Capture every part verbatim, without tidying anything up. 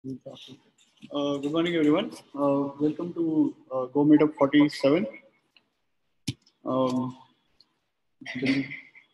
Uh, good morning, everyone. Uh, welcome to uh, Go Meetup forty-seven. Um, hey,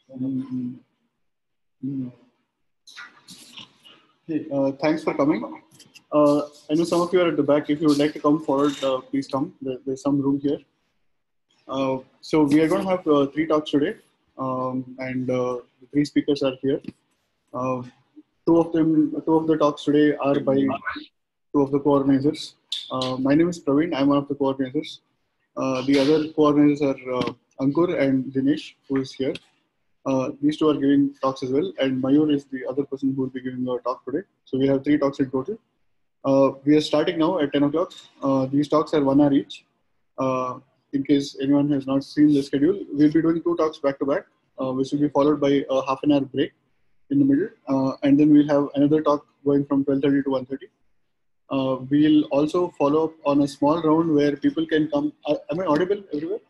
uh, thanks for coming. Uh, I know some of you are at the back. If you would like to come forward, uh, please come. There, there's some room here. Uh, so we are going to have uh, three talks today, um, and uh, the three speakers are here. Uh, two of them, two of the talks today are by two of the co-organizers. Uh, my name is Praveen. I'm one of the co-organizers. Uh, the other co-organizers are uh, Ankur and Dinesh, who is here. Uh, these two are giving talks as well, and Mayur is the other person who will be giving a talk today. So we have three talks in total. Uh, we are starting now at ten o'clock. Uh, these talks are one hour each. Uh, in case anyone has not seen the schedule, we'll be doing two talks back to back, uh, which will be followed by a half an hour break in the middle, uh, and then we'll have another talk going from twelve thirty to one thirty. Uh, we'll also follow up on a small round where people can come. Uh, am I audible everywhere?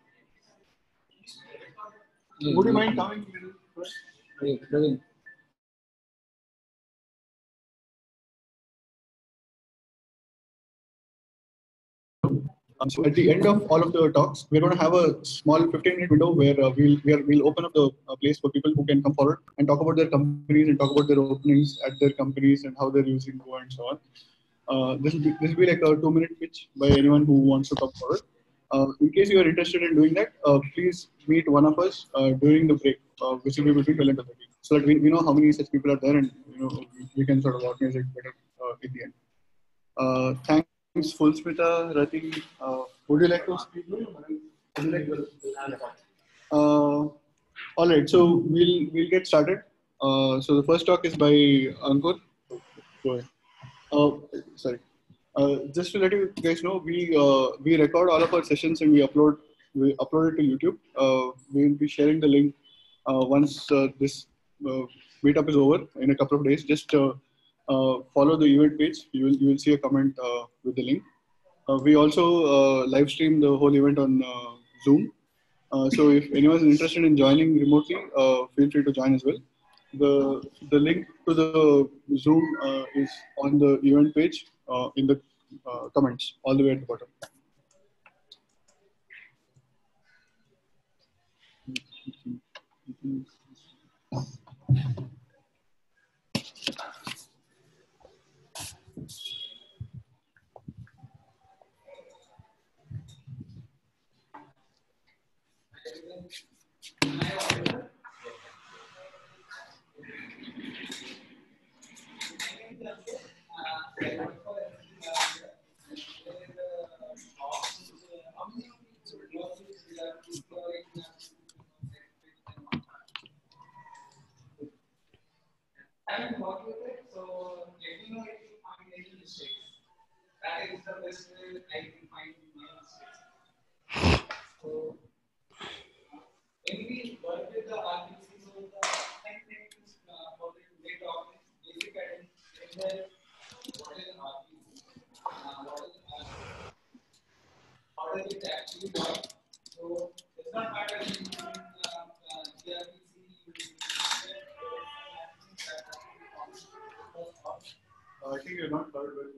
Yeah, would you mind coming a little first? Yeah, Um, so at the end of all of the talks, we're going to have a small fifteen minute window where uh, we'll we're, we'll open up the uh, place for people who can come forward and talk about their companies and talk about their openings at their companies and how they're using Go and so on. Uh, this will be this will be like a two minute pitch by anyone who wants to come forward. Uh, in case you are interested in doing that, uh, please meet one of us uh, during the break, uh, which will be between twelve and thirty, so that we, we know how many such people are there and you know we can sort of organize it better uh, in the end. Uh, thanks. Thanks, Fulsmita, Rati. Uh, would you like to speak? Uh, all right, so we'll we'll get started. Uh, so the first talk is by Ankur. Go ahead. Uh, sorry. Uh, just to let you guys know, we uh, we record all of our sessions and we upload we upload it to YouTube. Uh, we will be sharing the link uh, once uh, this uh, meetup is over in a couple of days. Just uh, uh, follow the event page. You will you will see a comment uh, with the link. Uh, we also uh, live stream the whole event on uh, Zoom. Uh, so if anyone is interested in joining remotely, uh, feel free to join as well. The the link to the Zoom uh, is on the event page uh, in the uh, comments all the way at the bottom. I haven't worked with it, so let me know if you find any mistakes. That is the best way I can find my mistakes. So, when we work with the R P C, so the techniques for the data of basic identity, what is an R P C? Uh, what is an R P C? How does it actually work? So, it's not matter if you use uh, uh, G R P C. Uh, I think you're not heard well.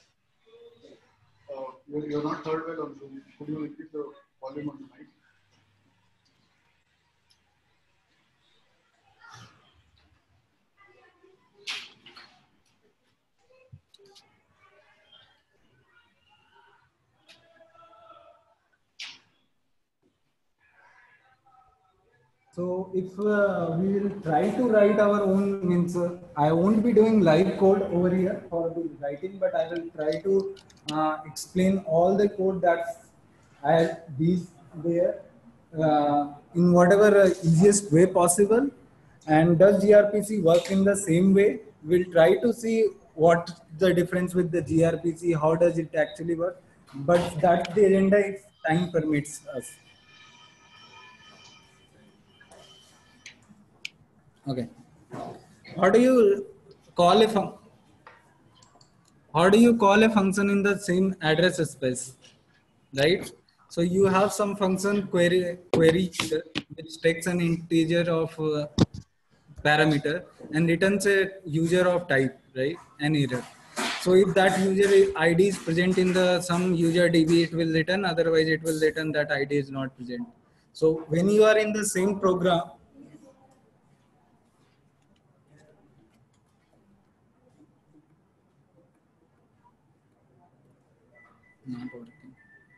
Uh, you're, you're not heard well on Zoom. Could you increase the volume on the mic? So if uh, we will try to write our own, means uh, I won't be doing live code over here for the writing, but I will try to uh, explain all the code that I have these there uh, in whatever uh, easiest way possible. And does G R P C work in the same way? We'll try to see what the difference with the G R P C, how does it actually work? But that's the agenda if time permits us. Okay. How do you call a fun how do you call a function in the same address space, right? So you have some function query query which takes an integer of uh, parameter and returns a user of type, right? An error. So if that user I D is present in the some user D B, it will return. Otherwise, it will return that I D is not present. So when you are in the same program, not working.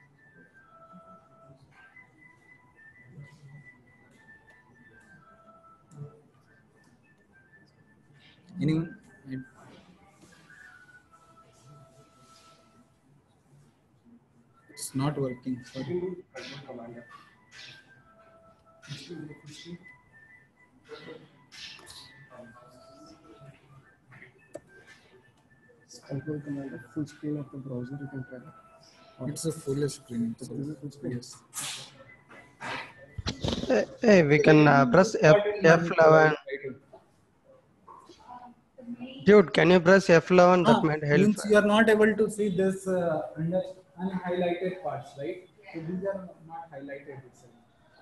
Anyone? It's not working. Sorry. Control command of full screen of the browser, you can try it. It's a full screen. So yes. Hey, hey, we can uh, press F, F11. Dude, can you press F eleven? That Ah, might help. means you are not able to see this uh, under unhighlighted parts, right? So these are not highlighted itself.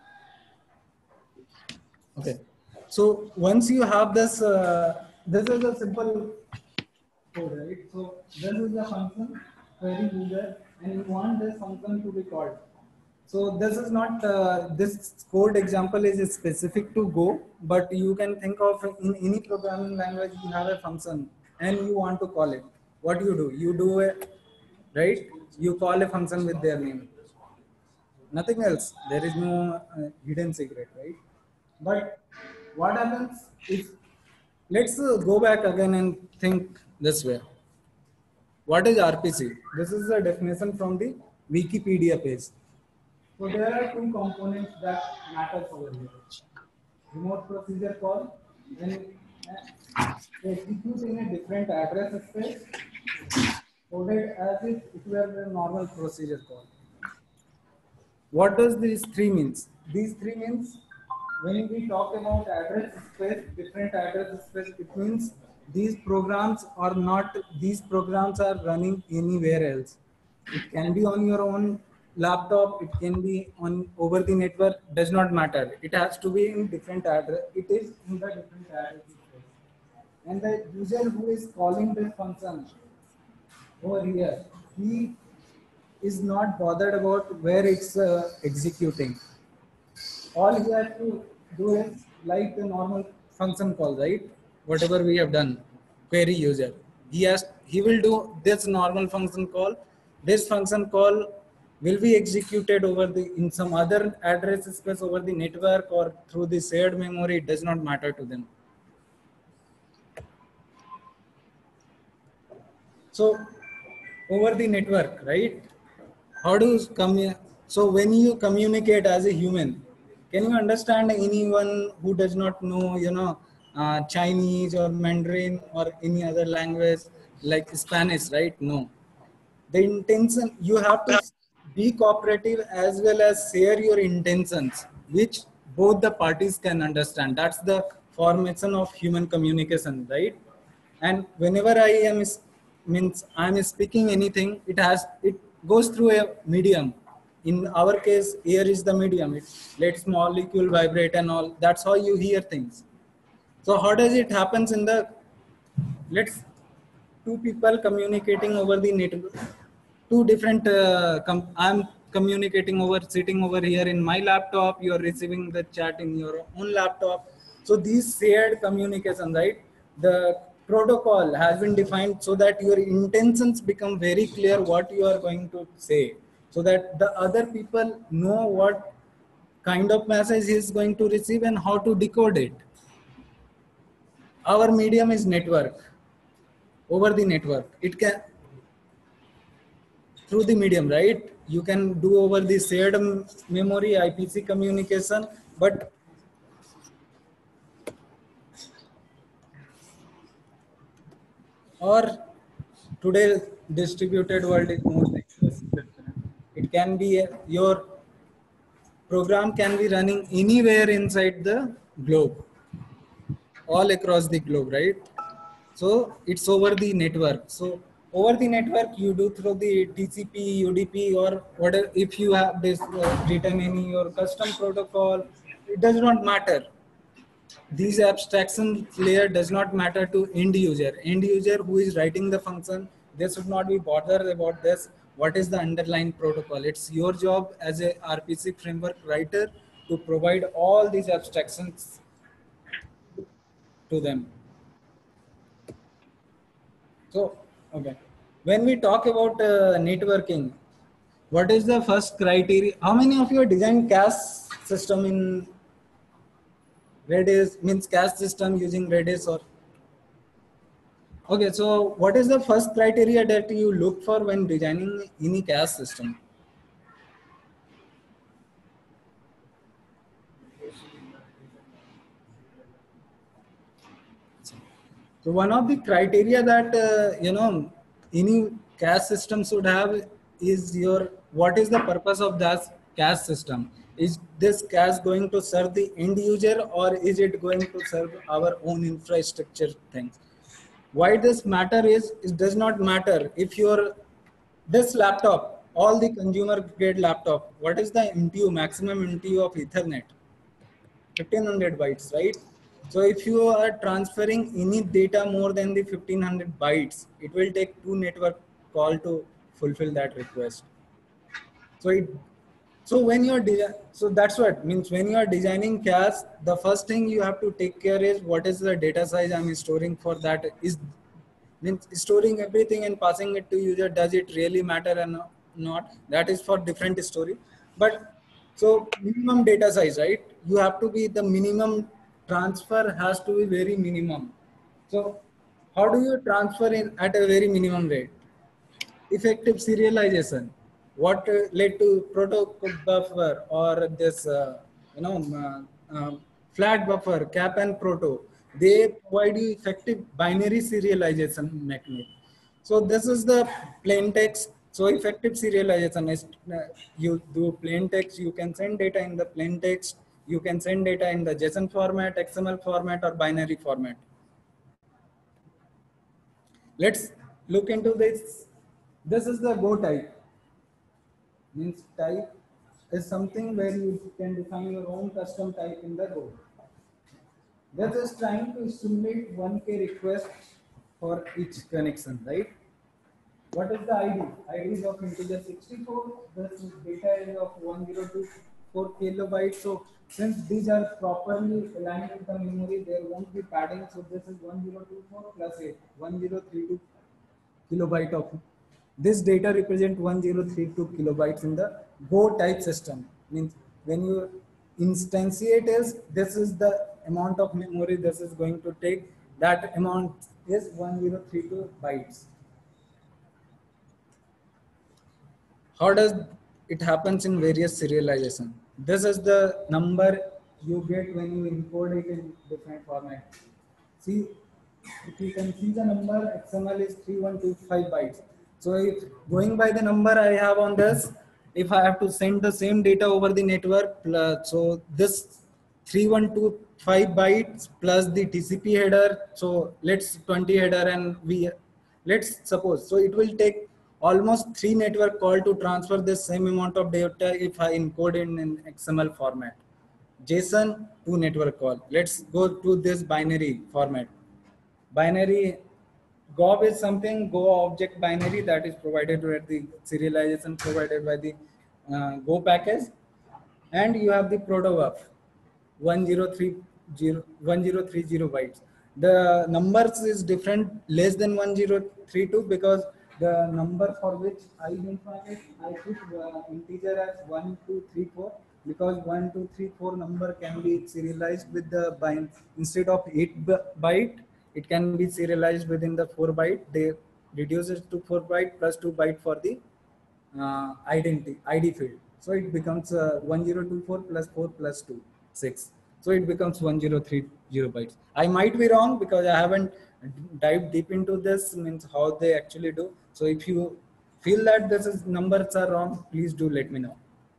Okay. So once you have this, uh, this is a simple code, right? So this is the function query user, and you want this function to be called. So this is not uh, this code example is specific to Go, but you can think of in any programming language you have a function and you want to call it. What you do? You do it, right? You call a function with their name. Nothing else. There is no uh, hidden secret, right? But what happens if let's uh, go back again and think this way. What is R P C? This is a definition from the Wikipedia page. So there are two components that matters over here. Remote procedure call, when uh, execute in a different address space, coded as if it were a normal procedure call. What does these three means? These three means when we talk about address space, different address space, it means these programs are not, these programs are running anywhere else. It can be on your own laptop, it can be on over the network, does not matter. It has to be in different address, it is in the different address space. And the user who is calling this function over here, he is not bothered about where it's uh, executing. All he has to do is like the normal function call, right? Whatever we have done, query user. He has, he will do this normal function call. This function call will be executed over the in some other address space over the network or through the shared memory. It does not matter to them. So over the network, right? How do you come? So when you communicate as a human, can you understand anyone who does not know, you know, uh, Chinese or Mandarin or any other language like Spanish, right? No. The intention, you have to be cooperative as well as share your intentions, which both the parties can understand. That's the formation of human communication, right? And whenever I am means I'm speaking anything, it has it goes through a medium. In our case, air is the medium. It lets molecule vibrate and all. That's how you hear things. So how does it happens in the let's two people communicating over the network, two different uh, com I'm communicating over sitting over here in my laptop, you are receiving the chat in your own laptop. So these shared communication, right? The protocol has been defined so that your intentions become very clear what you are going to say, so that the other people know what kind of message he is going to receive and how to decode it. Our medium is network. Over the network, it can through the medium, right? You can do over the shared memory I P C communication, but or today distributed world is more dangerous. It can be a, your program can be running anywhere inside the globe, all across the globe, right? So it's over the network. So over the network, you do through the T C P, U D P, or whatever. If you have this uh, written in your custom protocol, it does not matter. These abstraction layer does not matter to end user. End user who is writing the function they should not be bothered about this. What is the underlying protocol? It's your job as a R P C framework writer to provide all these abstractions to them. So, okay. When we talk about uh, networking, what is the first criteria? How many of you design cache system in Redis, means cache system using Redis or? Okay, so what is the first criteria that you look for when designing any cache system? So one of the criteria that uh, you know any cache system should have is your what is the purpose of that cache system? Is this cache going to serve the end user or is it going to serve our own infrastructure things? Why this matter is it does not matter if your this laptop, all the consumer grade laptop, what is the M T U, maximum M T U of Ethernet? fifteen hundred bytes, right? So if you are transferring any data more than the fifteen hundred bytes, it will take two network call to fulfill that request. So it, so when you are so that's what means when you are designing cache, the first thing you have to take care is what is the data size I'm storing for that. Is means storing everything and passing it to user, does it really matter or not? That is for different story. But so minimum data size, right? You have to be the minimum transfer has to be very minimum. So how do you transfer in at a very minimum rate? Effective serialization. What uh, led to proto buffer or this, uh, you know, uh, um, flat buffer, cap and proto? They provide you effective binary serialization mechanism. So this is the plain text. So effective serialization is uh, you do plain text. You can send data in the plain text. You can send data in the JSON format, X M L format, or binary format. Let's look into this. This is the Go type. Means type is something where you can define your own custom type in the Go. That is trying to simulate one K requests for each connection, right? What is the I D? I D is of integer sixty-four. This data is of one thousand twenty-four kilobytes. So since these are properly aligned with the memory, there won't be padding. So this is one thousand twenty-four plus eight, one thousand thirty-two kilobyte of this data represent one thousand thirty-two kilobytes in the Go type system. Means when you instantiate is this is the amount of memory this is going to take. That amount is one thousand thirty-two bytes. How does it happens in various serialization? This is the number you get when you encode it in different format. See, if you can see the number, X M L is three one two five bytes. So if going by the number I have on this, if I have to send the same data over the network, plus, so this three one two five bytes plus the T C P header, so let's twenty header and we, let's suppose, so it will take almost three network call to transfer the same amount of data if I encode it in X M L format. JSON to network call. Let's go to this binary format. Binary G O B is something, Go object binary, that is provided with the serialization provided by the uh, Go package. And you have the protobuf, one thousand thirty bytes. The numbers is different, less than one thousand thirty-two, because the number for which I identify it, I put uh, integer as one two three four, because one two three four number can be serialized with the bind. Instead of eight byte, it can be serialized within the four byte. They reduce it to four byte plus two byte for the uh, identity I D field. So it becomes uh, one thousand twenty-four plus four plus two, six. So it becomes one thousand thirty bytes. I might be wrong because I haven't dived deep into this, means how they actually do. So if you feel that this is numbers are wrong, please do let me know.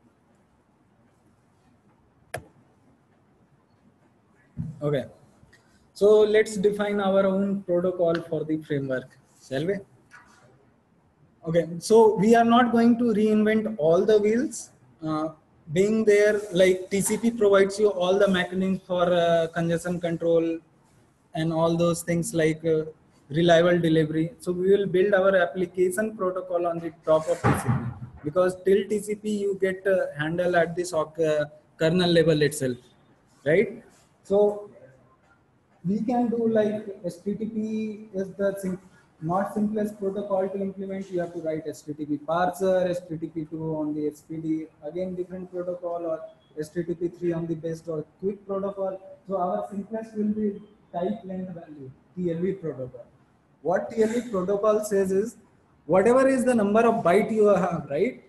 Okay. So let's define our own protocol for the framework, shall we? Okay, so we are not going to reinvent all the wheels. Uh, being there, like T C P provides you all the mechanisms for uh, congestion control and all those things, like uh, reliable delivery. So we will build our application protocol on the top of T C P, because till T C P you get uh, handle at the sock, uh, kernel level itself, right? So we can do like H T T P is the sim not simplest protocol to implement. You have to write H T T P parser, H T T P two on the S P D, again different protocol, or H T T P three on the best or quick protocol. So our simplest will be type length value, T L V protocol. What T L V protocol says is, whatever is the number of byte you have, right?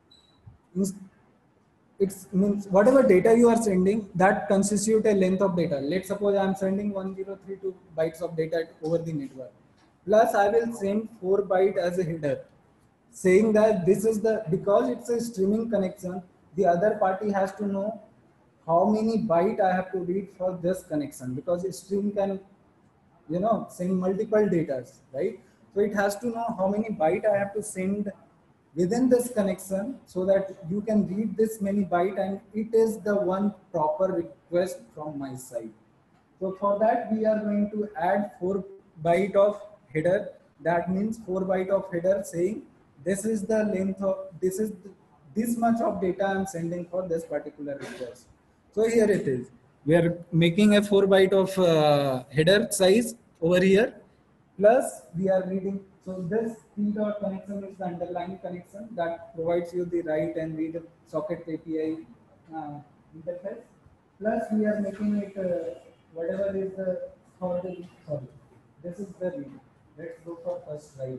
It means whatever data you are sending, that constitute a length of data. Let's suppose I am sending one thousand thirty-two bytes of data over the network. Plus I will send four byte as a header, saying that this is the, because it's a streaming connection, the other party has to know how many byte I have to read for this connection, because a stream can, you know, send multiple data, right? So it has to know how many byte I have to send within this connection, so that you can read this many byte, and it is the one proper request from my side. So for that we are going to add four byte of header. That means four byte of header saying this is the length of, this is the, this much of data I'm sending for this particular request. So here it is. We are making a four byte of uh, header size over here. Plus we are reading. So this P dot connection is the underlying connection that provides you the write and read socket A P I uh, interface. Plus we are making it uh, whatever is the for the sorry. This is the read. Let's go for first write.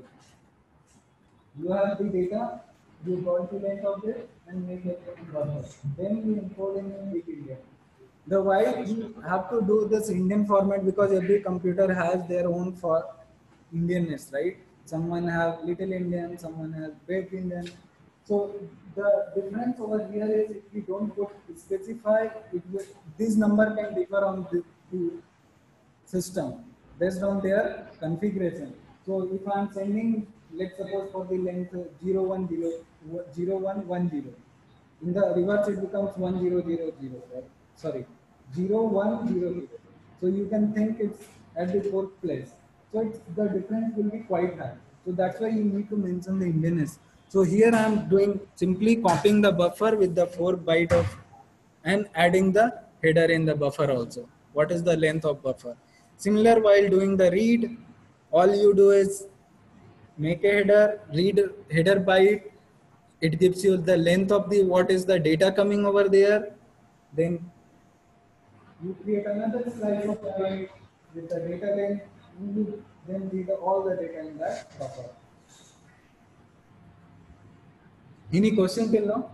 You have the data, you got the length of it and make it in buffer. Then you encode in big Indian. The why you have to do this Indian format, because every computer has their own for Indianness, right? Someone have little Indian, someone has big Indian. So the difference over here is, if we don't put specify, it will, this number can differ on the, the system based on their configuration. So if I am sending, let's suppose for the length zero one zero zero one one zero, in the reverse it becomes one zero zero zero, right? Sorry, zero one zero zero. So you can think it's at the fourth place. So it's, the difference will be quite high. So that's why you need to mention the Indianness. So here I am doing simply copying the buffer with the four byte of and adding the header in the buffer also. What is the length of buffer? Similar, while doing the read, all you do is make a header, read header byte. It gives you the length of the, what is the data coming over there. Then you create another slice of byte with the data length. You then read all the data in that buffer. Any question till now?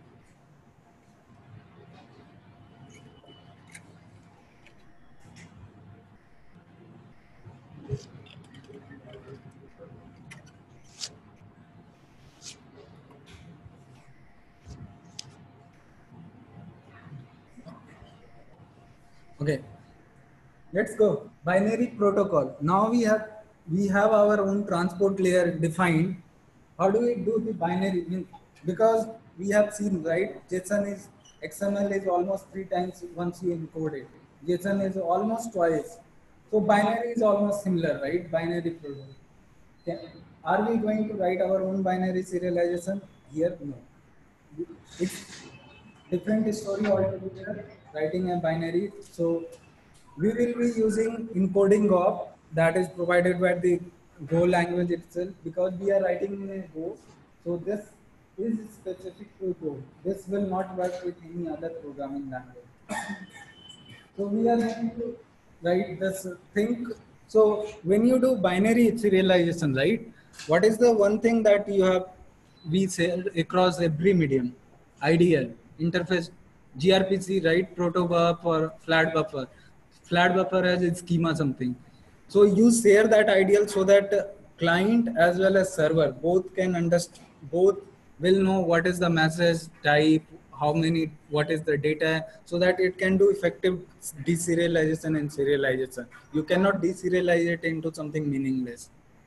Okay, let's go. Binary protocol. Now we have we have our own transport layer defined. How do we do the binary? Because we have seen, right, JSON is, X M L is almost three times once you encode it. JSON is almost twice. So binary is almost similar, right? Binary protocol. Can, are we going to write our own binary serialization here? No. It's different story altogether, writing a binary. So we will be using encoding op that is provided by the Go language itself, because we are writing in a Go. So this is specific to Go. This will not work with any other programming language. So we are going to write this thing. So when you do binary serialization, right, what is the one thing that you have, we said across every medium? Ideal interface, G R P C, right? Proto buffer or flat buffer. Flat buffer has its schema something. So you share that ideal so that client as well as server both can understand, both will know what is the message type, how many, what is the data, so that it can do effective deserialization and serialization. You cannot deserialize it into something meaningless.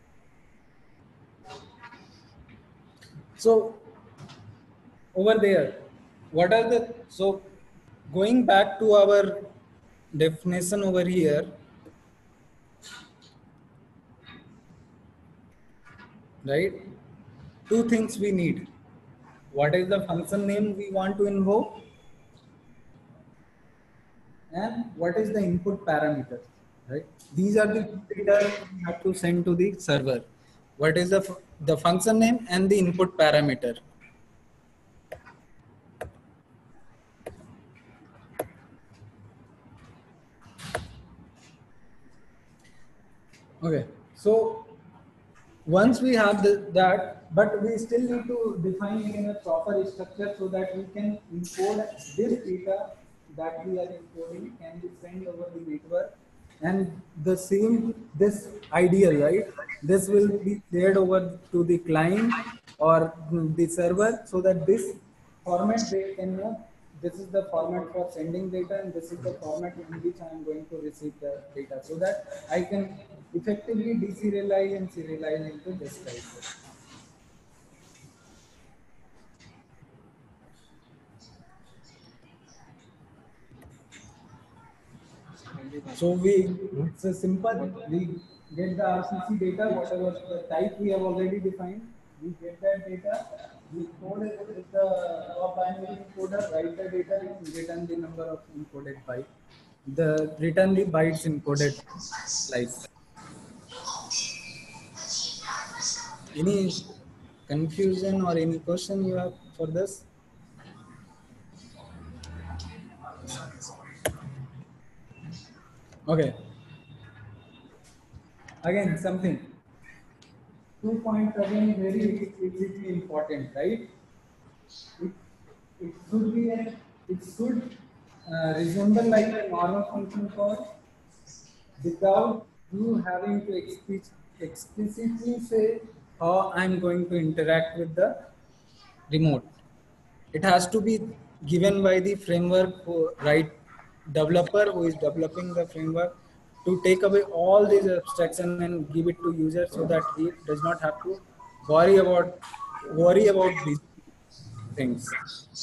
So over there, what are the, so going back to our definition over here, right? Two things we need. What is the function name we want to invoke? And what is the input parameter, right? These are the data we have to send to the server. What is the, the function name and the input parameter? Okay, so once we have the, that, but we still need to define it in a proper structure so that we can encode this data that we are encoding can be sent over the network, and the same, this ideal, right? This will be shared over to the client or the server so that this format they can know this is the format for sending data and this is the format in which I am going to receive the data, so that I can effectively deserialize and serialize into this type. So we, it's a simple, we get the R P C data, whatever the type we have already defined, we get that data, we code it with the raw binary encoder, write the data and return the number of encoded byte. The return the bytes encoded slice. Any confusion or any question you have for this? Okay. Again, something. Two points again very explicitly important, right? It, it should be a, it should uh, resemble like a normal function call without you having to explic- explicitly say how I'm going to interact with the remote. It has to be given by the framework who, right, developer who is developing the framework to take away all these abstraction and give it to user so that he does not have to worry about worry about these things.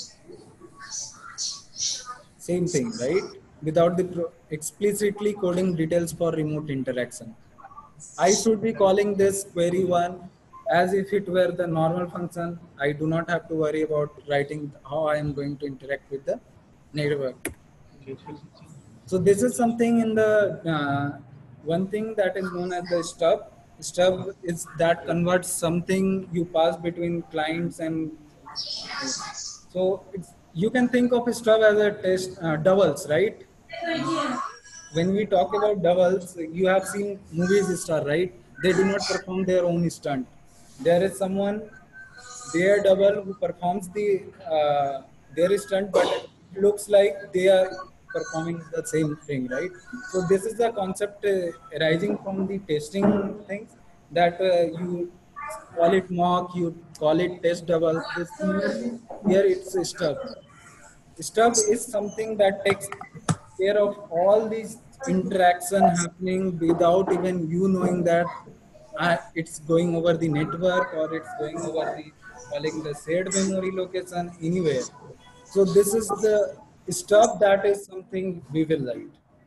Same thing, right? Without the pro- explicitly coding details for remote interaction. I should be calling this query one as if it were the normal function. I do not have to worry about writing how I am going to interact with the network. So this is something in the uh, one thing that is known as the stub. Stub is that converts something you pass between clients and so it's, you can think of stub as a test uh, doubles, right? When we talk about doubles, you have seen movies star, right? They do not perform their own stunt. There is someone, their double who performs the uh, their stunt, but it looks like they are performing the same thing, right? So this is the concept uh, arising from the testing things that uh, you call it mock, you call it test double. This similarly here it's a stub. Stub is something that takes care of all these interaction happening without even you knowing that uh, it's going over the network or it's going over the calling the shared memory location anywhere. So this is the stuff that is something we will write.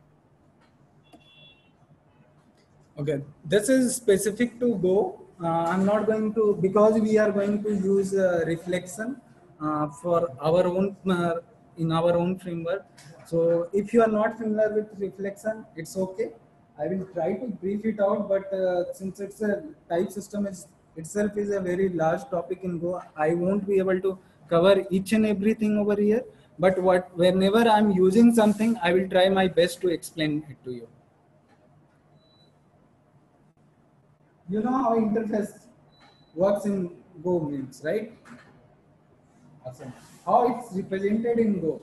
Okay, this is specific to Go. Uh, I'm not going to, because we are going to use uh, reflection uh, for our own, uh, in our own framework. So if you are not familiar with reflection, it's okay. I will try to brief it out, but uh, since it's a type system is, itself is a very large topic in Go, I won't be able to cover each and everything over here. But what, whenever I'm using something, I will try my best to explain it to you. You know how interface works in Go means, right? Awesome. How it's represented in Go.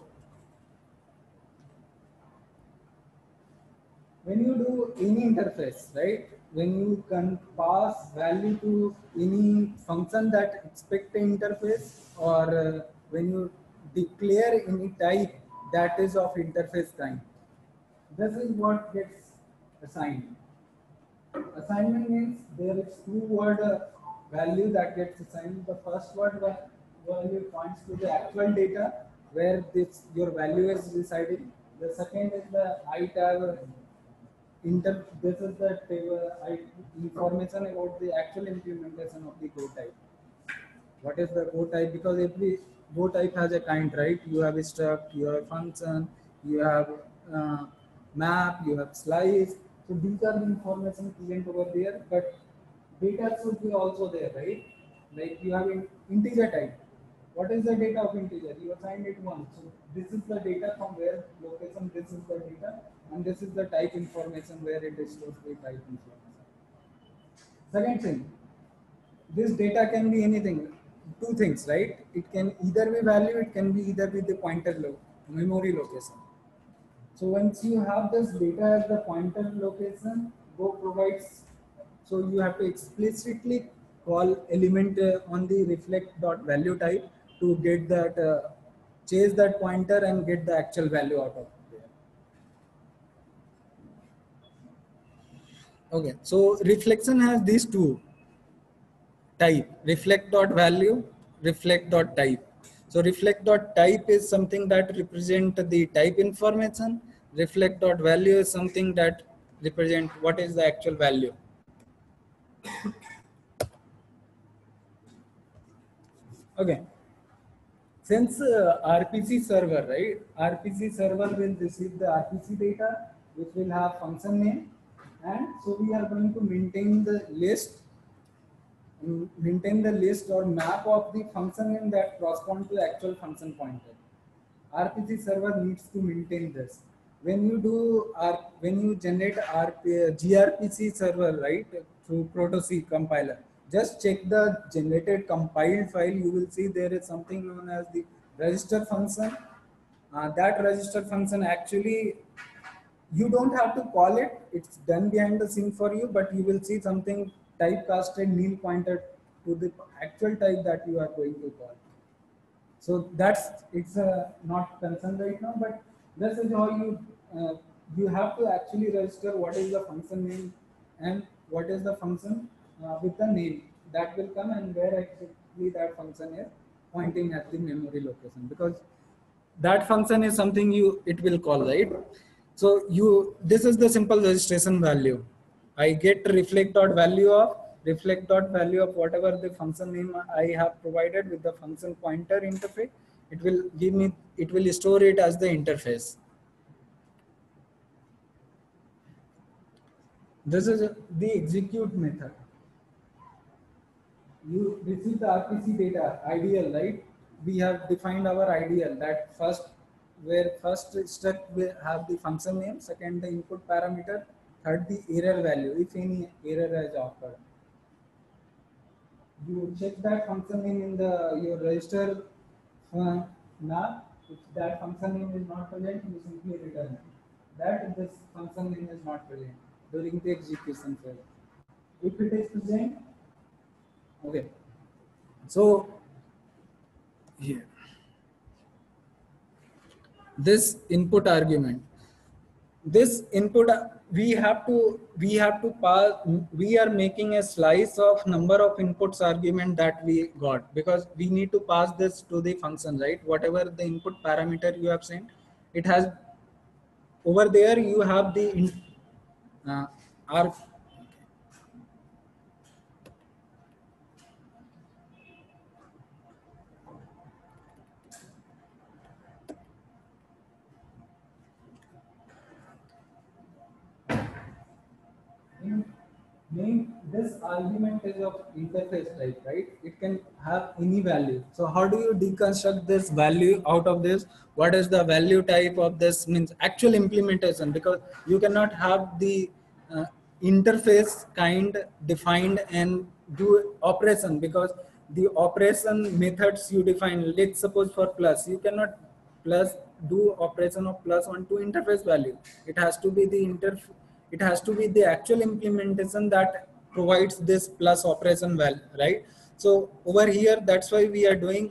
When you do any interface, right? When you can pass value to any function that expect an interface, or uh, when you declare any type that is of interface kind, this is what gets assigned. Assignment means there is two word uh, value that gets assigned. The first word value points to the actual data where this your value is residing. The second is the I tag inter. This is the table I, information about the actual implementation of the Go type. What is the Go type? Because every Go type has a kind, right? You have a struct, you have function, you have uh, map, you have slice. So these are the information present over there, but data should be also there, right? Like you have an integer type. What is the data of integer? You assigned it once. So this is the data from where location, this is the data, and this is the type information where it stores the type information. Second thing, this data can be anything. Two things, right? It can either be value, it can be either be the pointer lo memory location. So once you have this data as the pointer location, Go provides, so you have to explicitly call element uh, on the reflect.value type to get that, uh, chase that pointer and get the actual value out of there. Okay, so reflection has these two type, reflect.value, reflect.type. So reflect.type is something that represent the type information. Reflect.value is something that represent what is the actual value. Okay. Since uh, R P C server, right? R P C server will receive the R P C data, which will have function name, and so we are going to maintain the list, maintain the list or map of the function name that correspond to actual function pointer. R P C server needs to maintain this. When you do R, when you generate R P, G R P C server, right, through Proto C compiler, just check the generated compiled file. You will see there is something known as the register function. Uh, that register function actually, you don't have to call it. It's done behind the scene for you, but you will see something typecasted nil pointer to the actual type that you are going to call. So that's, it's uh, not concerned right now, but this is how you uh, you have to actually register what is the function name and what is the function uh, with the name that will come, and where actually that function is pointing at the memory location, because that function is something you it will call, right? So you, this is the simple registration value. I get reflect dot value of reflect dot value of whatever the function name I have provided with the function pointer interface. It will give me, it will store it as the interface. This is the execute method. You receive the R P C data, ideal, right? We have defined our ideal that first, where first step will have the function name, second the input parameter, third the error value, if any error has occurred. You check that function name in the your register uh, now. If that function name is not present, you simply return that this function name is not present during the execution phase. If it is present, okay. So here, this input argument, this input we have to we have to pass, we are making a slice of number of inputs argument that we got, because we need to pass this to the function, right? Whatever the input parameter you have sent, it has over there you have the in, uh, R, main, this argument is of interface type, right? It can have any value. So how do you deconstruct this value out of this? What is the value type of this? Means actual implementation, because you cannot have the uh, interface kind defined and do operation, because the operation methods you define, let's suppose for plus, you cannot plus do operation of plus on to interface value. It has to be the interface, it has to be the actual implementation that provides this plus operation value, right? So over here, that's why we are doing,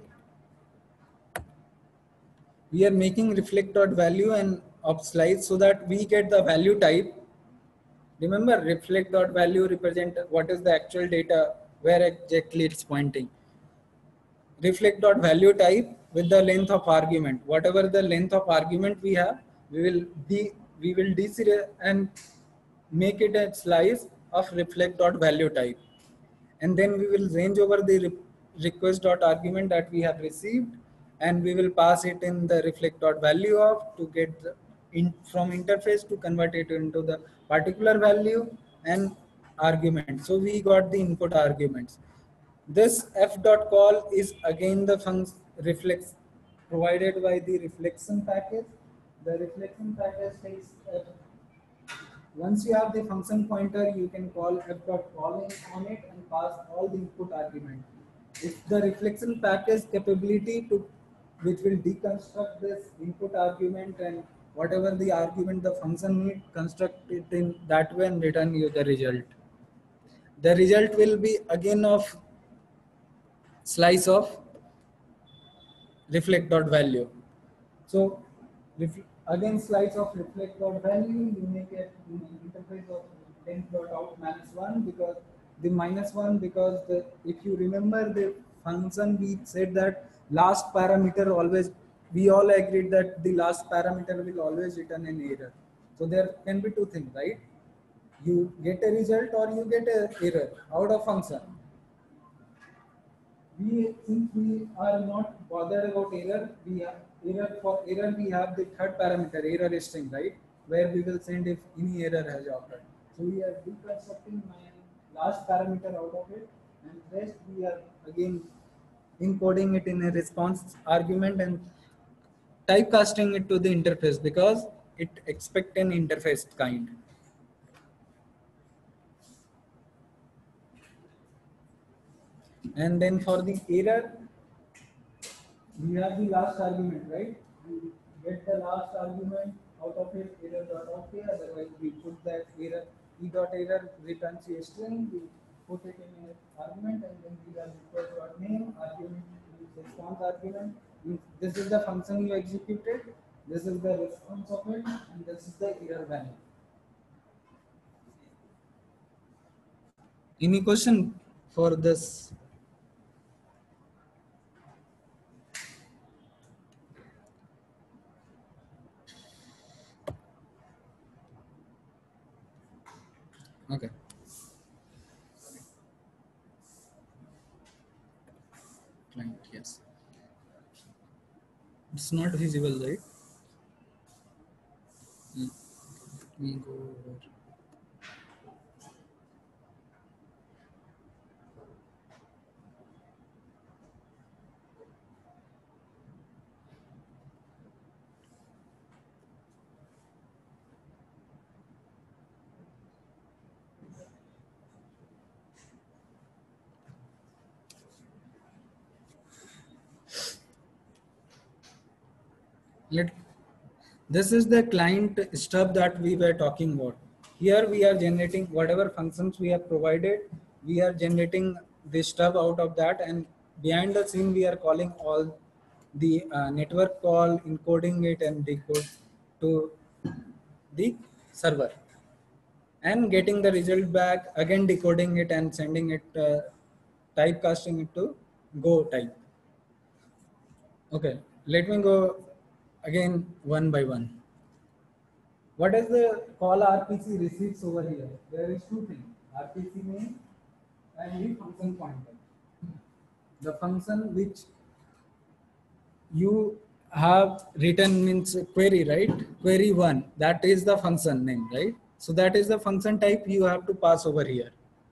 we are making reflect dot value and of slice so that we get the value type. Remember, reflect dot value represent what is the actual data, where exactly it's pointing. Reflect dot value type with the length of argument, whatever the length of argument we have, we will be we will deserialize, and make it a slice of reflect.value type. And then we will range over the re request.argument that we have received, and we will pass it in the reflect.value of to get the in from interface to convert it into the particular value and argument. So we got the input arguments. This f.call is again the function reflex provided by the reflection package. The reflection package takes f. Once you have the function pointer, you can call f.calling on it and pass all the input argument. If the reflection package capability to which will deconstruct this input argument and whatever the argument the function need, construct it in that way and return you the result. The result will be again of slice of reflect.value. So again slice of reflect.value, you make it in interface of length.out minus one because the minus one because the if you remember the function we said that last parameter always we all agreed that the last parameter will always return an error. So there can be two things, right? You get a result or you get an error out of function. We, since we are not bothered about error, we have error for error we have the third parameter error string, right, where we will send if any error has occurred. So we are deconstructing my last parameter out of it, and rest we are again encoding it in a response argument and typecasting it to the interface because it expects an interface kind. And then for the error, we have the last argument, right? We get the last argument out of it, error dot okay, otherwise we put that error, e dot error returns a string, we put it in an argument, and then we have request dot name, argument is response argument. This is the function you executed, this is the response of it, and this is the error value. Any question for this? Okay. Client, yes. It's not visible, right? Let me go over. Let, this is the client stub that we were talking about. Here we are generating whatever functions we have provided, we are generating the stub out of that, and behind the scene we are calling all the uh, network call, encoding it and decode to the server and getting the result back, again decoding it and sending it, uh, typecasting it to Go type. Okay, let me go again one by one. What is the call R P C receives over here? There is two things, R P C name and the function pointer. The function which you have written means query, right? Query one, that is the function name, right? So that is the function type you have to pass over here.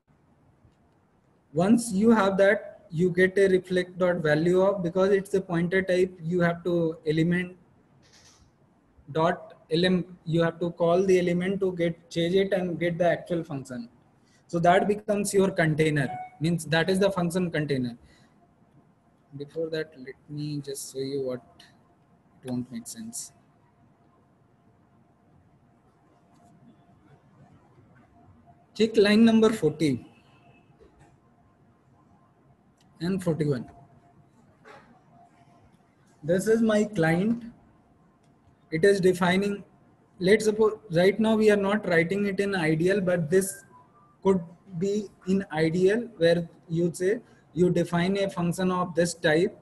Once you have that, you get a reflect dot value of, because it's a pointer type, you have to element dot element, you have to call the element to get change it and get the actual function. So that becomes your container, means that is the function container. Before that, let me just show you what it won't make sense. Check line number forty and forty-one. This is my client. It is defining, let's suppose right now we are not writing it in ideal, but this could be in ideal where you say you define a function of this type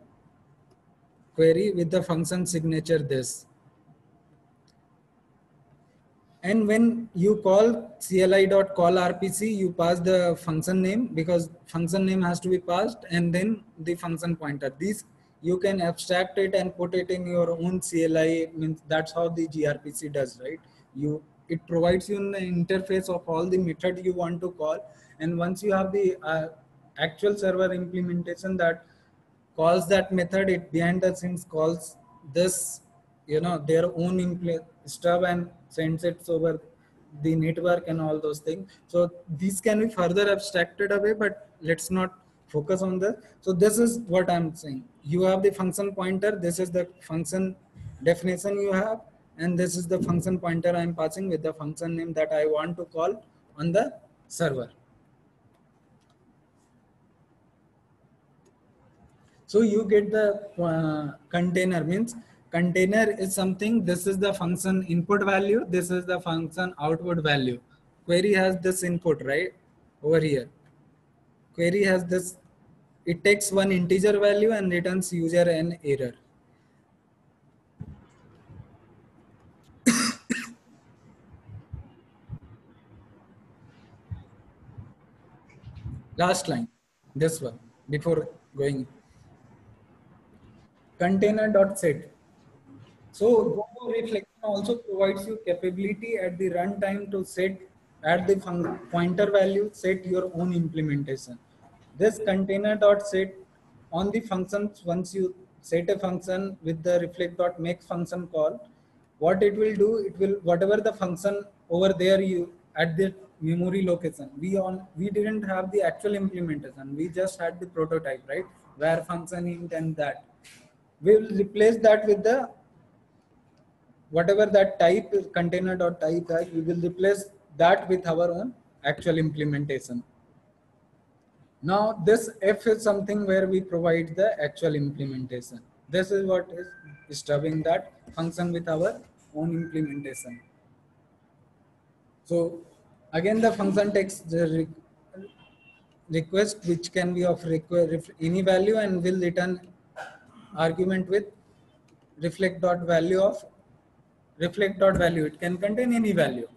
query with the function signature this. And when you call C L I dot call R P C, you pass the function name because function name has to be passed, and then the function pointer. These you can abstract it and put it in your own C L I. Means that's how the G R P C does, right? You it provides you an interface of all the method you want to call, and once you have the uh, actual server implementation that calls that method, it behind the scenes calls this, you know, their own impl- stuff and sends it over the network and all those things. So these can be further abstracted away, but let's not focus on this. So this is what I'm saying. You have the function pointer. This is the function definition you have, and this is the function pointer I'm passing with the function name that I want to call on the server. So you get the uh, container. Means container is something, this is the function input value, this is the function output value. Query has this input right over here. Query has this, it takes one integer value and returns user an error. Last line, this one, before going. Container dot set. So Go reflection also provides you capability at the runtime to set at the pointer value, set your own implementation. This container dot set on the functions, once you set a function with the reflect dot make function call, what it will do, it will whatever the function over there you at the memory location. We on we didn't have the actual implementation. We just had the prototype, right? Where function int and that. We will replace that with the whatever that type is, container dot type, we will replace that with our own actual implementation. Now this F is something where we provide the actual implementation. This is what is stubbing that function with our own implementation. So again the function takes the re request which can be of any value and will return argument with reflect dot value of reflect dot value. It can contain any value.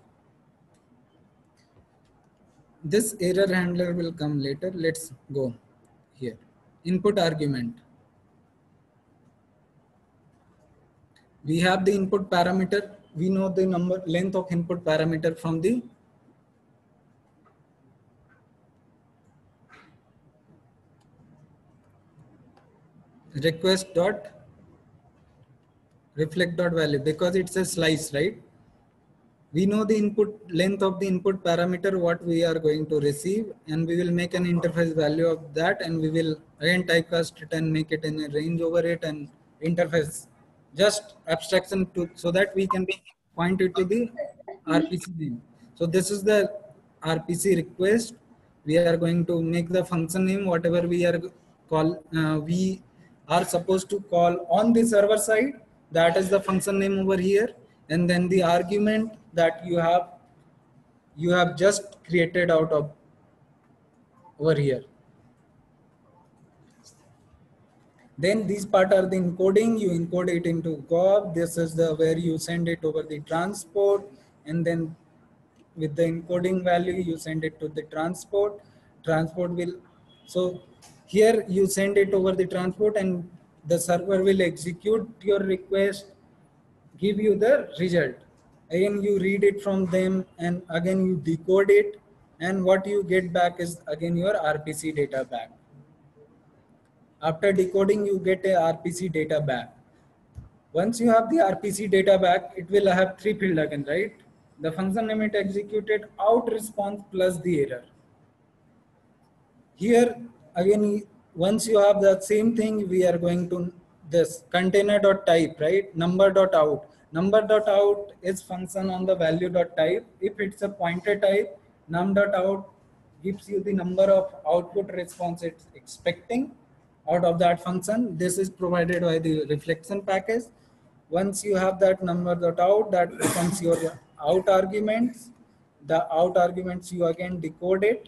This error handler will come later. Let's go here. Input argument. We have the input parameter. We know the number length of input parameter from the request dot reflect dot value because it's a slice, right? We know the input length of the input parameter what we are going to receive, and we will make an interface value of that, and we will again typecast it and make it in a range over it and interface just abstraction to so that we can point it to the R P C name. So this is the R P C request. We are going to make the function name whatever we are call uh, we are supposed to call on the server side. That is the function name over here, and then the argument that you have you have just created out of over here. Then these part are the encoding. You encode it into G O B. This is the where you send it over the transport, and then with the encoding value you send it to the transport. Transport will so here you send it over the transport, and the server will execute your request, give you the result. Again you read it from them, and again you decode it, and what you get back is again your R P C data back. After decoding you get a R P C data back. Once you have the R P C data back, it will have three field again, right? The function name it executed, out response plus the error. Here again, once you have the same thing, we are going to this container dot type, right? Number dot out. Number dot out is function on the value dot type. If it's a pointer type, num dot out gives you the number of output response it's expecting out of that function. This is provided by the reflection package. Once you have that number dot out, that becomes your out arguments. The out arguments you again decode it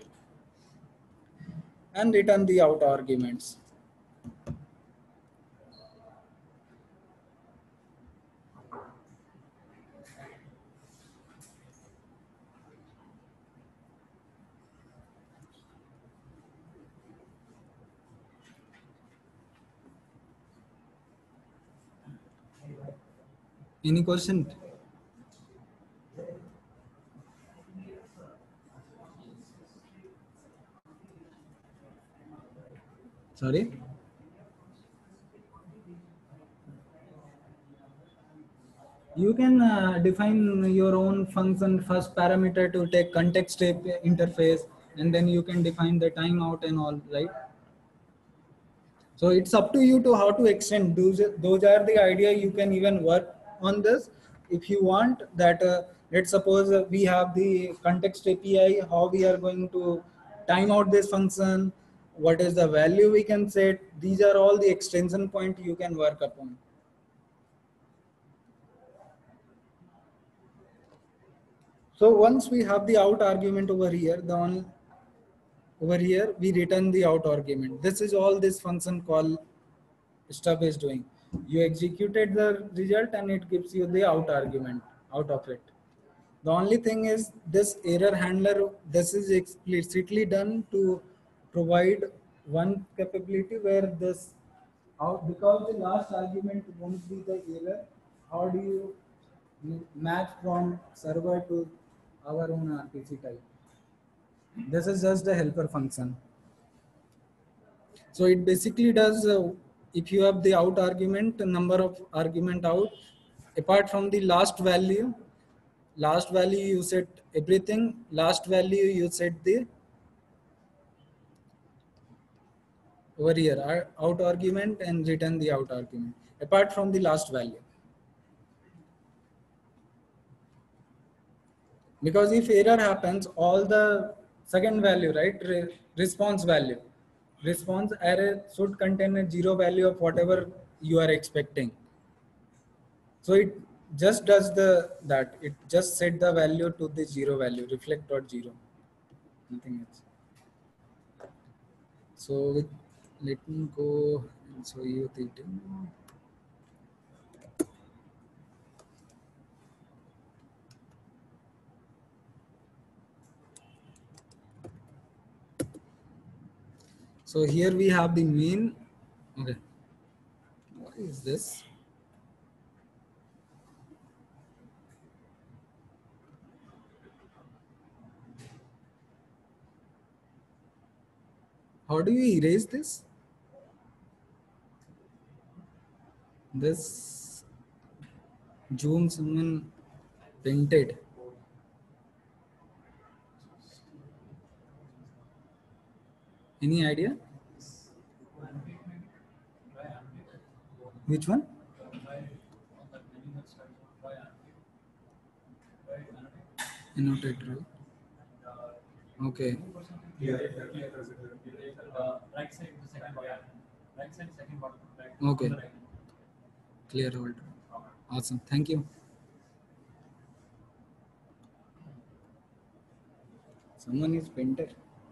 and return the out arguments. Any question? Sorry? You can uh, define your own function first parameter to take context interface, and then you can define the timeout and all, right? So it's up to you to how to extend. Those, those are the idea. You can even work on this if you want that. Uh, let's suppose uh, we have the context A P I, how we are going to time out this function, what is the value we can set. These are all the extension point you can work upon. So once we have the out argument over here, the one over here, we return the out argument. This is all this function call stuff is doing. You executed the result and it gives you the out argument out of it. The only thing is this error handler, this is explicitly done to provide one capability where this out, because the last argument won't be the error, how do you match from server to our own R P C type? This is just the helper function. So it basically does, uh, if you have the out argument, number of argument out, apart from the last value, last value you set everything, last value you set the, over here, out argument and return the out argument, apart from the last value. Because if error happens, all the second value, right, Re response value, response array should contain a zero value of whatever you are expecting. So it just does the that it just set the value to the zero value, reflect dot zero, nothing else. So let me go and show you the demo. So here we have the main. Okay, what is this? How do you erase this? This Zoom someone painted. Any idea? Which one? Annotate, right? Okay. Okay. Clear hold. Awesome. Thank you. Someone is painter.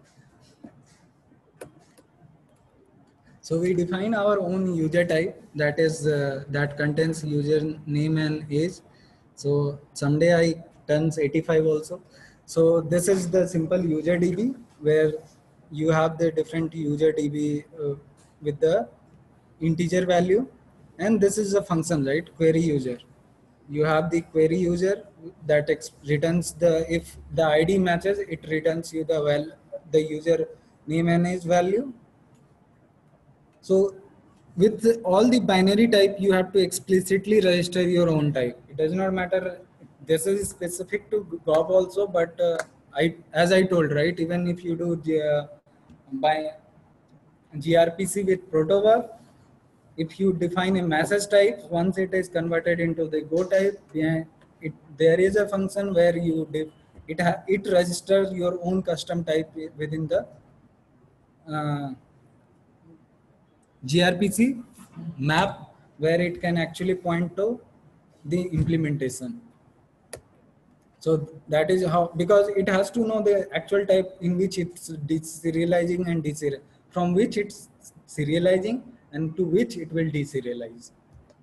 So we define our own user type that is uh, that contains user name and age. So someday I turns eighty-five also. So this is the simple user D B where you have the different user D B uh, with the integer value, and this is a function, right? Query user. You have the query user that returns the, if the I D matches, it returns you the well the user name and age value. So with all the binary type, you have to explicitly register your own type. It does not matter. This is specific to G O B also, but uh, I, as I told, right, even if you do uh, by G R P C with protobuf, if you define a message type, once it is converted into the Go type, it, there is a function where you div, it ha, it registers your own custom type within the uh, G R P C map, where it can actually point to the implementation. So that is how, because it has to know the actual type in which it's serializing and deserializing, from which it's serializing and to which it will deserialize.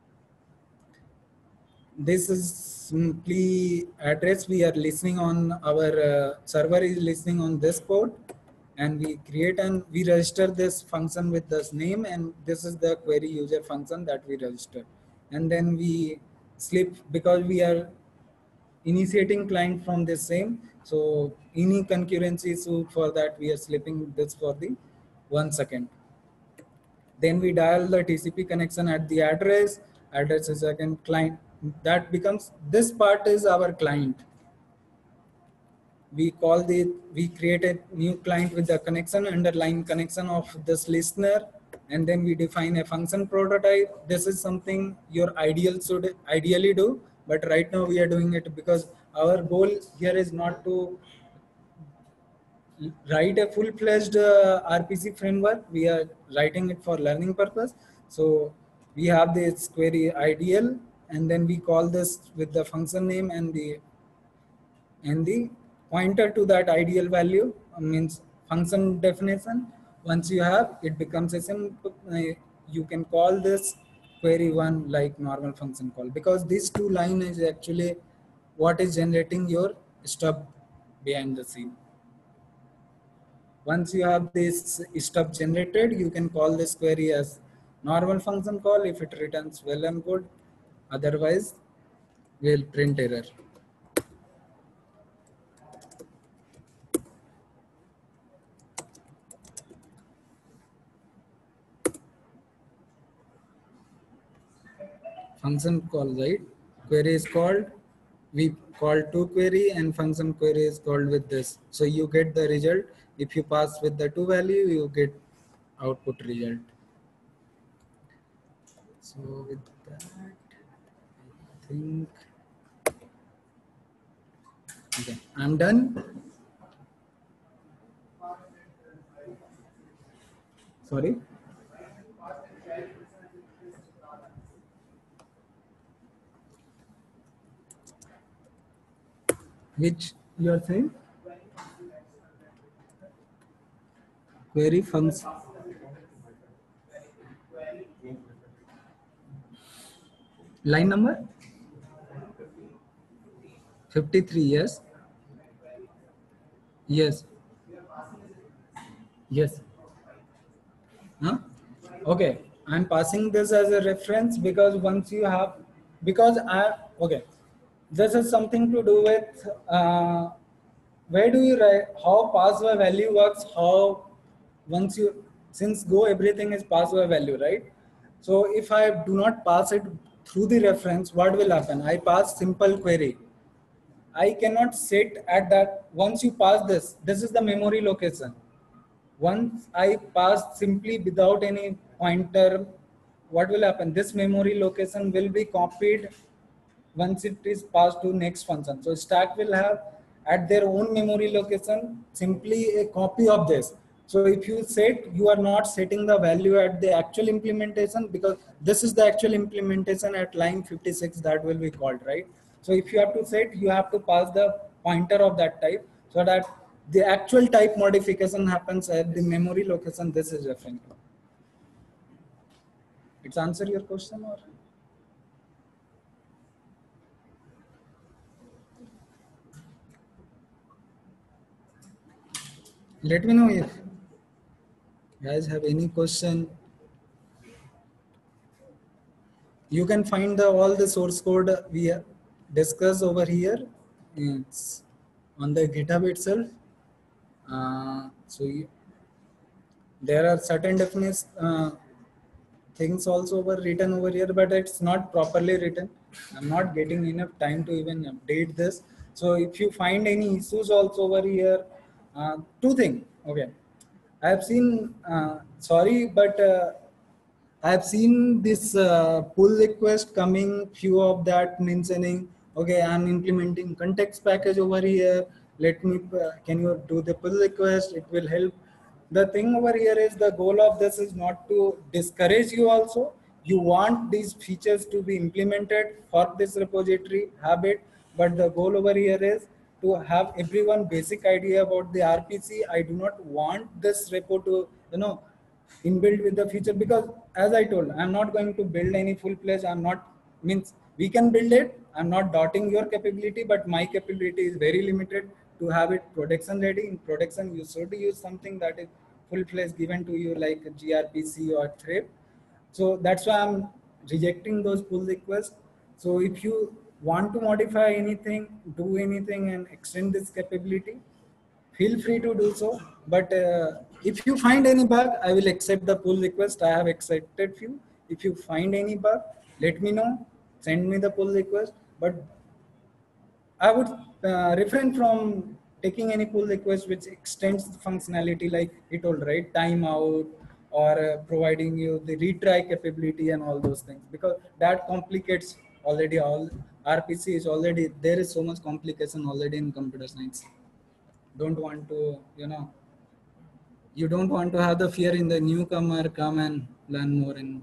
This is simply address we are listening on, our uh, server is listening on this port, and we create and we register this function with this name, and this is the query user function that we register. And then we slip because we are initiating client from the same. So any concurrency issue for that, we are slipping this for the one second. Then we dial the T C P connection at the address. Address is again client. That becomes, this part is our client. We call the, we create a new client with the connection, underlying connection of this listener, and then we define a function prototype. This is something your ideal should ideally do, but right now we are doing it because our goal here is not to write a full-fledged uh, R P C framework. We are writing it for learning purpose. So we have this query ideal, and then we call this with the function name and the and the pointer to that ideal value, uh, means function definition. Once you have, it becomes a simple, uh, you can call this query one like normal function call, because these two line is actually what is generating your stub behind the scene. Once you have this stub generated, you can call this query as normal function call if it returns well and good. Otherwise, we'll print error. Function call, right? Query is called, we call to query, and function query is called with this. So you get the result. If you pass with the two value, you get output result. So with that, I think, okay, I'm done. Sorry. Which you are saying? Query function. Line number? fifty-three, yes. Yes. Yes. Huh? Okay. I'm passing this as a reference because once you have, because I, okay, this is something to do with uh, where do you write, how pass by value works, how once you, since Go everything is pass by value, right? So if I do not pass it through the reference, what will happen? I pass simple query. I cannot sit at that, once you pass this, this is the memory location. Once I pass simply without any pointer, what will happen? This memory location will be copied once it is passed to next function. So stack will have at their own memory location simply a copy of this. So if you set, you are not setting the value at the actual implementation, because this is the actual implementation at line fifty-six that will be called, right? So if you have to set, you have to pass the pointer of that type so that the actual type modification happens at the memory location this is referring to. It's answer your question or? Let me know if guys have any question. You can find the all the source code we discussed over here. It's on the GitHub itself. Uh, so you, there are certain definite uh, things also were written over here, but it's not properly written. I'm not getting enough time to even update this. So if you find any issues also over here, uh, two things. Okay, I have seen. Uh, sorry, but uh, I have seen this uh, pull request coming. Few of that mentioning. Okay, I'm implementing context package over here. Let me. Uh, can you do the pull request? It will help. The thing over here is the goal of this is not to discourage you also. You want these features to be implemented for this repository habit, but the goal over here is to have everyone basic idea about the R P C. I do not want this repo to, you know, inbuilt with the feature, because as I told, I'm not going to build any full fledged. I'm not, means we can build it. I'm not doubting your capability, but my capability is very limited to have it production ready. In production, you should use something that is full fledged given to you like G R P C or thread. So that's why I'm rejecting those pull requests. So if you want to modify anything, do anything and extend this capability, feel free to do so. But uh, if you find any bug, I will accept the pull request. I have accepted few. If you find any bug, let me know, send me the pull request. But I would uh, refrain from taking any pull request which extends the functionality like it told, right? Timeout or uh, providing you the retry capability and all those things, because that complicates already all R P C is already, there is so much complication already in computer science. Don't want to, you know, you don't want to have the fear in the newcomer come and learn more and more.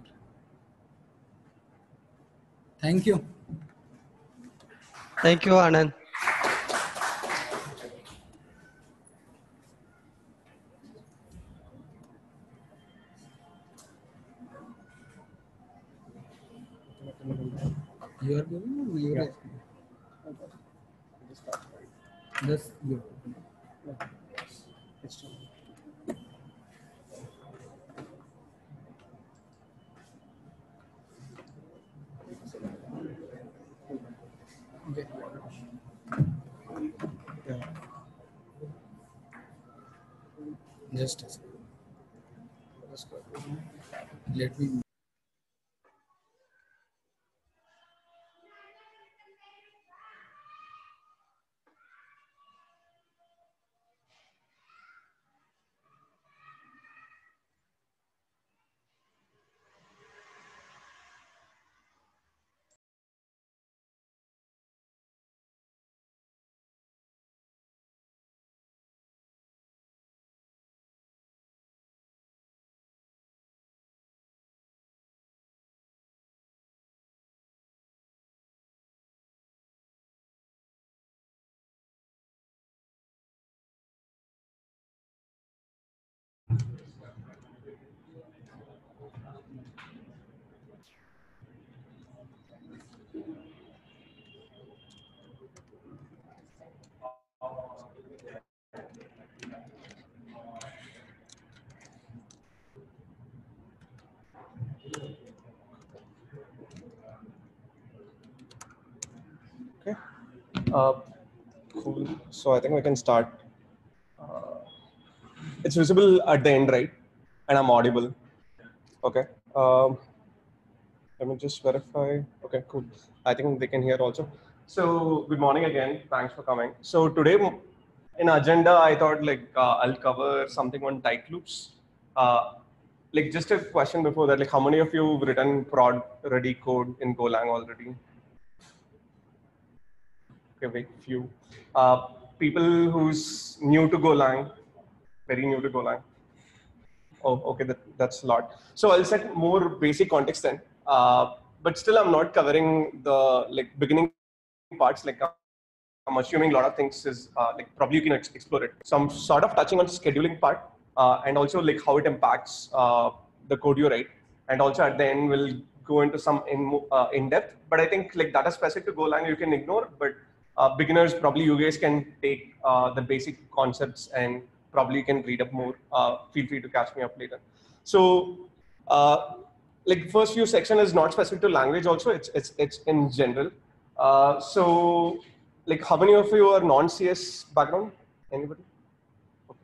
Thank you. Thank you, Anand. You are giving or you are Just you. Okay. Yeah. Just a second. Let me. Okay. Uh, cool. So I think we can start. Uh, it's visible at the end, right? And I'm audible. Okay. Um, let me just verify. Okay, cool. I think they can hear also. So good morning again. Thanks for coming. So today in agenda, I thought like uh, I'll cover something on tight loops. Uh, like just a question before that, like how many of you have written prod ready code in Golang already? Okay, very few. Uh, people who's new to Golang, very new to Golang. Oh, okay, that, that's a lot. So I'll set more basic context then. Uh, but still, I'm not covering the like beginning parts. Like I'm assuming a lot of things is uh, like probably you can ex explore it. So I'm sort of touching on scheduling part uh, and also like how it impacts uh, the code you write. And also at the end we'll go into some in uh, in depth. But I think like data specific to Golang you can ignore. But uh, beginners probably you guys can take uh, the basic concepts and probably you can read up more. Uh, feel free to catch me up later. So. Uh, like first few section is not specific to language also, it's it's it's in general. Uh, so like how many of you are non-C S background? Anybody? Okay.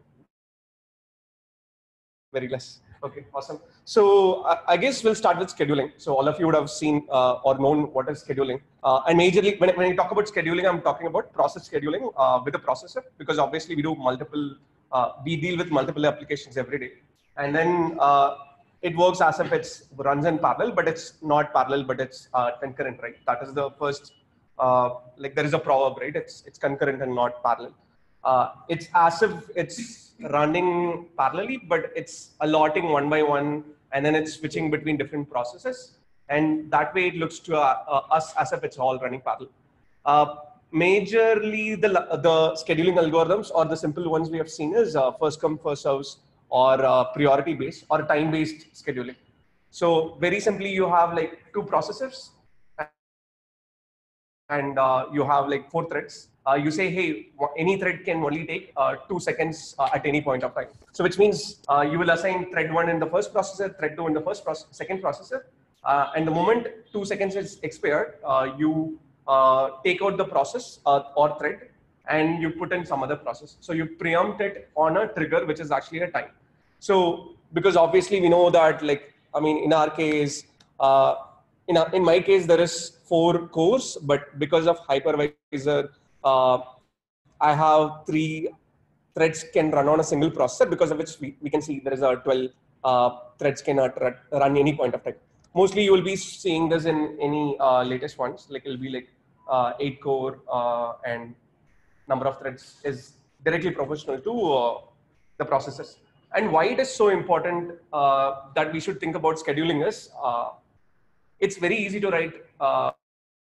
Very less. Okay, awesome. So I, I guess we'll start with scheduling. So all of you would have seen uh, or known what is scheduling. Uh, and majorly when, when I talk about scheduling, I'm talking about process scheduling uh, with a processor, because obviously we do multiple, uh, we deal with multiple applications every day. And then uh, it works as if it's runs in parallel, but it's not parallel, but it's uh, concurrent, right? That is the first, uh, like there is a proverb, right? It's, it's concurrent and not parallel. Uh, it's as if it's running parallelly, but it's allotting one by one, and then it's switching between different processes. And that way it looks to uh, uh, us as if it's all running parallel. Uh, majorly the, the scheduling algorithms or the simple ones we have seen is uh, first come, first serves, or uh, priority based or time based scheduling. So very simply you have like two processors and uh, you have like four threads. Uh, you say, hey, any thread can only take uh, two seconds uh, at any point of time. So which means uh, you will assign thread one in the first processor, thread two in the first process, second processor, Uh, and the moment two seconds is expired, uh, you uh, take out the process uh, or thread and you put in some other process. So you preempt it on a trigger, which is actually a time. So because obviously we know that, like, I mean, in our case, uh, in, a, in my case, there is four cores, but because of hypervisor, uh, I have three threads can run on a single processor, because of which we, we can see there is a twelve uh, threads cannot run any point of time. Mostly you will be seeing this in any uh, latest ones, like it will be like uh, eight core uh, and number of threads is directly proportional to uh, the processes. And why it is so important uh, that we should think about scheduling is, uh, it's very easy to write uh,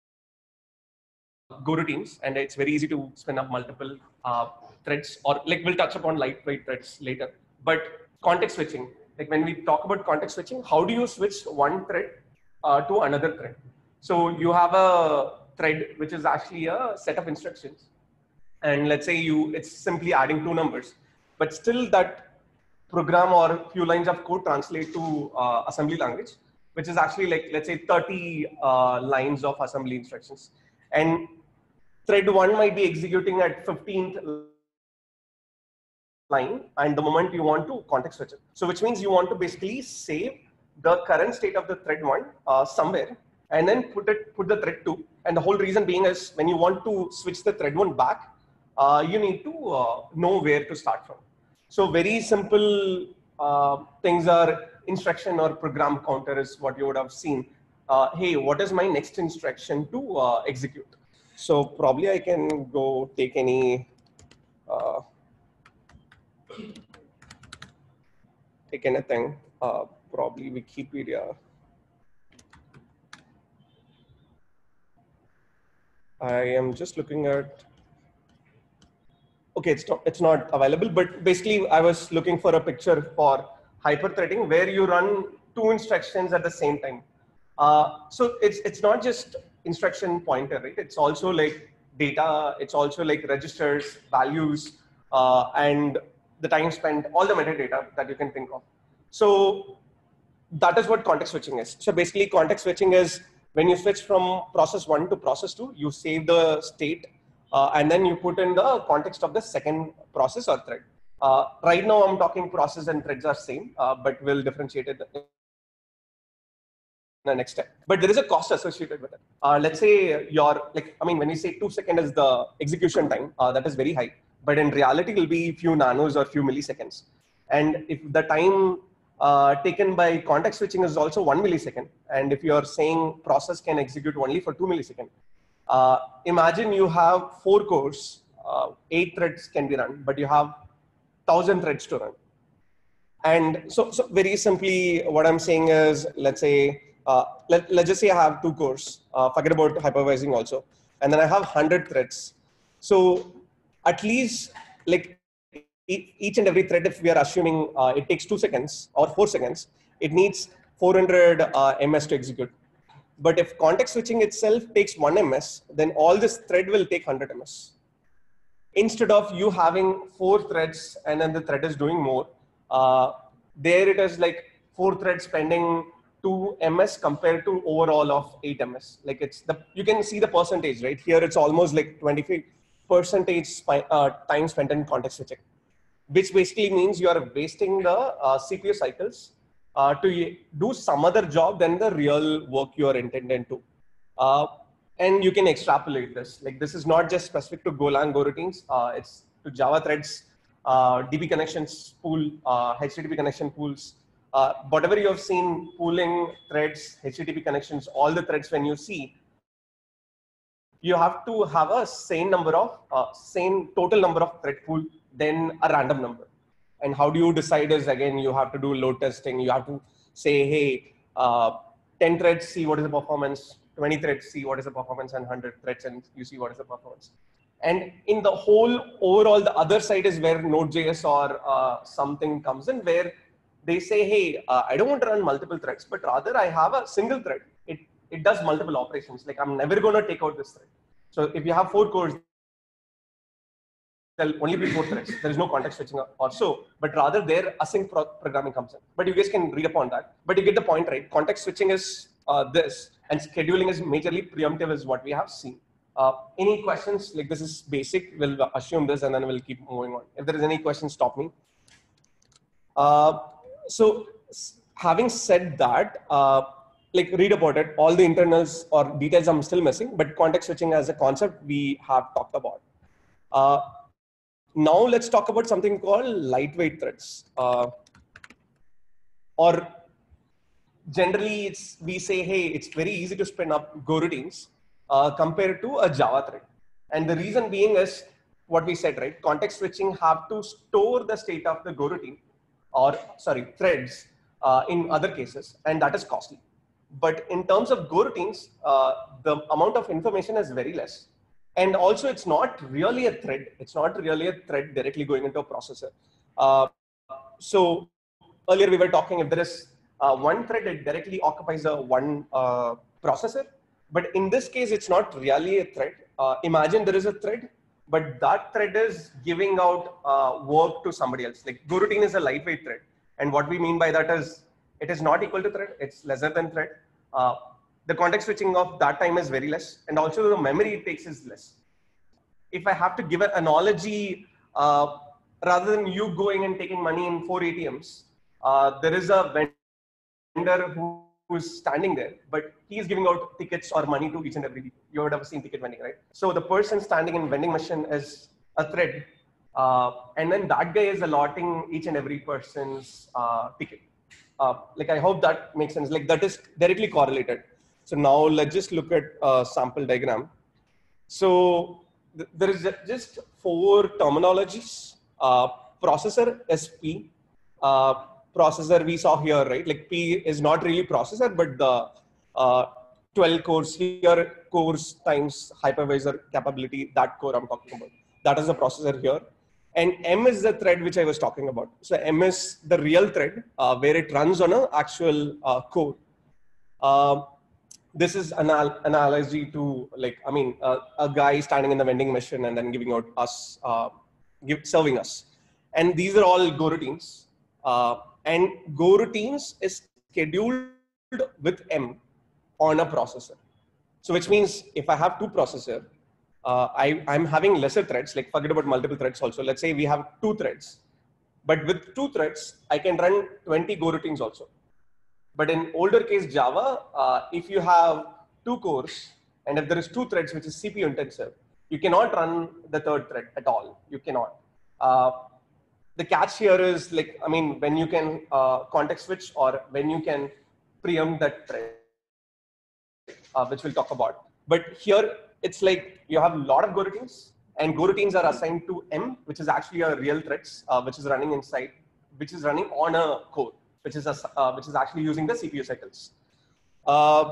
Go routines, and it's very easy to spin up multiple uh, threads, or like we'll touch upon lightweight threads later. But context switching, like when we talk about context switching, how do you switch one thread uh, to another thread? So you have a thread which is actually a set of instructions, and let's say you it's simply adding two numbers, but still that program or few lines of code translate to uh, assembly language, which is actually like, let's say, thirty uh, lines of assembly instructions. And thread one might be executing at fifteenth line, and the moment you want to context switch it. So which means you want to basically save the current state of the thread one uh, somewhere, and then put it put the thread two. And the whole reason being is, when you want to switch the thread one back, uh, you need to uh, know where to start from. So very simple uh, things are instruction or program counter is what you would have seen. Uh, hey, what is my next instruction to uh, execute? So probably I can go take any, uh, take anything, uh, probably Wikipedia. I am just looking at, okay, it's not, it's not available, but basically I was looking for a picture for hyperthreading where you run two instructions at the same time. Uh, so it's, it's not just instruction pointer, right? It's also like data, it's also like registers, values, uh, and the time spent, all the metadata that you can think of. So that is what context switching is. So basically context switching is when you switch from process one to process two, you save the state uh, and then you put in the context of the second process or thread. Uh, right now I'm talking process and threads are same, uh, but we'll differentiate it the next step. But there is a cost associated with it. Uh, let's say your, like, I mean, when we say two seconds is the execution time, uh, that is very high, but in reality, it will be few nanos or few milliseconds. And if the time uh, taken by context switching is also one millisecond, and if you're saying process can execute only for two milliseconds, uh, imagine you have four cores, uh, eight threads can be run, but you have thousand threads to run. And so, so very simply, what I'm saying is, let's say, uh, let, let's just say I have two cores, uh, forget about hypervising also, and then I have one hundred threads. So at least, like, each and every thread, if we are assuming uh, it takes two seconds or four seconds, it needs four hundred uh, M S to execute. But if context switching itself takes one M S, then all this thread will take one hundred M S. Instead of you having four threads and then the thread is doing more, uh, there it is like four threads spending two M S compared to overall of eight M S. Like it's the, you can see the percentage right here. It's almost like twenty-five percentage uh, time spent in context switching, which basically means you are wasting the uh, C P U cycles uh, to do some other job than the real work you are intended to. Uh, and you can extrapolate this. Like this is not just specific to Golang Go routines. Uh, it's to Java threads, uh, D B connections pool, uh, H T T P connection pools. Uh, whatever you have seen, pooling threads, H T T P connections, all the threads when you see, you have to have a same number of, uh, same total number of thread pool than a random number. And how do you decide is, again, you have to do load testing. You have to say, hey, uh, ten threads, see what is the performance, twenty threads, see what is the performance, and one hundred threads, and you see what is the performance. And in the whole overall, the other side is where Node.js or uh, something comes in, where they say, hey, uh, I don't want to run multiple threads, but rather I have a single thread. It, it does multiple operations. Like I'm never going to take out this thread. So if you have four cores, there'll only be four threads. There is no context switching or so, but rather there async pro programming comes in. But you guys can read upon that. But you get the point, right? Context switching is uh, this, and scheduling is majorly preemptive is what we have seen. Uh, any questions? Like this is basic. We'll assume this and then we'll keep moving on. If there is any questions, stop me. Uh, so having said that, uh, like read about it, all the internals or details I'm still missing, but context switching as a concept we have talked about. Uh, now let's talk about something called lightweight threads. Uh, or generally it's, we say, hey, it's very easy to spin up Go routines uh, compared to a Java thread. And the reason being is what we said, right? Context switching have to store the state of the Go routine or sorry, threads uh, in other cases, and that is costly. But in terms of Go routines, uh, the amount of information is very less. And also it's not really a thread. It's not really a thread directly going into a processor. Uh, so earlier we were talking, if there is uh, one thread, it directly occupies a one uh, processor. But in this case, it's not really a thread. Uh, imagine there is a thread, but that thread is giving out uh, work to somebody else. Like Go routine is a lightweight thread. And what we mean by that is it is not equal to thread, it's lesser than thread. Uh, the context switching of that time is very less. And also the memory it takes is less. If I have to give an analogy, uh, rather than you going and taking money in four A T Ms, uh, there is a vendor who, who is standing there, but he is giving out tickets or money to each and every people. You would have seen ticket vending, right? So the person standing in vending machine is a thread. Uh, and then that guy is allotting each and every person's uh, ticket. Uh, like, I hope that makes sense. Like that is directly correlated. So now let's just look at a sample diagram. So th there is just four terminologies. Uh, processor is P. Uh, processor we saw here, right? Like P is not really processor, but the uh, twelve cores here, cores times hypervisor capability, that core I'm talking about. That is the processor here. And M is the thread which I was talking about. So M is the real thread uh, where it runs on an actual uh, core. Uh, this is an anal analogy to, like, I mean, uh, a guy standing in the vending machine and then giving out us, uh, give, serving us. And these are all Go routines. Uh, and Go routines is scheduled with M on a processor. So which means if I have two processors, uh, I, I'm having lesser threads, like forget about multiple threads also. Let's say we have two threads, but with two threads, I can run twenty Go routines also. But in older case Java, uh, if you have two cores, and if there is two threads, which is C P U intensive, you cannot run the third thread at all. You cannot. Uh, the catch here is, like, I mean, when you can uh, context switch or when you can preempt that thread, uh, which we'll talk about. But here, it's like you have a lot of Go routines, and Go routines are assigned to M, which is actually a real threads, uh, which is running inside, which is running on a core, which is a, uh, which is actually using the C P U cycles. Uh,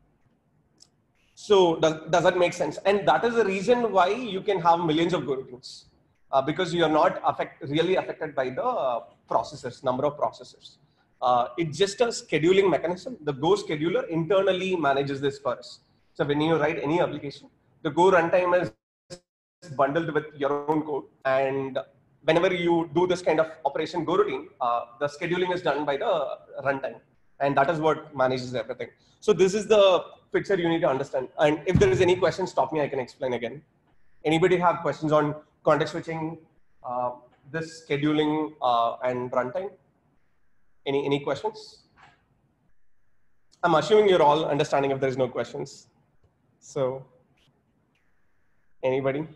so does, does that make sense? And that is the reason why you can have millions of Go routines, uh, because you are not affect, really affected by the uh, processors, number of processors. Uh, it's just a scheduling mechanism. The Go scheduler internally manages this for us. So when you write any application, the Go runtime is bundled with your own code, and whenever you do this kind of operation Go routine, uh, the scheduling is done by the runtime, and that is what manages everything. So this is the picture you need to understand. And if there is any question, stop me, I can explain again. Anybody have questions on context switching, uh, this scheduling uh, and runtime? Any, any questions? I'm assuming you're all understanding if there's no questions. So, anybody?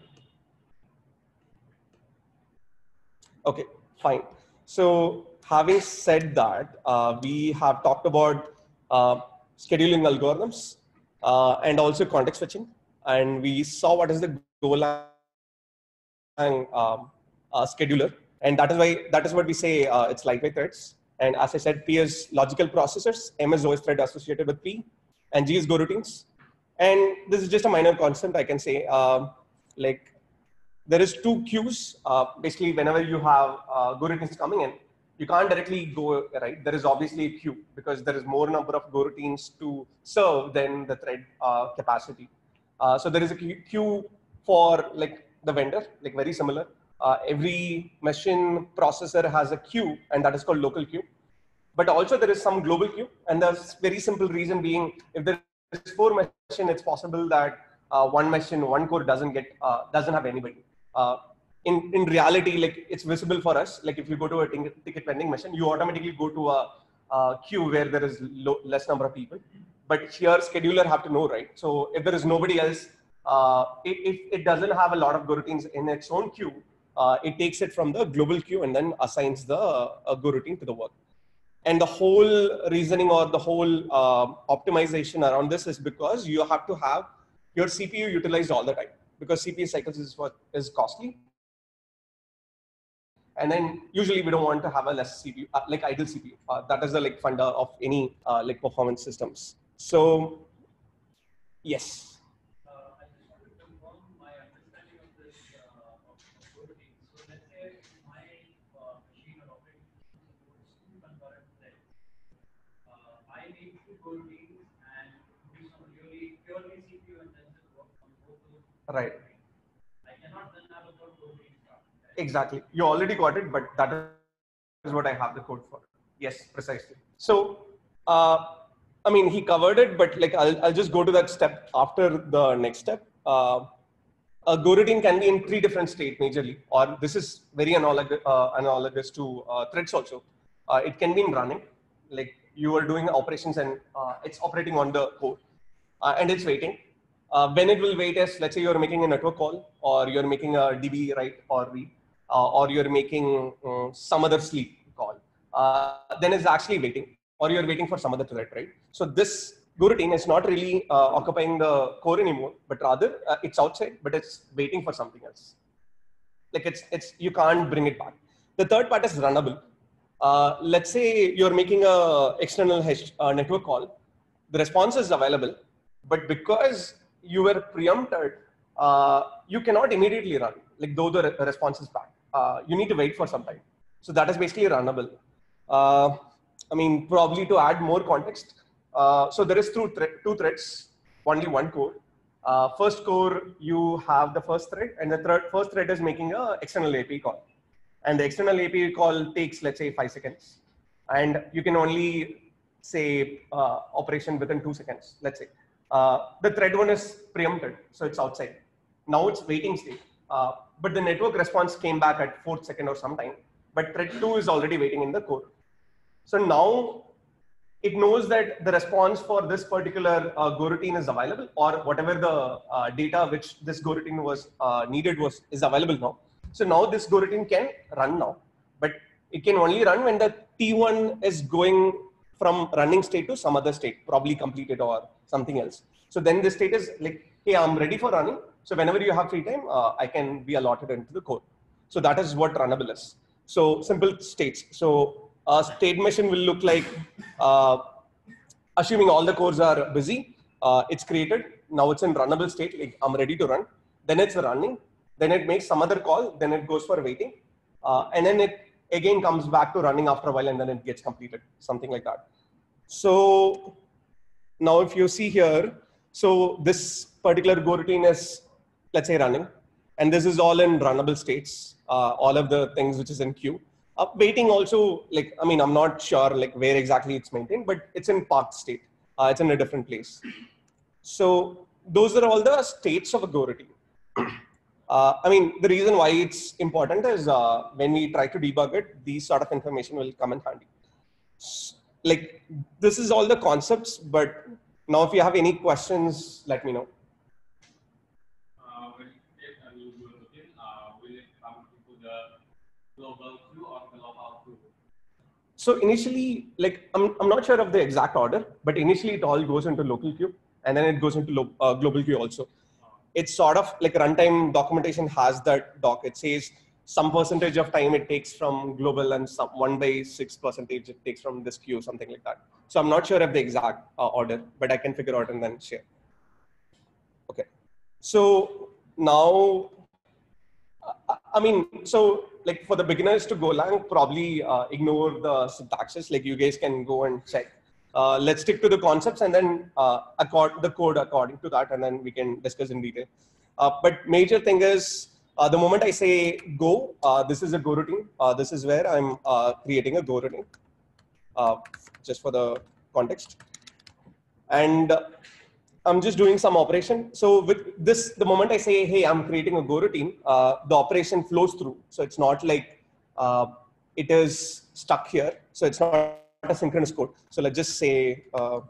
Okay, fine. So, having said that, uh, we have talked about uh, scheduling algorithms uh, and also context switching. And we saw what is the Golang um, uh, scheduler. And that is why, that is what we say uh, it's lightweight threads. And as I said, P is logical processors, M is O S thread associated with P, and G is Go routines. And this is just a minor constant, I can say. Uh, like, there is two queues. Uh, basically, whenever you have uh, Go routines coming in, you can't directly go, right? There is obviously a queue because there is more number of Go routines to serve than the thread uh, capacity. Uh, so there is a queue for, like, the vendor, like very similar. Uh, every machine processor has a queue, and that is called local queue. but also there is some global queue, and the very simple reason being, if there is four machine, it's possible that uh, one machine, one core doesn't get, uh, doesn't have anybody. Uh, in, in reality, like it's visible for us. Like if you go to a ticket vending machine, you automatically go to a, a queue where there is low, less number of people. But here scheduler have to know, right? So if there is nobody else, uh, if it doesn't have a lot of goroutines in its own queue, uh, it takes it from the global queue and then assigns the uh, goroutine to the work. And the whole reasoning or the whole uh, optimization around this is because you have to have your C P U utilized all the time, because C P U cycles is what is costly. And then usually we don't want to have a less C P U, uh, like idle C P U. Uh, that is the like funda of any uh, like performance systems. So yes. Right. Exactly. You already got it, but that is what I have the code for. Yes, precisely. So, uh, I mean, he covered it, but like I'll, I'll just go to that step after the next step. Uh, a goroutine can be in three different states majorly, or this is very analogous, uh, analogous to uh, threads also. Uh, it can be in running, like you are doing operations and uh, it's operating on the code uh, and it's waiting. Uh, when it will wait is, let's say you're making a network call, or you're making a D B write or read, uh, or you're making uh, some other sleep call, uh, then it's actually waiting, or you're waiting for some other thread, right? So this goroutine is not really uh, occupying the core anymore, but rather uh, it's outside, but it's waiting for something else. Like it's, it's, you can't bring it back. The third part is runnable. Uh, let's say you're making a external uh, network call, the response is available, but because you were preempted, uh, you cannot immediately run, like though the re response is back. Uh, you need to wait for some time. So that is basically runnable. Uh, I mean, probably to add more context, uh, so there is two, thre two threads, only one core. Uh, first core, you have the first thread, and the third, first thread is making a external A P I call. And the external A P I call takes, let's say, five seconds. And you can only say uh, operation within two seconds, let's say. Uh, the thread one is preempted, so it's outside. Now it's waiting state. Uh, but the network response came back at fourth second or sometime. But thread two is already waiting in the core. So now it knows that the response for this particular uh, goroutine is available, or whatever the uh, data which this goroutine was uh, needed was is available now. So now this goroutine can run now, but it can only run when the T one is going from running state to some other state, probably completed or something else. So then the state is like, hey, I'm ready for running. So whenever you have free time, uh, I can be allotted into the code. So that is what runnable is. So simple states. So a state machine will look like, uh, assuming all the cores are busy, uh, it's created. Now it's in runnable state, like I'm ready to run. Then it's running. Then it makes some other call. Then it goes for waiting. Uh, and then it again comes back to running after a while, and then it gets completed, something like that. So now if you see here, so this particular goroutine is, let's say, running, and this is all in runnable states, uh, all of the things which is in queue. Uh, waiting also, like, I mean, I'm not sure like where exactly it's maintained, but it's in parked state. Uh, it's in a different place. So those are all the states of a goroutine. Uh, I mean, the reason why it's important is uh, when we try to debug it, these sort of information will come in handy. Like, this is all the concepts, but now if you have any questions, let me know. Uh, when you create a new goroutine, uh, will it come to the global queue or the local queue? So initially, like, I'm, I'm not sure of the exact order, but initially it all goes into local queue, and then it goes into lo uh, global queue also. It's sort of like runtime documentation has that doc. It says some percentage of time it takes from global, and some one by six percentage it takes from this queue, something like that. So I'm not sure of the exact uh, order, but I can figure out and then share. Okay. So now, uh, I mean, so like for the beginners to Golang, probably uh, ignore the syntaxes. Like you guys can go and check. Uh, let's stick to the concepts and then uh, accord the code according to that, and then we can discuss in detail. Uh, but major thing is, uh, the moment I say go, uh, this is a goroutine. Uh, this is where I'm uh, creating a goroutine. uh, just for the context. And uh, I'm just doing some operation. So with this, the moment I say, hey, I'm creating a Go routine, uh, the operation flows through. So it's not like uh, it is stuck here. So it's not a synchronous code. So let's just say, uh,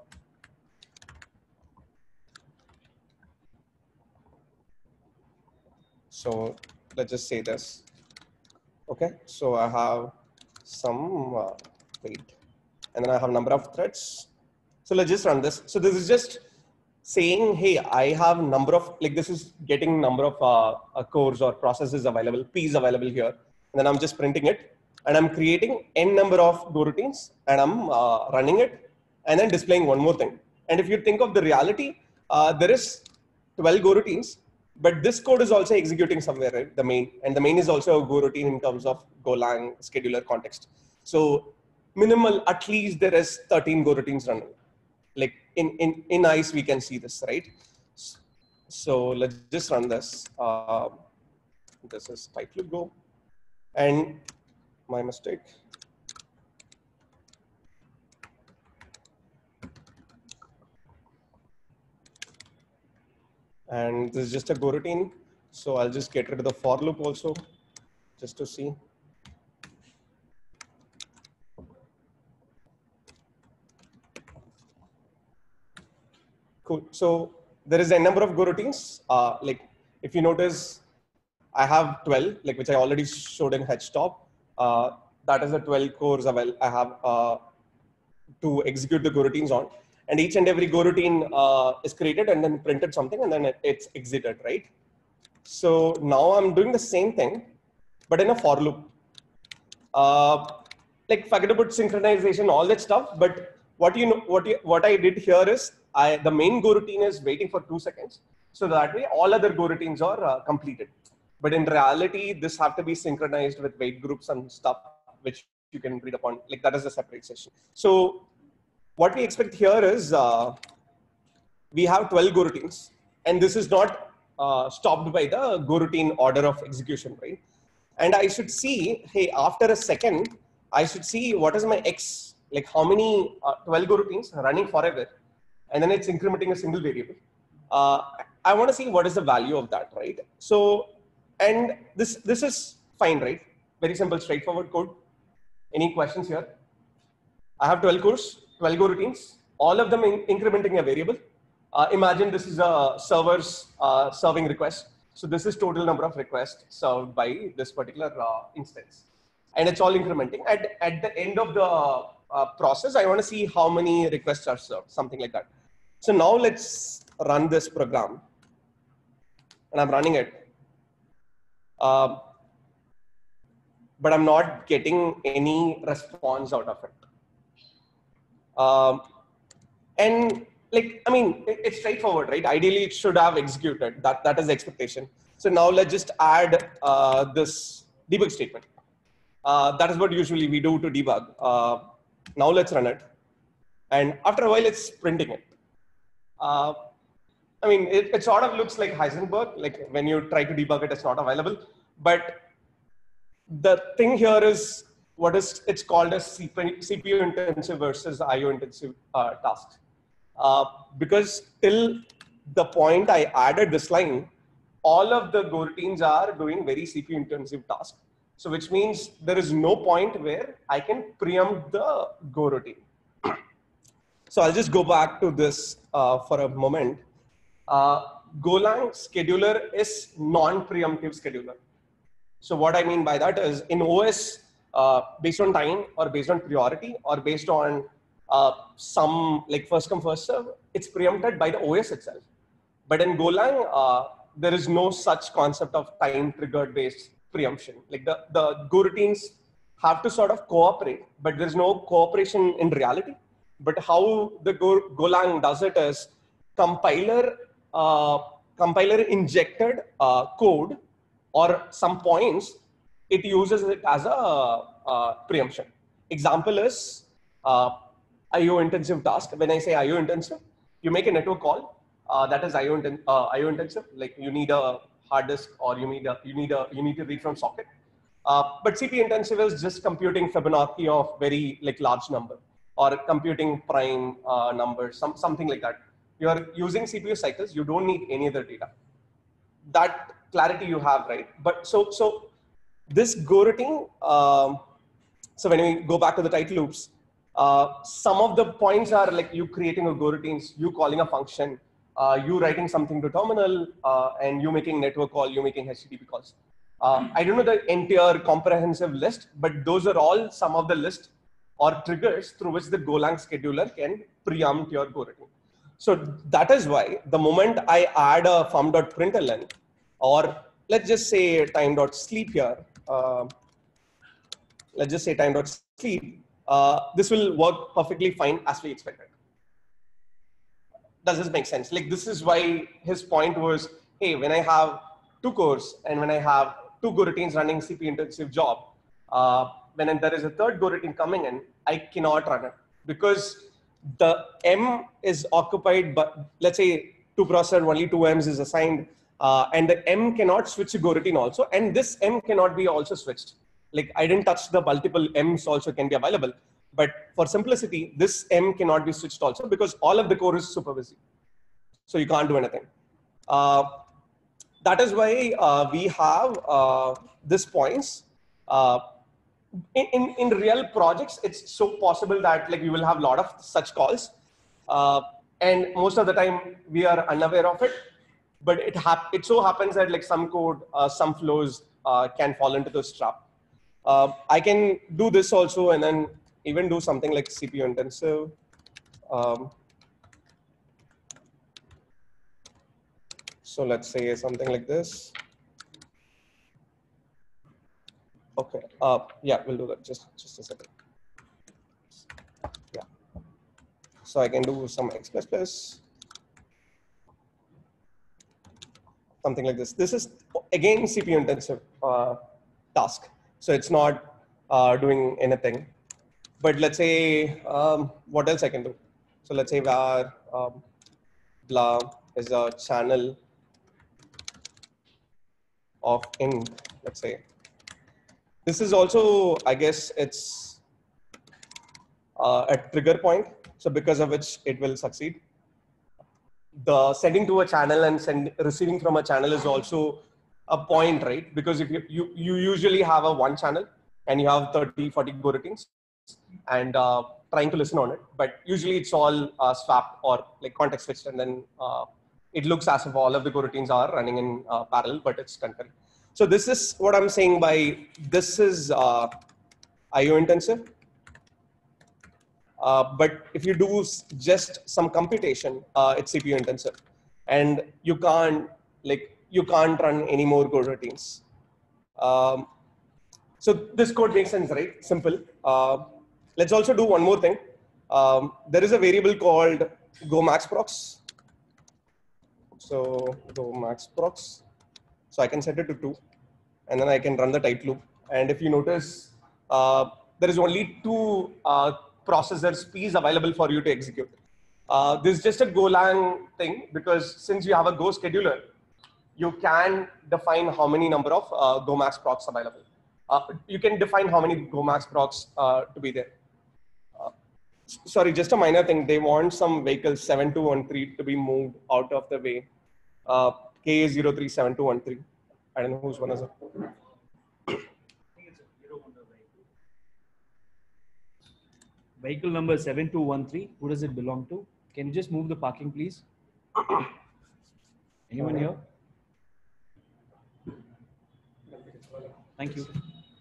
so let's just say this. Okay, so I have some, uh, wait, and then I have number of threads. So let's just run this. So this is just saying, hey, I have number of, like this is getting number of uh, uh, cores or processes available, P's available here. And then I'm just printing it. And I'm creating n number of Go routines and I'm uh, running it and then displaying one more thing. And if you think of the reality, uh, there is twelve Go routines, but this code is also executing somewhere, right? The main, and the main is also a Go routine in terms of Golang scheduler context. So minimal, at least there is thirteen Go routines running. Like in, in, in ICE, we can see this, right? So let's just run this. Uh, this is tightly Go. And my mistake. And this is just a Go routine. So I'll just get rid of the for loop also, just to see. Cool. So there is a number of Go routines. Uh, like if you notice, I have twelve, like which I already showed in HTOP. Uh, that is the twelve cores I have uh, to execute the Go routines on. And each and every Go routine uh, is created and then printed something and then it, it's exited, right? So now I'm doing the same thing, but in a for loop. Uh, like forget about synchronization, all that stuff. But what you know, what you, what I did here is, I the main Go routine is waiting for two seconds, so that way all other Go routines are uh, completed. But in reality, this have to be synchronized with wait groups and stuff, which you can read upon. Like that is a separate session. So what we expect here is uh, we have twelve Go routines, and this is not uh, stopped by the Go routine order of execution, right? And I should see, hey, after a second, I should see what is my X, like how many uh, twelve Go routines running forever, and then it's incrementing a single variable. Uh, I want to see what is the value of that, right? So, and this this is fine, right? Very simple, straightforward code. Any questions here? I have twelve cores, twelve Go routines, all of them in incrementing a variable. Uh, imagine this is a server's uh, serving request. So this is total number of requests served by this particular uh, instance. And it's all incrementing. At, at the end of the uh, process, I want to see how many requests are served, something like that. So now let's run this program. And I'm running it. Uh, but I'm not getting any response out of it. Um, and like, I mean, it, it's straightforward, right? Ideally, it should have executed. That, that is the expectation. So now let's just add uh, this debug statement. Uh, that is what usually we do to debug. Uh, now let's run it. And after a while, it's printing it. Uh, I mean, it, it sort of looks like Heisenberg. Like when you try to debug it, it's not available. But the thing here is what is it's called a C P U intensive versus I O intensive uh, tasks. Uh, because till the point I added this line, all of the Go routines are doing very C P U intensive tasks. So which means there is no point where I can preempt the Go routine. So I'll just go back to this uh, for a moment. Uh, Golang scheduler is non-preemptive scheduler. So what I mean by that is in O S, uh, based on time or based on priority or based on uh, some like first come first serve, it's preempted by the O S itself. But in Golang, uh, there is no such concept of time triggered based preemption. Like the, the Go routines have to sort of cooperate, but there's no cooperation in reality. But how the Go, Golang does it is compiler, uh, compiler injected uh, code or some points, it uses it as a uh, preemption. Example is uh, I O intensive task. When I say I O intensive, you make a network call uh, that is I O, inten uh, I O intensive. Like you need a hard disk or you need a you need a you need to read from socket. Uh, but C P U intensive is just computing Fibonacci of very like large number. or computing prime uh, numbers, some, something like that. You're using C P U cycles, you don't need any other data. That clarity you have, right? But so, so this Go routine, um, so when we go back to the title loops, uh, some of the points are like you creating a Go routines, you calling a function, uh, you writing something to terminal, uh, and you making network call, you making H T T P calls. Uh, I don't know the entire comprehensive list, but those are all some of the list or triggers through which the Golang scheduler can preempt your Go routine. So that is why the moment I add a fum.println, or let's just say time.sleep here, uh, let's just say time.sleep, uh, this will work perfectly fine as we expected. Does this make sense? Like, this is why his point was, hey, when I have two cores and when I have two Go routines running C P U intensive job, uh, when there is a third Go routine coming in, I cannot run it because the M is occupied, but let's say two processor, only two M's is assigned, uh, and the M cannot switch to Go routine also, and this M cannot be also switched. Like, I didn't touch the multiple M's also can be available, but for simplicity, this M cannot be switched also because all of the core is super busy. So you can't do anything. Uh, that is why uh, we have uh, this points. Uh, in, in, in real projects, it's so possible that like we will have a lot of such calls. Uh, and most of the time we are unaware of it, but it, hap it so happens that like some code, uh, some flows uh, can fall into this trap. Uh, I can do this also and then even do something like C P U intensive. Um, so let's say something like this. Okay, uh, yeah, we'll do that. Just, just a second. Yeah. So I can do some X plus plus, something like this. This is again C P U intensive uh, task. So it's not uh, doing anything. But let's say, um, what else I can do? So let's say var um, blah is a channel of int, let's say. This is also, I guess, it's uh, a trigger point. So because of which it will succeed. The sending to a channel and send, receiving from a channel is also a point, right? Because if you, you, you usually have a one channel and you have thirty, forty Go routines and uh, trying to listen on it, but usually it's all uh, swapped or like context switched, and then uh, it looks as if all of the Go routines are running in uh, parallel, but it's concurrent. So this is what I'm saying by this is uh, I O intensive. Uh, but if you do just some computation, uh, it's C P U intensive, and you can't like you can't run any more Go routines. Um, so this code makes sense, right? Simple. Uh, let's also do one more thing. Um, there is a variable called go max procs. So go max procs. So I can set it to two, and then I can run the type loop. And if you notice, uh, there is only two uh, processor speeds available for you to execute. Uh, this is just a Golang thing because since you have a Go scheduler, you can define how many number of uh, Go max procs available. Uh, you can define how many Go max procs uh, to be there. Uh, sorry, just a minor thing. They want some vehicles seven two one three to be moved out of the way. Uh, K A zero three seven two one three. I don't know whose one is it. Vehicle number seven two one three, who does it belong to? Can you just move the parking, please? Anyone here? Thank you.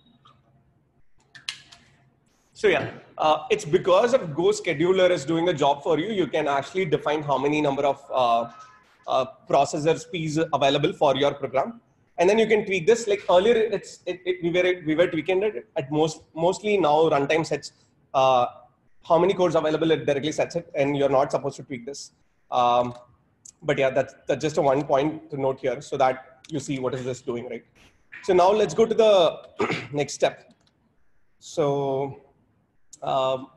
So yeah, uh, it's because of Go scheduler is doing the job for you. You can actually define how many number of uh, uh, processor speeds available for your program, and then you can tweak this. Like earlier, it's it, it, we were we were tweaking it at most mostly now runtime sets. Uh, how many cores available, it directly sets it, and you're not supposed to tweak this. Um, but yeah, that's, that's just a one point to note here so that you see what is this doing, right? So now let's go to the next step. So um,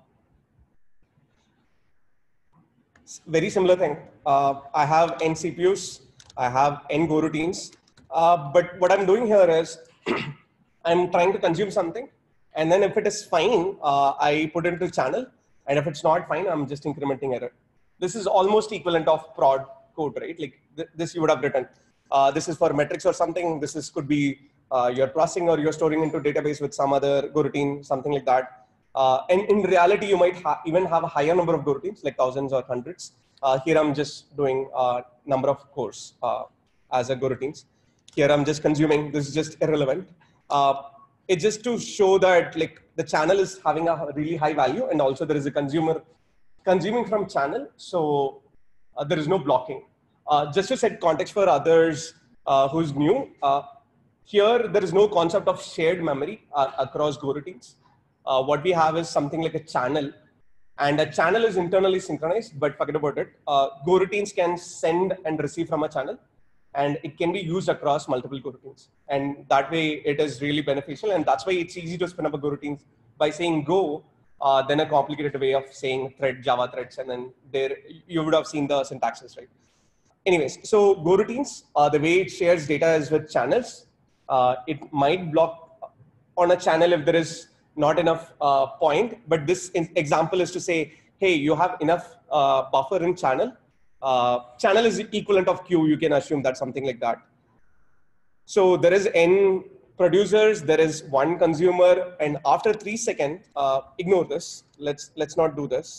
very similar thing. Uh, I have n C P Us, I have n Go routines, uh, but what I'm doing here is I'm trying to consume something, and then if it is fine, uh, I put it into channel. And if it's not, fine, I'm just incrementing error. This is almost equivalent of prod code, right? Like th this you would have written. Uh, this is for metrics or something. This is could be uh, you're processing or you're storing into database with some other Go routine, something like that. Uh, and in reality, you might ha even have a higher number of Go routines, like thousands or hundreds. Uh, here I'm just doing a uh, number of cores uh, as a Go routines. Here I'm just consuming. This is just irrelevant. Uh, it's just to show that like the channel is having a really high value, and also there is a consumer consuming from channel, so uh, there is no blocking. Uh, just to set context for others uh, who's new, uh, here there is no concept of shared memory uh, across Go routines. Uh, what we have is something like a channel, and a channel is internally synchronized, but forget about it. Uh, Go routines can send and receive from a channel, and it can be used across multiple Go routines. And that way it is really beneficial, and that's why it's easy to spin up a Go routines by saying Go, uh, then a complicated way of saying thread, Java threads, and then there you would have seen the syntaxes, right? Anyways, so Go routines, uh, the way it shares data is with channels. Uh, it might block on a channel if there is not enough uh, point, but this example is to say, hey, you have enough uh, buffer in channel. Uh, channel is equivalent of queue, you can assume that something like that. So there is n producers, there is one consumer, and after three seconds, uh, ignore this. Let's let's not do this.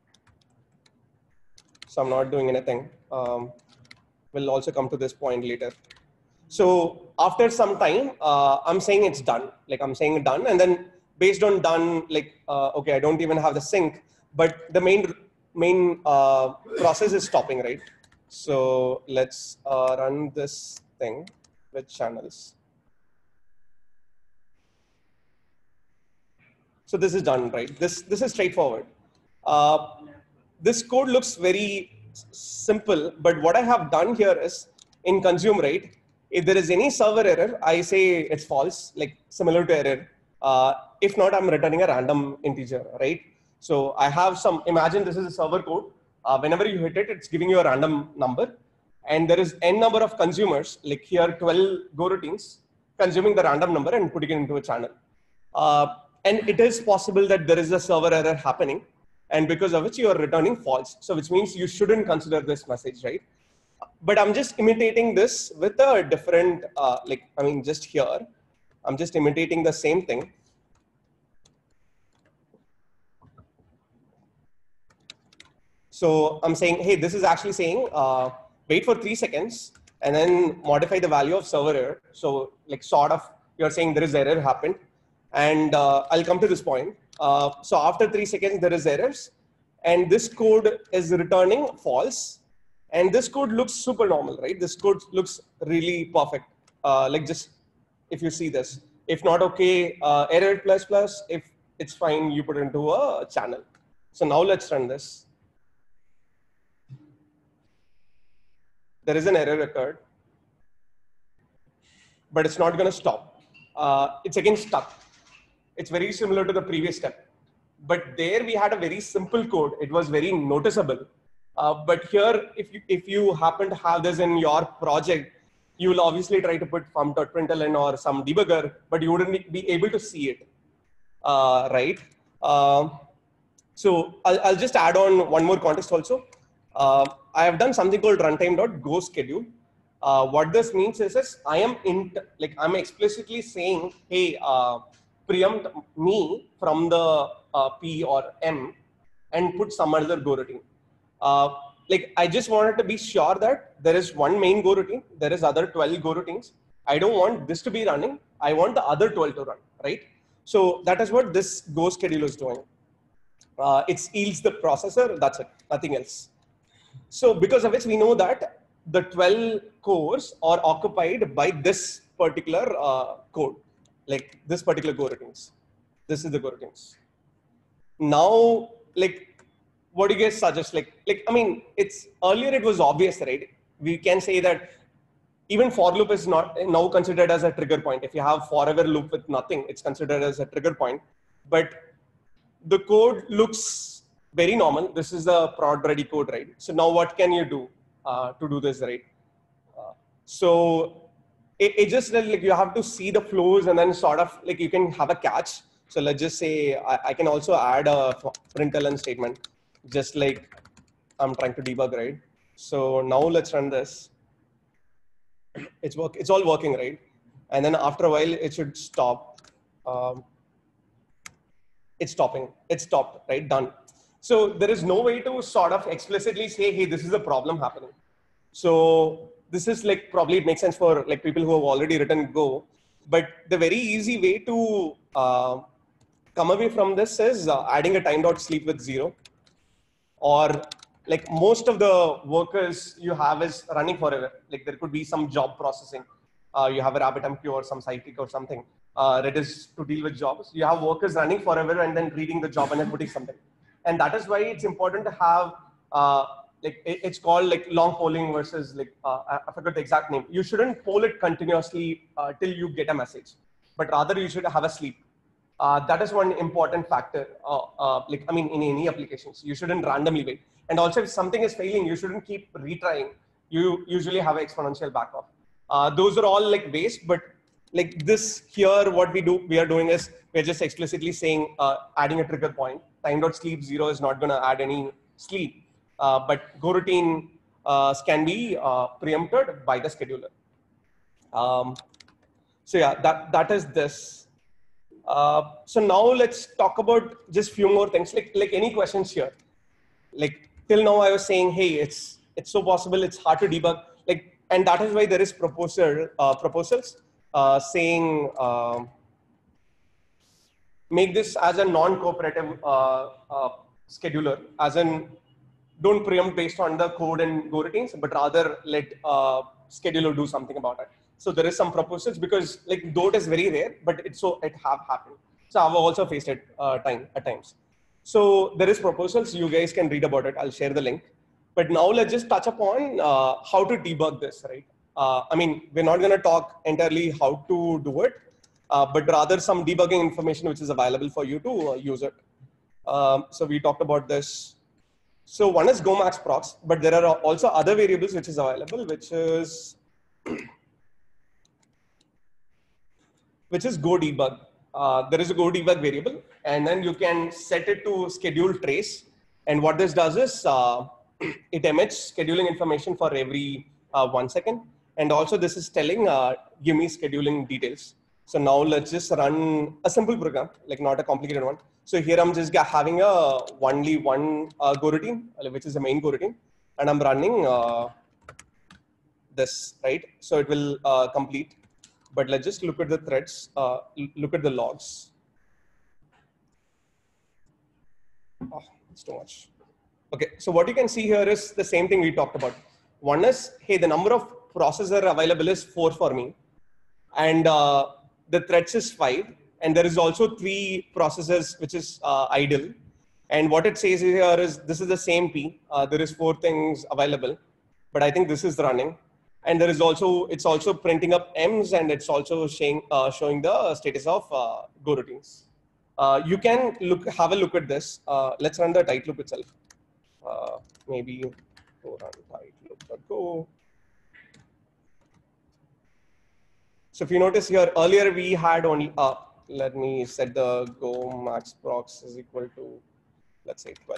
So I'm not doing anything. Um, we'll also come to this point later. So after some time, uh, I'm saying it's done. Like I'm saying done, and then based on done, like uh, okay, I don't even have the sync, but the main main uh, process is stopping, right? So let's uh, run this thing with channels. So this is done, right? This this is straightforward. Uh, this code looks very simple, but what I have done here is in consume, right? If there is any server error, I say it's false, like similar to error. Uh, if not, I'm returning a random integer, right? So I have some, imagine this is a server code. Uh, whenever you hit it, it's giving you a random number. And there is n number of consumers, like here twelve Go routines, consuming the random number and putting it into a channel. Uh, and it is possible that there is a server error happening, and because of which you are returning false. So which means you shouldn't consider this message, right? But I'm just imitating this with a different, uh, like, I mean, just here, I'm just imitating the same thing. So I'm saying, hey, this is actually saying, uh, wait for three seconds and then modify the value of server error. So like sort of, you're saying there is error happened. And uh, I'll come to this point. Uh, so after three seconds, there is errors. And this code is returning false. And this code looks super normal, right? This code looks really perfect. Uh, like just, if you see this, if not okay, uh, error plus plus, if it's fine, you put it into a channel. So now let's run this. There is an error occurred, but it's not gonna stop. Uh, it's again stuck. It's very similar to the previous step. But there we had a very simple code. It was very noticeable. Uh, but here, if you, if you happen to have this in your project, you will obviously try to put fum.println or some debugger, but you wouldn't be able to see it, uh, right? Uh, so I'll, I'll just add on one more context also. Uh, I have done something called runtime.goSchedule. Uh, what this means is, is I am in, like I'm explicitly saying, hey, uh, preempt me from the uh, P or M and put some other Go routine. Uh, like I just wanted to be sure that there is one main Go routine, there is other twelve Go routines. I don't want this to be running. I want the other twelve to run, right? So that is what this Go schedule is doing. Uh, it yields the processor, that's it, nothing else. So because of which we know that the twelve cores are occupied by this particular uh, code, like this particular Go routines. This is the Go routines. Now, like, what do you guys suggest? Like, like I mean, it's earlier it was obvious, right? We can say that even for loop is not now considered as a trigger point. If you have forever loop with nothing, it's considered as a trigger point. But the code looks very normal. This is the prod ready code, right? So now what can you do uh, to do this, right? Uh, so it, it just like you have to see the flows and then sort of like you can have a catch. So let's just say I, I can also add a println statement, just like I'm trying to debug, right? So now let's run this. It's work. It's all working, right? And then after a while, it should stop. Um, it's stopping. It's stopped, right? Done. So there is no way to sort of explicitly say, hey, this is a problem happening. So this is like, probably it makes sense for like people who have already written Go, but the very easy way to uh, come away from this is uh, adding a time.sleep with zero, or like most of the workers you have is running forever. Like there could be some job processing. Uh, you have a RabbitMQ or some Sidekick or something. Uh, Redis to deal with jobs. You have workers running forever and then reading the job and then putting something. And that is why it's important to have, uh, like it, it's called like long polling versus like, uh, I forgot the exact name. You shouldn't poll it continuously uh, till you get a message, but rather you should have a sleep. Uh, that is one important factor. Uh, uh, like, I mean, in any applications, you shouldn't randomly wait. And also if something is failing, you shouldn't keep retrying. You usually have an exponential backup. Uh, those are all like waste, but like this here, what we do, we are doing is we're just explicitly saying, uh, adding a trigger point. Time.sleep zero is not going to add any sleep, uh, but go routine uh, can be uh, preempted by the scheduler. Um, so yeah, that that is this. Uh, so now let's talk about just few more things. Like like any questions here? Like till now I was saying, hey, it's it's so possible, it's hard to debug. Like, and that is why there is proposal uh, proposals uh, saying uh, make this as a non-cooperative uh, uh, scheduler, as in don't preempt based on the code and go routines, but rather let uh, scheduler do something about it. So there is some proposals, because like though it is very rare, but it's so it have happened. So I've also faced it uh, time at times. So there is proposals. You guys can read about it. I'll share the link. But now let's just touch upon uh, how to debug this, right? Uh, I mean, we're not going to talk entirely how to do it, uh, but rather some debugging information which is available for you to uh, use it. Um, so we talked about this. So one is Go max procs, but there are also other variables which is available, which is which is Go debug. Uh, there is a Go debug variable, and then you can set it to schedule trace. And what this does is uh, it emits scheduling information for every uh, one second. And also this is telling, uh, give me scheduling details. So now let's just run a simple program, like not a complicated one. So here I'm just having a only one uh, Go routine, which is the main Go routine. And I'm running uh, this, right? So it will uh, complete. But let's just look at the threads, uh, look at the logs. Oh, it's too much. Okay, so what you can see here is the same thing we talked about. One is, hey, the number of processor available is four for me. And uh, the threads is five. And there is also three processors, which is uh, idle. And what it says here is, this is the same P. Uh, there is four things available, but I think this is running. And there is also, it's also printing up M's, and it's also showing, uh, showing the status of uh, Go routines. Uh, you can look, have a look at this. Uh, let's run the tight loop itself. Uh, maybe go run tight loop.go. So if you notice here, earlier we had only, uh, let me set the Go max procs is equal to, let's say twelve.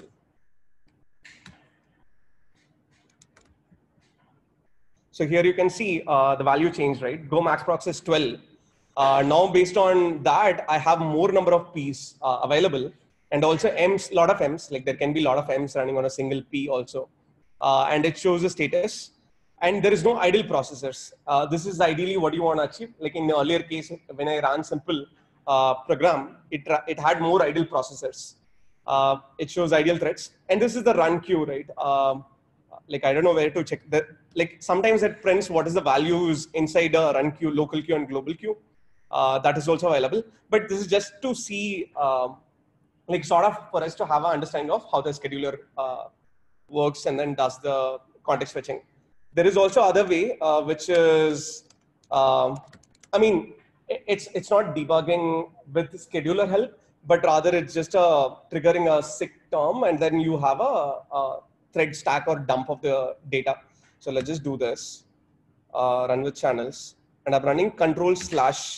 So here you can see uh, the value change, right? Go max procs is twelve. Uh, now based on that, I have more number of P's uh, available, and also M's, lot of M's, like there can be a lot of M's running on a single P also. Uh, and it shows the status, and there is no idle processors. Uh, this is ideally what you want to achieve. Like in the earlier case, when I ran simple uh, program, it, it had more idle processors. Uh, it shows ideal threads, and this is the run queue, right? Um, like I don't know where to check that. Like sometimes it prints what is the values inside a run queue, local queue, and global queue. Uh, that is also available. But this is just to see, um, like sort of for us to have an understanding of how the scheduler uh, works and then does the context fetching. There is also other way, uh, which is, um, I mean, it's it's not debugging with scheduler help, but rather it's just uh, triggering a sick term, and then you have a, a thread stack or dump of the data. So let's just do this, uh, run with channels, and I'm running control slash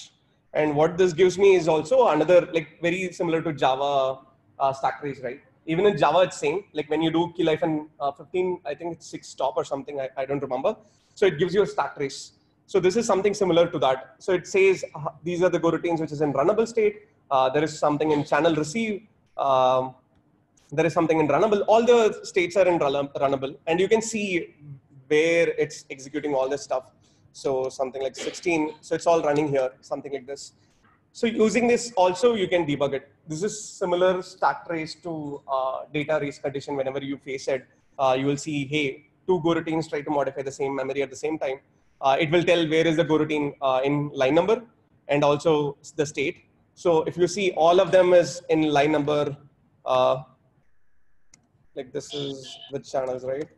And what this gives me is also another, like very similar to Java uh, stack trace, right? Even in Java, it's same. Like when you do key life and uh, fifteen, I think it's six stop or something. I, I don't remember. So it gives you a stack trace. So this is something similar to that. So it says uh, these are the coroutines which is in runnable state. Uh, there is something in channel receive. Um, there is something in runnable. All the states are in runnable, and you can see where it's executing all this stuff. So something like sixteen. So it's all running here, something like this. So using this also, you can debug it. This is similar stack trace to uh, data race condition. Whenever you face it, uh, you will see, hey, two coroutines try to modify the same memory at the same time. Uh, it will tell where is the coroutine uh, in line number and also the state. So if you see all of them is in line number, uh, like this is which channels, right?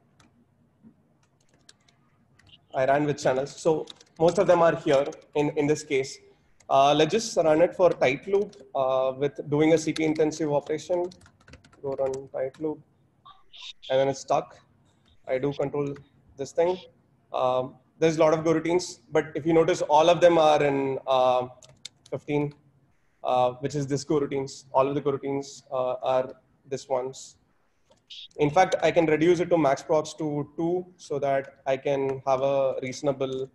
I ran with channels. So most of them are here in, in this case. Uh, let's just run it for tight loop uh, with doing a C P intensive operation. Go run tight loop, and then it's stuck. I do control this thing. Um, there's a lot of coroutines, but if you notice, all of them are in uh, fifteen, uh, which is this coroutines. All of the coroutines uh, are this ones. In fact, I can reduce it to max procs to two so that I can have a reasonable.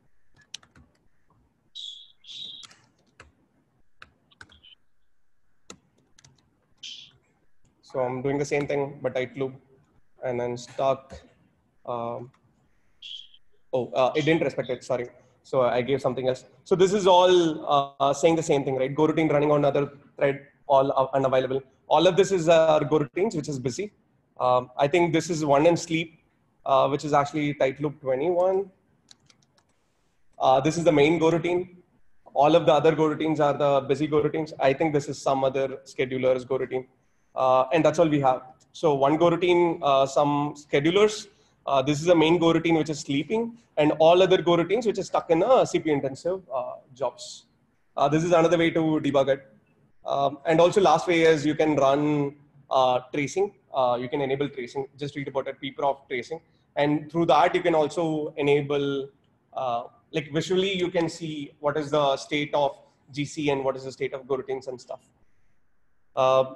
So I'm doing the same thing, but tight loop and then stuck. Um, oh, uh, it didn't respect it, sorry. So I gave something else. So this is all uh, saying the same thing, right? Go routine running on another thread, all unavailable. All of this is our go routines, which is busy. Um, I think this is one in sleep, uh, which is actually tight loop twenty-one. Uh, this is the main go routine. All of the other go routines are the busy go routines. I think this is some other scheduler's go routine. Uh, and that's all we have. So one go routine, uh, some schedulers. Uh, this is the main go routine, which is sleeping, and all other go routines, which is stuck in a C P U intensive uh, jobs. Uh, this is another way to debug it. Um, and also last way is you can run uh, tracing. Uh, you can enable tracing. Just read about it, pprof tracing. And through that, you can also enable, uh, like visually, you can see what is the state of G C and what is the state of go routines and stuff. Uh,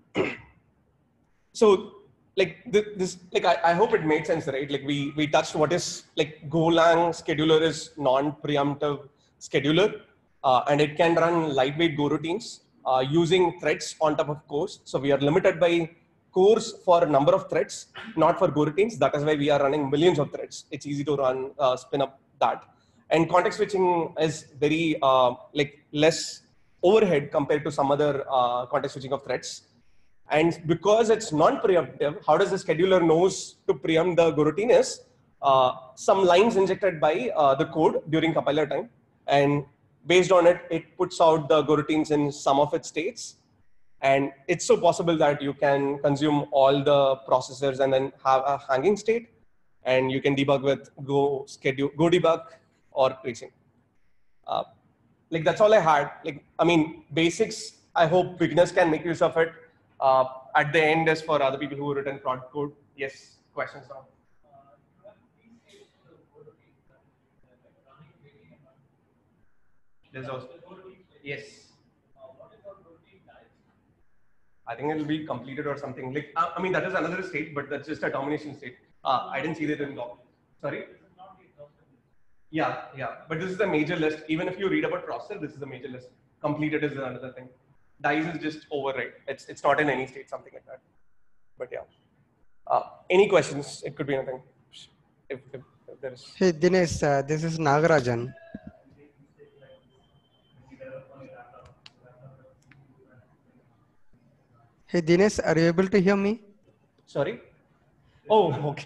so like this, like I, I hope it made sense, right? Like we we touched what is like Golang scheduler is non-preemptive scheduler, uh, and it can run lightweight go routines uh, using threads on top of cores. So we are limited by cores for number of threads, not for go routines. That is why we are running millions of threads. It's easy to run uh, spin up that. And context switching is very uh, like less overhead compared to some other uh, context switching of threads. And because it's non-preemptive, how does the scheduler knows to preempt the go routine is uh, some lines injected by uh, the code during compiler time. And based on it, it puts out the go routines in some of its states. And it's so possible that you can consume all the processors and then have a hanging state. And you can debug with Go schedule, Go debug or tracing. Uh, like that's all I had. Like, I mean, basics, I hope beginners can make use of it. Uh, at the end is for other people who written prod code. Yes, questions now? There's also, yes. I think it will be completed or something. Like, uh, I mean, that is another state, but that's just a termination state. Uh, I didn't see that in doc. Sorry? Yeah, yeah. But this is the major list. Even if you read about processor, this is the major list. Completed is another thing. Dice is just override. It's it's not in any state, something like that. But yeah. Uh, any questions? It could be anything. If, if, if there is. Hey Dinesh, uh, this is Nagarajan. Hey Dinesh, are you able to hear me? Sorry? Oh, okay.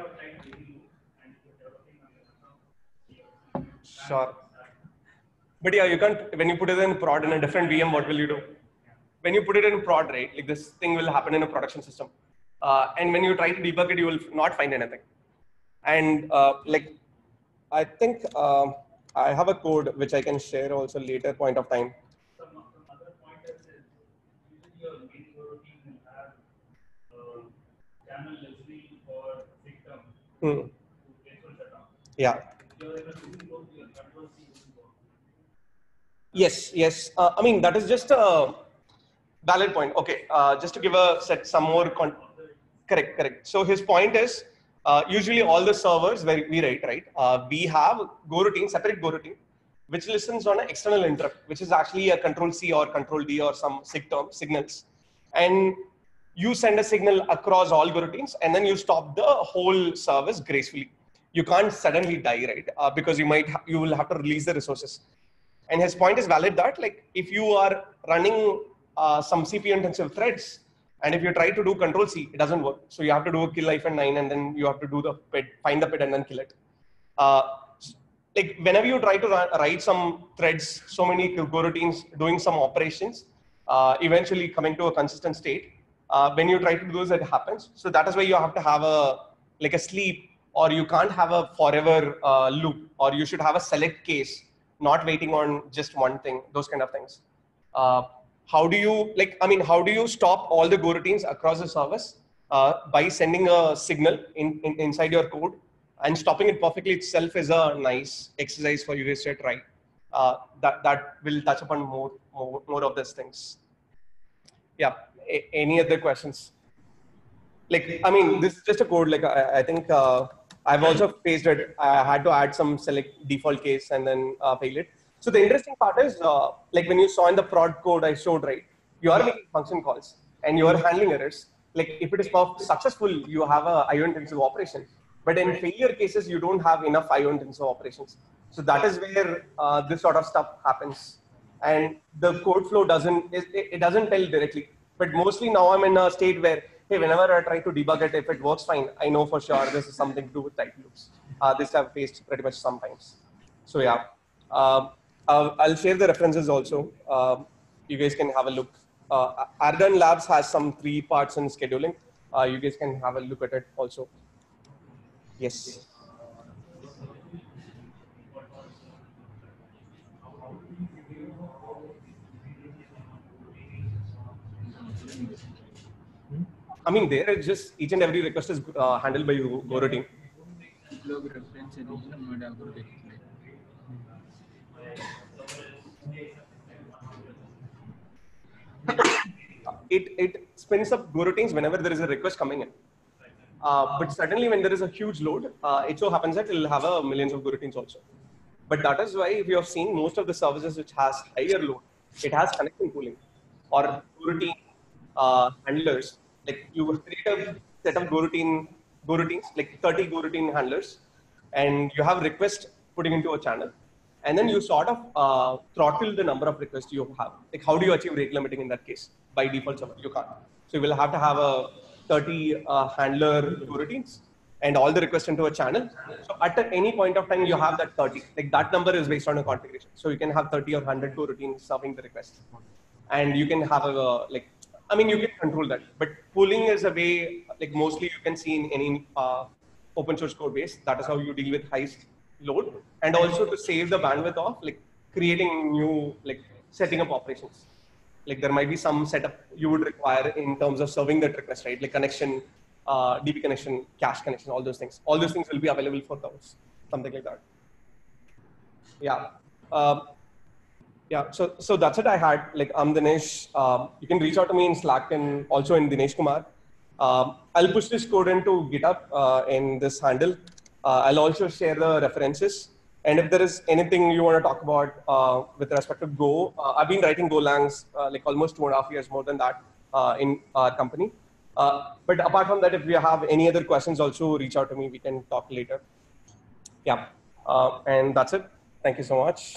Sure. But yeah, you can't, when you put it in prod in a different V M, what will you do? When you put it in prod, right, like this thing will happen in a production system. Uh, and when you try to debug it, you will not find anything. And uh, like, I think uh, I have a code which I can share also later point of time. Some, some other pointers is using your main routine will have uh, channel listening or victim Hmm. to shutdown. Yeah. If you're able to do both, your control C using both. Yes, yes. Uh, I mean, that is just a valid point. Okay, uh, just to give a set some more con correct, correct. So his point is uh, usually all the servers where we write, right? Uh, we have go routine, separate go routine, which listens on an external interrupt, which is actually a control C or control D or some sig term signals, and you send a signal across all go routines, and then you stop the whole service gracefully. You can't suddenly die, right? Uh, because you might you will have to release the resources. And his point is valid that like if you are running uh, some C P U intensive threads, and if you try to do control C, it doesn't work. So you have to do a kill hyphen nine, and then you have to do the P I D, find the P I D and then kill it. Uh, like whenever you try to run, write some threads, so many coroutines doing some operations, uh, eventually coming to a consistent state. Uh, when you try to do this, it happens. So that is why you have to have a like a sleep, or you can't have a forever uh, loop, or you should have a select case, not waiting on just one thing. Those kind of things. Uh, how do you like? I mean, how do you stop all the go routines across the service uh, by sending a signal in, in inside your code? And stopping it perfectly itself is a nice exercise for you guys to try. Uh, that that will touch upon more more, more of these things. Yeah. A any other questions? Like, I mean, this is just a code. Like, I, I think uh, I've also faced it. I had to add some select default case and then uh, fail it. So the interesting part is, uh, like when you saw in the prod code I showed, right? You are making function calls and you are handling errors. Like if it is successful, you have a I O intensive operation. But in failure cases, you don't have enough I O intensive operations. So that is where uh, this sort of stuff happens. And the code flow doesn't, it, it doesn't tell directly. But mostly now I'm in a state where, hey, whenever I try to debug it, if it works fine, I know for sure this is something to do with type loops. Uh, this I've faced pretty much sometimes. So yeah, uh, uh, I'll share the references also. Uh, you guys can have a look. Uh, Ardan Labs has some three parts in scheduling. Uh, you guys can have a look at it also. Yes. I mean, there is just each and every request is uh, handled by Go routine. it it spins up Go routines whenever there is a request coming in. Uh, but suddenly, when there is a huge load, uh, it so happens that it will have a millions of Go routines also. But that is why if you have seen most of the services which has higher load, it has connection pooling or Go routine uh, handlers. Like you create a set of Go routine Go routines, like thirty Go routine handlers, and you have request putting into a channel, and then you sort of uh, throttle the number of requests you have. Like how do you achieve rate limiting in that case? By default, you can't. So you will have to have a thirty uh, handler Go routines and all the requests into a channel. So at any point of time, you have that thirty. Like that number is based on a configuration. So you can have thirty or one hundred Go routines serving the request. And you can have a, like, I mean, you can control that. But pooling is a way, like mostly you can see in any uh, open source code base. That is how you deal with high load. And also to save the bandwidth of like creating new, like setting up operations. Like there might be some setup you would require in terms of serving that request, right? Like connection, uh, D B connection, cache connection, all those things. All those things will be available for those, something like that. Yeah. Um, yeah. So so that's it I had. Like I'm Dinesh. Um, you can reach out to me in Slack and also in Dinesh Kumar. Um, I'll push this code into GitHub uh, in this handle. Uh, I'll also share the references. And if there is anything you want to talk about uh, with respect to Go, uh, I've been writing Golangs uh, like almost two and a half years, more than that uh, in our company. Uh, but apart from that, if you have any other questions, also reach out to me. We can talk later. Yeah. Uh, and that's it. Thank you so much.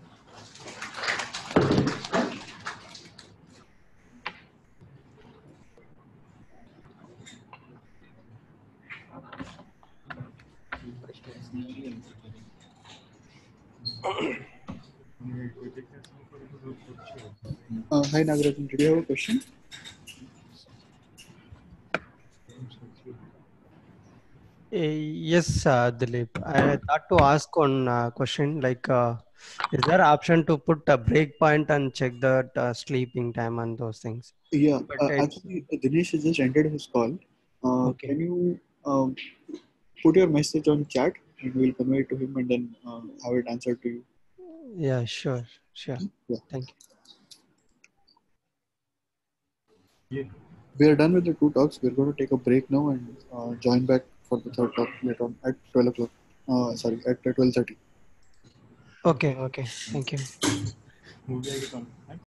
Uh, hi Nagarajan, did you have a question? Uh, yes, uh, Dilip. I thought to ask one uh, question. Like, uh, is there option to put a breakpoint and check the uh, sleeping time and those things? Yeah, But uh, it's, actually, Dinesh has just ended his call. Uh, okay. Can you um, put your message on chat and we'll convey it to him and then uh, have it answered to you? Yeah, sure. Sure. Yeah. Thank Yeah. We are done with the two talks. We're going to take a break now and uh, join back for the third talk later on at twelve o'clock. Uh, sorry, at twelve thirty. you. Okay. Okay. Thank you. Movie icon, right?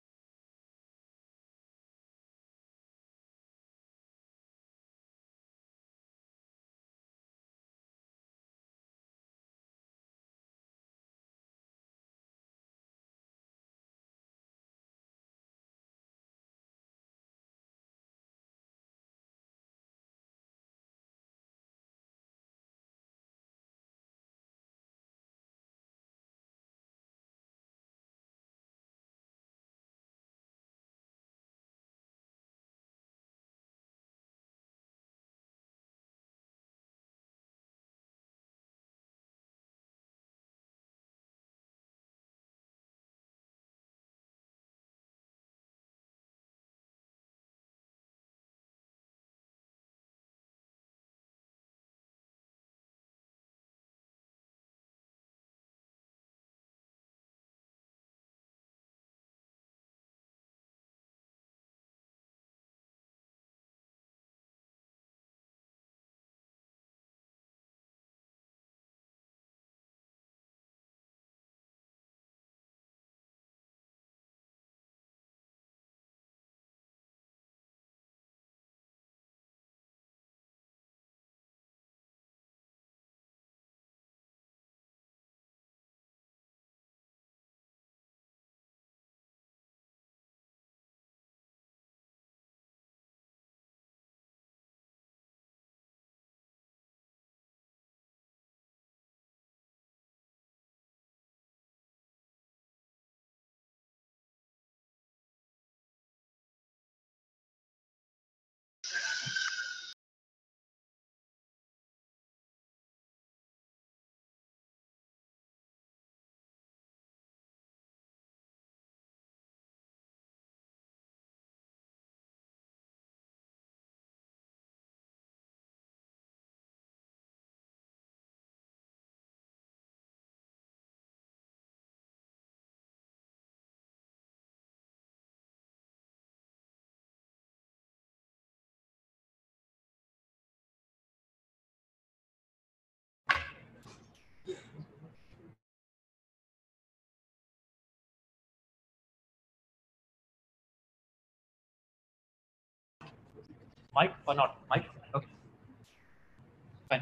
Mic or not? Mic? Okay. Fine.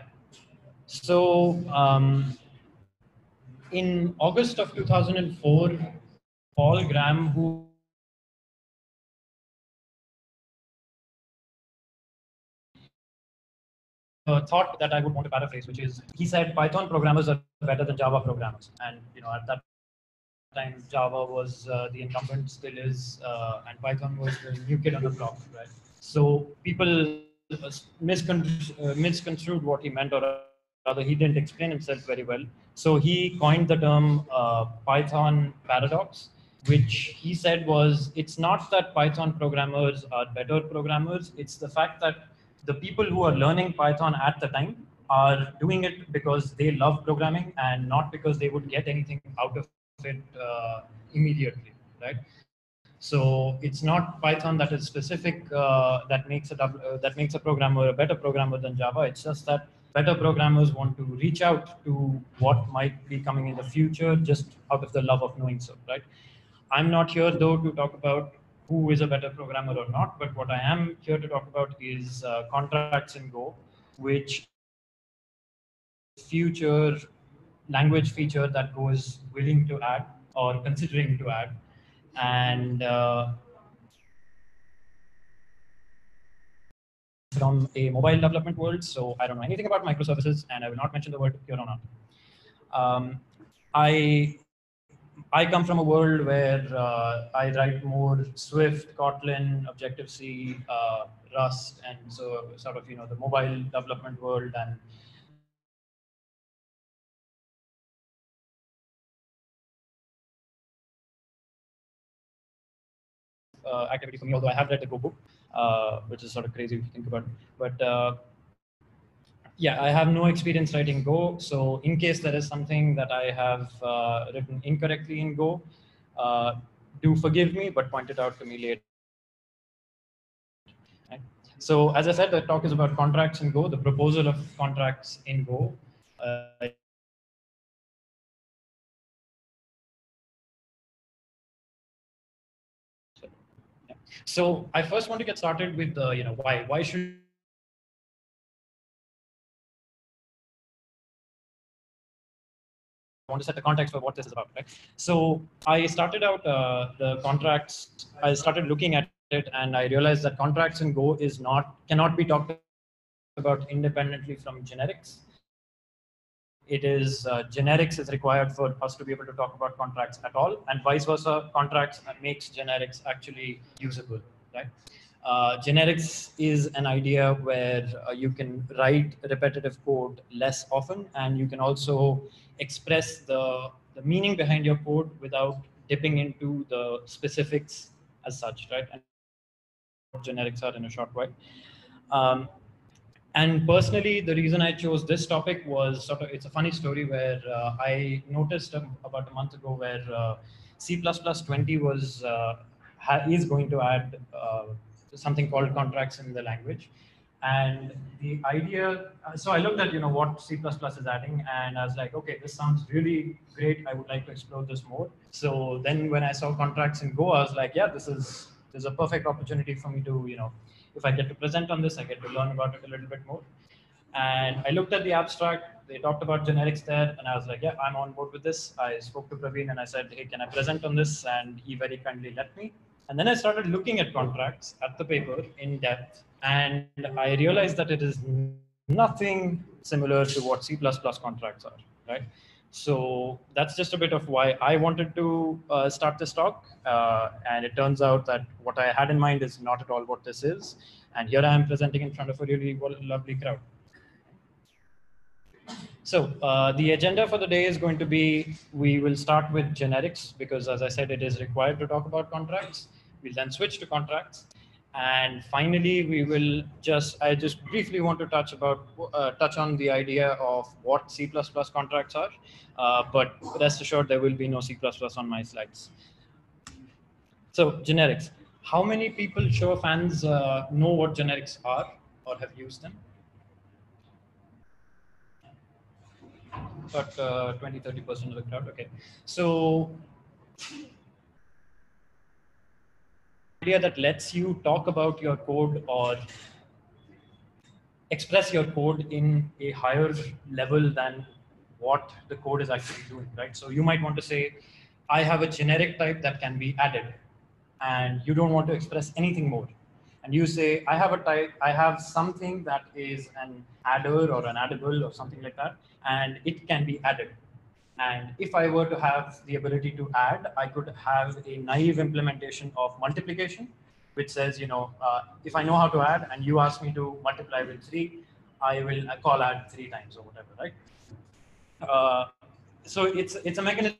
So, um, in August of two thousand four, Paul Graham, who uh, thought that I would want to paraphrase, which is he said Python programmers are better than Java programmers, and you know at that time Java was uh, the incumbent, still is, uh, and Python was the new kid on the block, right? So people uh, miscon- uh, misconstrued what he meant, or rather he didn't explain himself very well. So he coined the term uh, Python paradox, which he said was, it's not that Python programmers are better programmers, it's the fact that the people who are learning Python at the time are doing it because they love programming and not because they would get anything out of it uh, immediately, right? So it's not Python that is specific uh, that makes a uh, that makes a programmer a better programmer than Java. It's just that better programmers want to reach out to what might be coming in the future just out of the love of knowing so, right? I'm not here though to talk about who is a better programmer or not, but what I am here to talk about is uh, contracts in Go, which future language feature that Go is willing to add or considering to add. And uh, from a mobile development world, so I don't know anything about microservices, and I will not mention the word here or not. Um, I I come from a world where uh, I write more Swift, Kotlin, Objective-C, uh, Rust, and so sort of you know the mobile development world, and uh, activity for me. Although I have read the Go book, uh, which is sort of crazy if you think about it, but. Uh, Yeah, I have no experience writing Go. So in case there is something that I have uh, written incorrectly in Go, uh, do forgive me, but point it out to me later. Right? So as I said, the talk is about contracts in Go, the proposal of contracts in Go. Uh, So I first want to get started with uh, you know why why should I want to set the context for what this is about, right? So I started out uh, the contracts. I started looking at it, and I realized that contracts in Go is not cannot be talked about independently from generics. It is uh, generics is required for us to be able to talk about contracts at all, and vice versa. Contracts makes generics actually usable, right? Uh, generics is an idea where uh, you can write repetitive code less often, and you can also express the, the meaning behind your code without dipping into the specifics as such, right? And generics are in a short while. Um, and personally, the reason I chose this topic was sort of, it's a funny story where uh, I noticed um, about a month ago where uh, C plus plus twenty was, uh, ha is going to add uh, something called contracts in the language. And the idea, so I looked at, you know, what C plus plus is adding, and I was like, okay, this sounds really great. I would like to explore this more. So then when I saw contracts in Go, I was like, yeah, this is, this is a perfect opportunity for me to, you know, if I get to present on this, I get to learn about it a little bit more. And I looked at the abstract, they talked about generics there, and I was like, yeah, I'm on board with this. I spoke to Praveen and I said, hey, can I present on this? And he very kindly let me. And then I started looking at contracts, at the paper in depth, and I realized that it is nothing similar to what C plus plus contracts are, right? So that's just a bit of why I wanted to uh, start this talk. Uh, and it turns out that what I had in mind is not at all what this is. And here I am presenting in front of a really lovely crowd. So uh, the agenda for the day is going to be, we will start with generics because as I said, it is required to talk about contracts. We'll then switch to contracts. And finally, we will just, I just briefly want to touch about, uh, touch on the idea of what C plus plus contracts are, uh, but rest assured there will be no C plus plus on my slides. So generics, how many people, show of hands, uh, know what generics are or have used them? But uh, twenty, thirty percent of the crowd, okay. So idea that lets you talk about your code or express your code in a higher level than what the code is actually doing, right? So you might want to say, I have a generic type that can be added, and you don't want to express anything more. And you say, I have a type, I have something that is an adder or an addable or something like that, and it can be added. And if I were to have the ability to add, I could have a naive implementation of multiplication, which says, you know, uh, if I know how to add and you ask me to multiply with three, I will call add three times or whatever, right? Uh, so it's it's a mechanism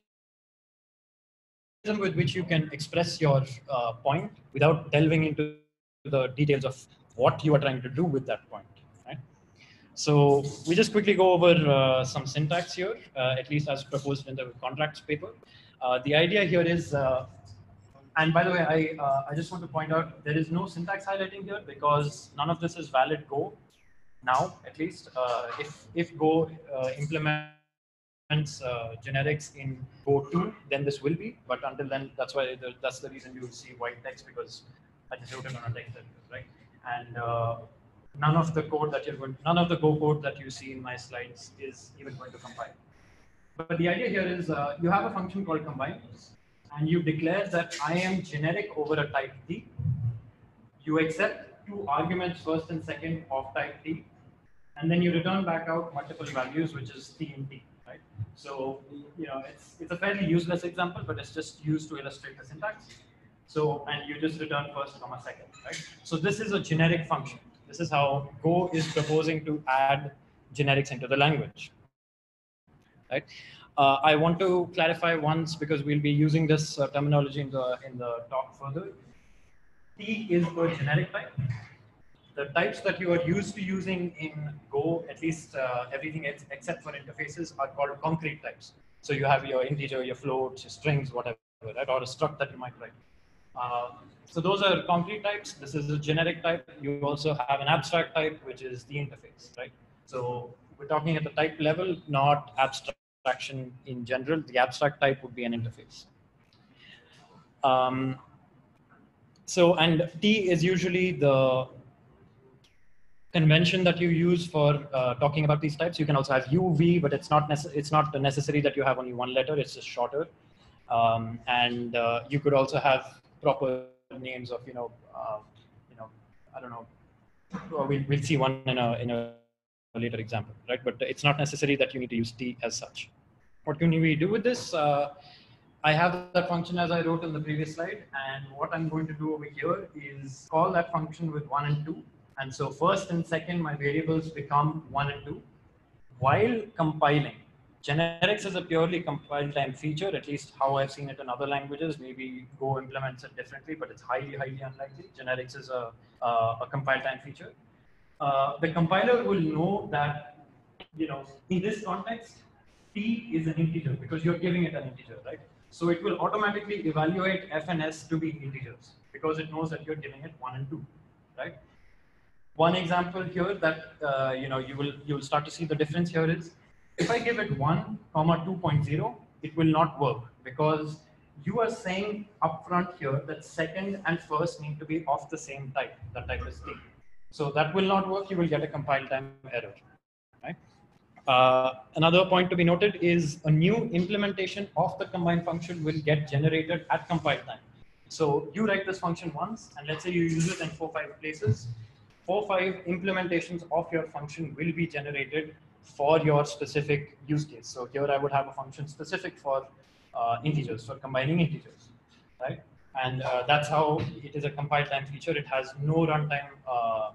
with which you can express your uh, point without delving into the details of what you are trying to do with that point, right? So we just quickly go over uh, some syntax here, uh, at least as proposed in the contracts paper. Uh, the idea here is, uh, and by the way, I, uh, I just want to point out, there is no syntax highlighting here because none of this is valid Go now, at least. Uh, if, if Go uh, implements uh, generics in Go two, then this will be, but until then, that's why the, that's the reason you will see white text because I just wrote it on a text editor, right? And uh, none of the code that you're going, none of the Go code that you see in my slides is even going to compile. But the idea here is uh, you have a function called combine, and you declare that I am generic over a type T. You accept two arguments, first and second of type T, and then you return back out multiple values, which is T and T, right? So, you know, it's, it's a fairly useless example, but it's just used to illustrate the syntax. So, and you just return first comma second, right? So this is a generic function. This is how Go is proposing to add generics into the language, right? Uh, I want to clarify once because we'll be using this uh, terminology in the in the talk further. T is a generic type. The types that you are used to using in Go, at least uh, everything else except for interfaces, are called concrete types. So you have your integer, your floats, your strings, whatever, right? Or a struct that you might write. Uh, so those are concrete types. This is a generic type. You also have an abstract type, which is the interface, right? So we're talking at the type level, not abstraction in general. The abstract type would be an interface. Um, so, and T is usually the convention that you use for uh, talking about these types. You can also have U V, but it's not it's not necessary that you have only one letter. It's just shorter. Um, and uh, you could also have proper names of, you know, uh, you know, I don't know. Well, we'll, we'll see one in a in a later example, right? But it's not necessary that you need to use T as such. What can we do with this? Uh, I have that function as I wrote in the previous slide, and what I'm going to do over here is call that function with one and two. And so first and second, my variables become one and two while compiling. Generics is a purely compile time feature, at least how I've seen it in other languages. Maybe Go implements it differently, but it's highly, highly unlikely. Generics is a, uh, a compile time feature. Uh, the compiler will know that, you know, in this context, T is an integer because you're giving it an integer, right? So it will automatically evaluate F and S to be integers because it knows that you're giving it one and two, right? One example here that uh, you know you will you will start to see the difference here is if I give it one comma two point zero, it will not work because you are saying upfront here that second and first need to be of the same type. That type is T. So that will not work. You will get a compile time error. Right? Uh, another point to be noted is a new implementation of the combine function will get generated at compile time. So you write this function once, and let's say you use it in four five places. Four five implementations of your function will be generated for your specific use case. So here I would have a function specific for uh, integers, for combining integers, right? And uh, that's how it is a compile time feature. It has no runtime uh,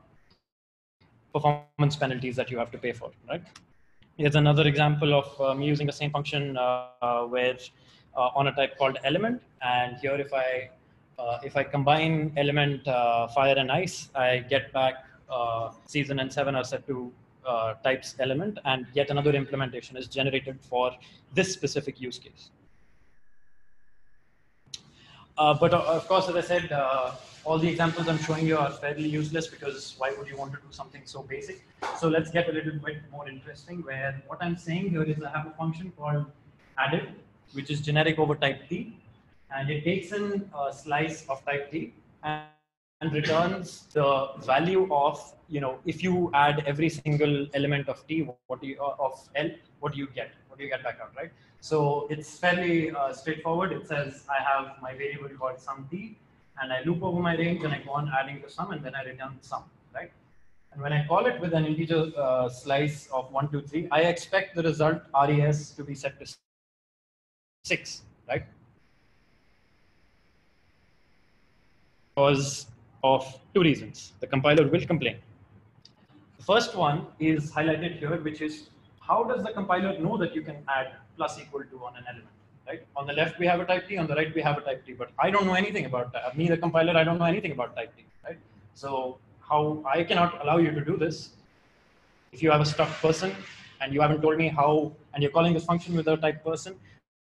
performance penalties that you have to pay for, right? Here's another example of uh, me using the same function uh, uh, where uh, on a type called element. And here if I uh, if I combine element uh, fire and ice, I get back uh, season and seven are set to uh, types element, and yet another implementation is generated for this specific use case. Uh, but uh, of course, as I said, uh, all the examples I'm showing you are fairly useless because why would you want to do something so basic? So let's get a little bit more interesting where what I'm saying here is I have a function called added, which is generic over type T, and it takes in a slice of type T and, and returns the value of, you know, if you add every single element of T, what do you, of L, what do you get? What do you get back out, right? So it's fairly uh, straightforward. It says I have my variable called sum T, and I loop over my range and I go on adding to sum, and then I return the sum, right? And when I call it with an integer uh, slice of one, two, three, I expect the result res to be set to six, right? Because of two reasons. The compiler will complain. The first one is highlighted here, which is how does the compiler know that you can add plus equal to on an element, right? On the left we have a type T, on the right we have a type T, but I don't know anything about that. Me, the compiler, I don't know anything about type T, right? So how I cannot allow you to do this. If you have a stuck person and you haven't told me how, and you're calling this function with a type person,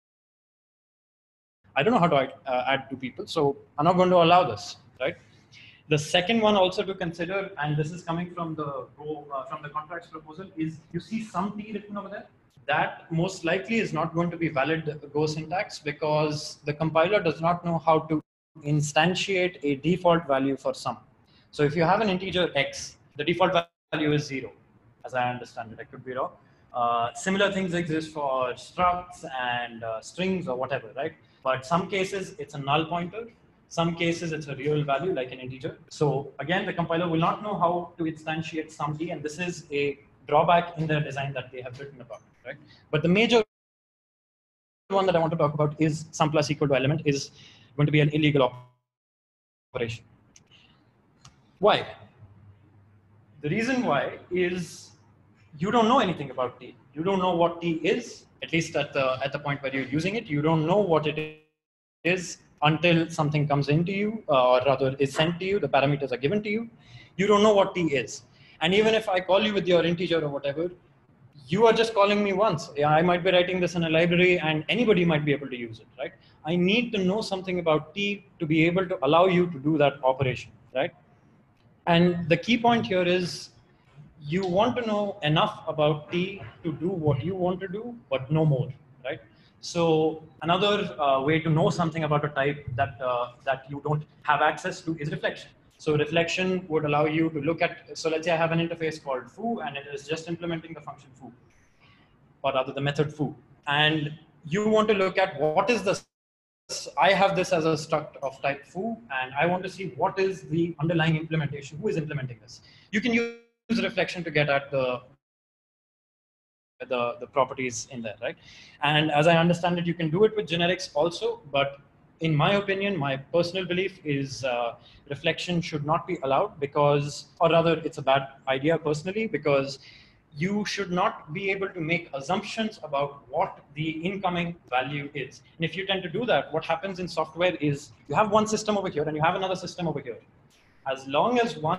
I don't know how to add, uh, add two people, so I'm not going to allow this, right? The second one also to consider, and this is coming from the Go, uh, from the contracts proposal, is you see some T written over there. That most likely is not going to be valid Go syntax because the compiler does not know how to instantiate a default value for sum. So if you have an integer x, the default value is zero, as I understand it. I could be wrong. Uh, similar things exist for structs and uh, strings or whatever, right? But some cases it's a null pointer. Some cases it's a real value like an integer. So again, the compiler will not know how to instantiate sum T, and this is a drawback in the design that they have written about, right? But the major one that I want to talk about is sum plus equal to element is going to be an illegal operation. Why? The reason why is you don't know anything about T. You don't know what T is, at least at the at the point where you're using it. You don't know what it is until something comes into you, uh, or rather is sent to you, the parameters are given to you. You don't know what T is. And even if I call you with your integer or whatever, you are just calling me once. Yeah, I might be writing this in a library and anybody might be able to use it, right? I need to know something about T to be able to allow you to do that operation, right? And the key point here is you want to know enough about T to do what you want to do, but no more, right? So another uh, way to know something about a type that, uh, that you don't have access to is reflection. So reflection would allow you to look at, so let's say I have an interface called foo, and it is just implementing the function foo, or rather the method foo. And you want to look at what is the, I have this as a struct of type foo, and I want to see what is the underlying implementation, who is implementing this. You can use reflection to get at the, the, the properties in there, right? And as I understand it, you can do it with generics also, but in my opinion, my personal belief is uh, reflection should not be allowed because, or rather it's a bad idea personally, because you should not be able to make assumptions about what the incoming value is. And if you tend to do that, what happens in software is you have one system over here and you have another system over here. As long as one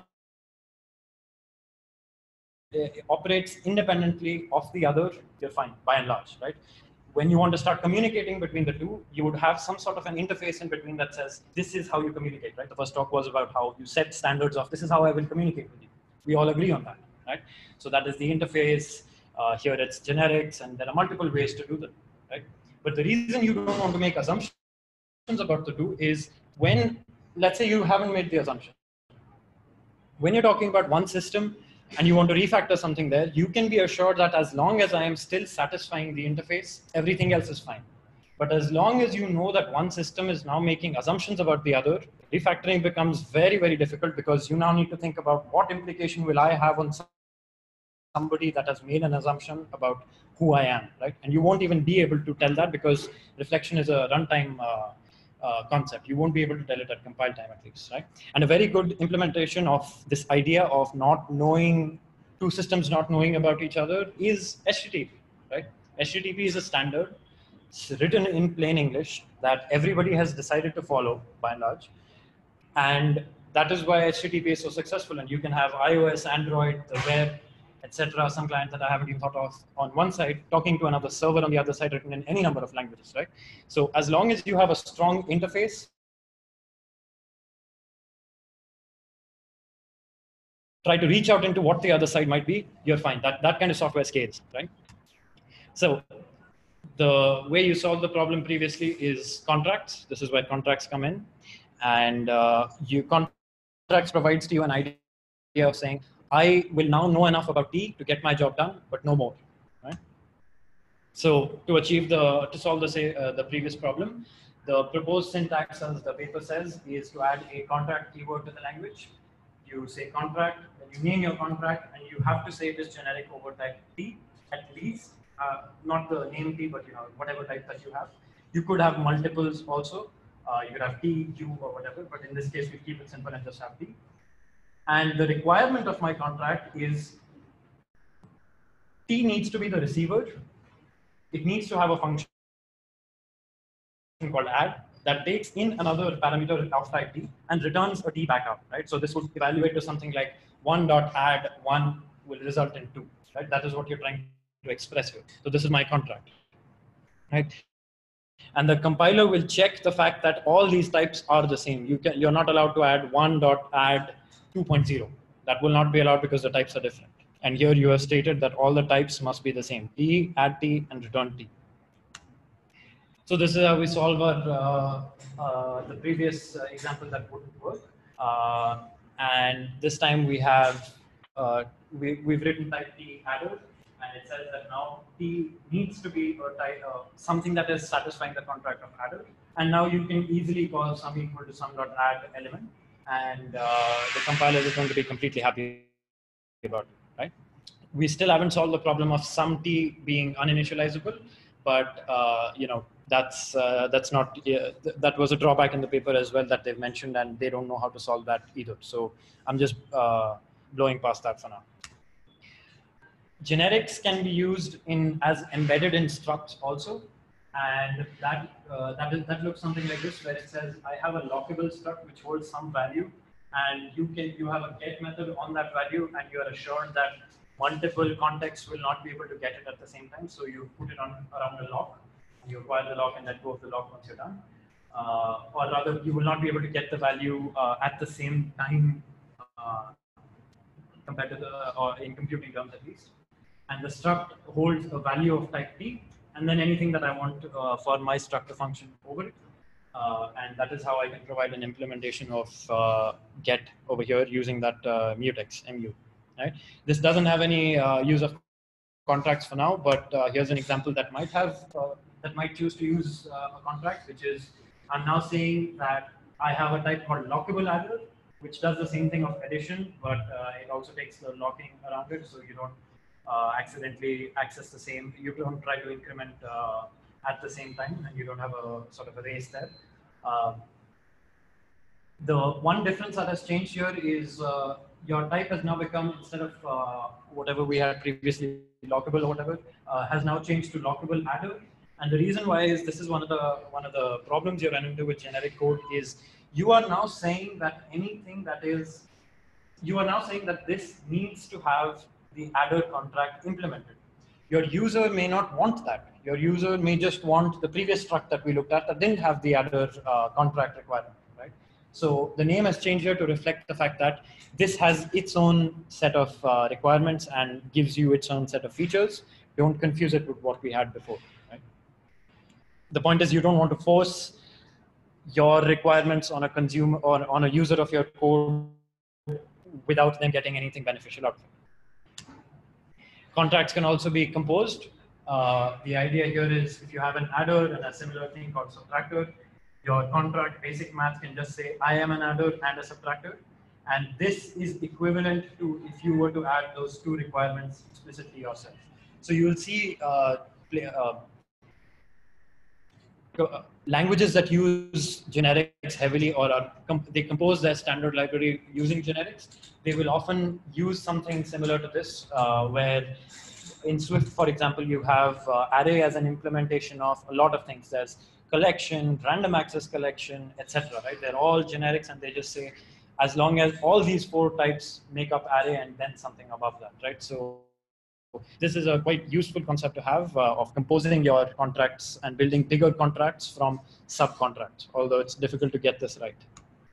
operates independently of the other, you're fine, by and large, right? When you want to start communicating between the two, you would have some sort of an interface in between that says, this is how you communicate, right? The first talk was about how you set standards of, this is how I will communicate with you. We all agree on that, right? So that is the interface. Uh, here it's generics, and there are multiple ways to do that, right? But the reason you don't want to make assumptions about the two is when, let's say you haven't made the assumption. When you're talking about one system, and you want to refactor something there, you can be assured that as long as I am still satisfying the interface, everything else is fine. But as long as you know that one system is now making assumptions about the other, refactoring becomes very, very difficult because you now need to think about what implication will I have on somebody that has made an assumption about who I am, right? And you won't even be able to tell that because reflection is a runtime uh, Uh, concept. You won't be able to tell it at compile time at least, right? And a very good implementation of this idea of not knowing, two systems not knowing about each other is H T T P, right? H T T P is a standard. It's written in plain English that everybody has decided to follow by and large. And that is why H T T P is so successful. And you can have iOS, Android, the web, et cetera. Some clients that I haven't even thought of on one side, talking to another server on the other side, written in any number of languages, right? So as long as you have a strong interface, try to reach out into what the other side might be, you're fine. That, that kind of software scales, right? So the way you solve the problem previously is contracts. This is where contracts come in. And uh, you contracts provides to you an idea of saying, I will now know enough about T to get my job done, but no more, right? So to achieve the, to solve the, say, uh, the previous problem, the proposed syntax, as the paper says, is to add a contract keyword to the language. You say contract, then you name your contract, and you have to say it is generic over type T at least, uh, not the name T, but you know whatever type that you have. You could have multiples also. Uh, you could have T, Q, or whatever, but in this case, we keep it simple and just have T. And the requirement of my contract is T needs to be the receiver. It needs to have a function called add that takes in another parameter of type T and returns a T back out, right? So this would evaluate to something like one dot add one will result in two, right? That is what you're trying to express here. So this is my contract, right? And the compiler will check the fact that all these types are the same. You can, you're not allowed to add one dot add two point zero. That will not be allowed because the types are different. And here you have stated that all the types must be the same: T, add T, and return T. So this is how we solve our, uh, uh, the previous uh, example that wouldn't work. Uh, and this time we have, uh, we, we've written type T adder, and it says that now T needs to be a type, uh, something that is satisfying the contract of adder. And now you can easily call sum equal to sum dot add element, and uh, the compiler is going to be completely happy about it, right? We still haven't solved the problem of sum T being uninitializable, but uh, you know, that's uh, that's not uh, th that was a drawback in the paper as well that they've mentioned, and they don't know how to solve that either. So I'm just uh, blowing past that for now. Generics can be used in as embedded in structs also, and that uh, that is that looks something like this, where it says I have a lockable struct which holds some value, and you can you have a get method on that value, and you are assured that multiple contexts will not be able to get it at the same time. So you put it on around a lock. You acquire the lock and let go of the lock once you're done. Uh, or rather, you will not be able to get the value uh, at the same time uh, compared to the, or in computing terms at least. And the struct holds a value of type T, and then anything that I want uh, for my struct to function over it. Uh, and that is how I can provide an implementation of uh, get over here using that uh, mutex, M U. Right? This doesn't have any uh, use of contracts for now, but uh, here's an example that might have, uh, that might choose to use uh, a contract, which is, I'm now saying that I have a type called lockable adder, which does the same thing of addition, but uh, it also takes the locking around it, so you don't uh, accidentally access the same, you don't try to increment uh, at the same time, and you don't have a sort of a race there. Uh, the one difference that has changed here is uh, your type has now become, instead of uh, whatever we had previously, lockable or whatever, uh, has now changed to lockable adder. And the reason why is this is one of the one of the problems you run into with generic code is you are now saying that anything that is, you are now saying that this needs to have the adder contract implemented. Your user may not want that. Your user may just want the previous struct that we looked at that didn't have the adder uh, contract requirement, right? So the name has changed here to reflect the fact that this has its own set of uh, requirements and gives you its own set of features. Don't confuse it with what we had before, right? The point is you don't want to force your requirements on a consumer or on a user of your code without them getting anything beneficial out of it. Contracts can also be composed. Uh, the idea here is if you have an adder and a similar thing called subtractor, your contract basic math can just say, I am an adder and a subtractor. And this is equivalent to if you were to add those two requirements explicitly yourself. So you will see uh, play, uh, languages that use generics heavily or are com they compose their standard library using generics. They will often use something similar to this, uh, where in Swift, for example, you have uh, array as an implementation of a lot of things. There's collection, random access collection, et cetera. Right? They're all generics, and they just say, as long as all these four types make up array and then something above that, right? So this is a quite useful concept to have uh, of composing your contracts and building bigger contracts from subcontracts, although it's difficult to get this right.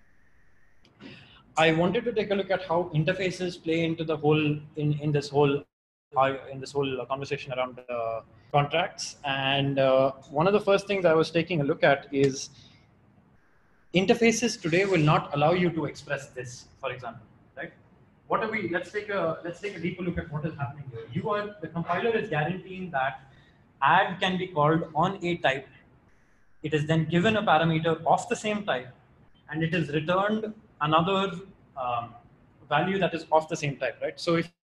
I wanted to take a look at how interfaces play into the whole, in, in this whole uh, in this whole conversation around uh, contracts. And uh, one of the first things I was taking a look at is interfaces today will not allow you to express this, for example, right? What are we, let's take a, let's take a deeper look at what is happening here. You are, the compiler is guaranteeing that add can be called on a type. It is then given a parameter of the same type, and it is returned another um, value that is of the same type, right? So if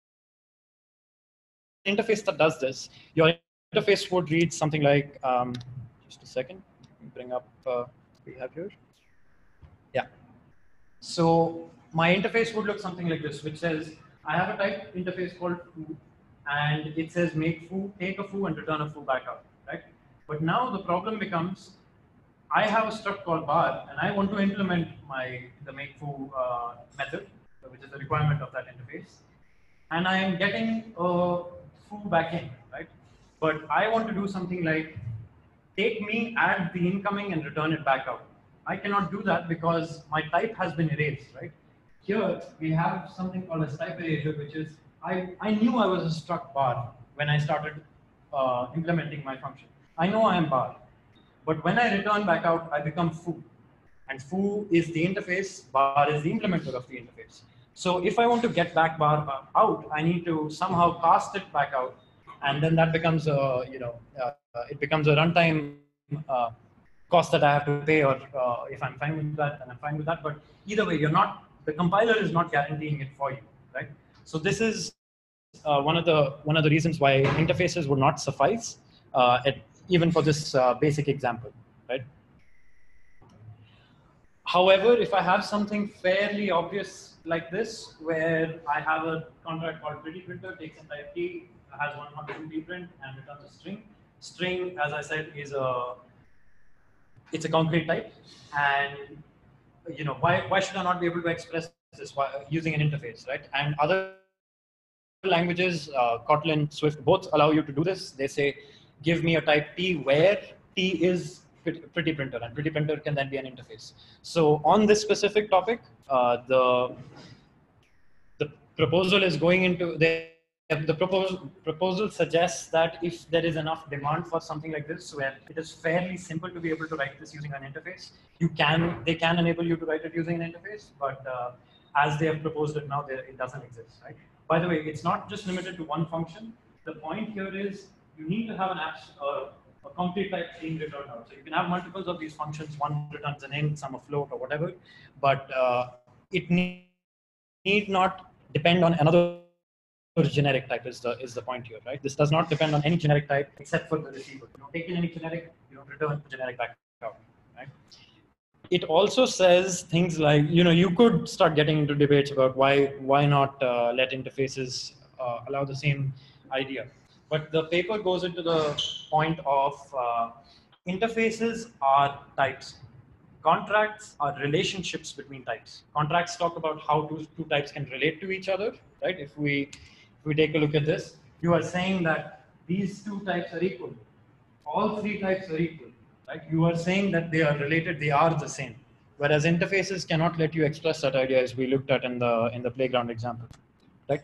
interface that does this, your interface would read something like, um, just a second, bring up uh, we have here. Yeah. So my interface would look something like this, which says, I have a type interface called foo, and it says make foo, take a foo, and return a foo back out, right? But now the problem becomes, I have a struct called bar, and I want to implement my the make foo uh, method, which is the requirement of that interface, and I am getting a foo back in, right? But I want to do something like take me, add the incoming, and return it back out. I cannot do that because my type has been erased, right? Here we have something called a type erasure, which is I I knew I was a struct bar when I started uh, implementing my function. I know I am bar. But when I return back out, I become foo. And foo is the interface, bar is the implementer of the interface. So if I want to get back bar out, I need to somehow cast it back out. And then that becomes a, you know, uh, it becomes a runtime uh, cost that I have to pay, or uh, if I'm fine with that, then I'm fine with that. But either way, you're not, the compiler is not guaranteeing it for you, right? So this is uh, one of the one of the reasons why interfaces would not suffice, uh, at, even for this uh, basic example, right? However, if I have something fairly obvious like this, where I have a contract called pretty printer, takes a type T, has one function tprint, and returns a string. String, as I said, is a it's a concrete type, and you know why why should I not be able to express this using an interface, right? And other languages, uh, Kotlin, Swift, both allow you to do this. They say give me a type T where T is pretty printer, and pretty printer can then be an interface. So on this specific topic, uh, the the proposal is going into the the proposal proposal suggests that if there is enough demand for something like this, where it is fairly simple to be able to write this using an interface, you can they can enable you to write it using an interface. But uh, as they have proposed it now, there, it doesn't exist, right? By the way, it's not just limited to one function. The point here is you need to have an app, uh, a complete type being returned out. So you can have multiples of these functions. One returns an int, some a float, or whatever. But uh, it need, need not depend on another generic type is the is the point here, right? This does not depend on any generic type except for the receiver. You know, take in any generic, you know, return the generic back out, right? It also says things like, you know, you could start getting into debates about why why not uh, let interfaces uh, allow the same idea. But the paper goes into the point of uh, interfaces are types. Contracts are relationships between types. Contracts talk about how two, two types can relate to each other, right? If we if we take a look at this, you are saying that these two types are equal. All three types are equal, right? You are saying that they are related, they are the same. Whereas interfaces cannot let you express that idea, as we looked at in the in the playground example, right?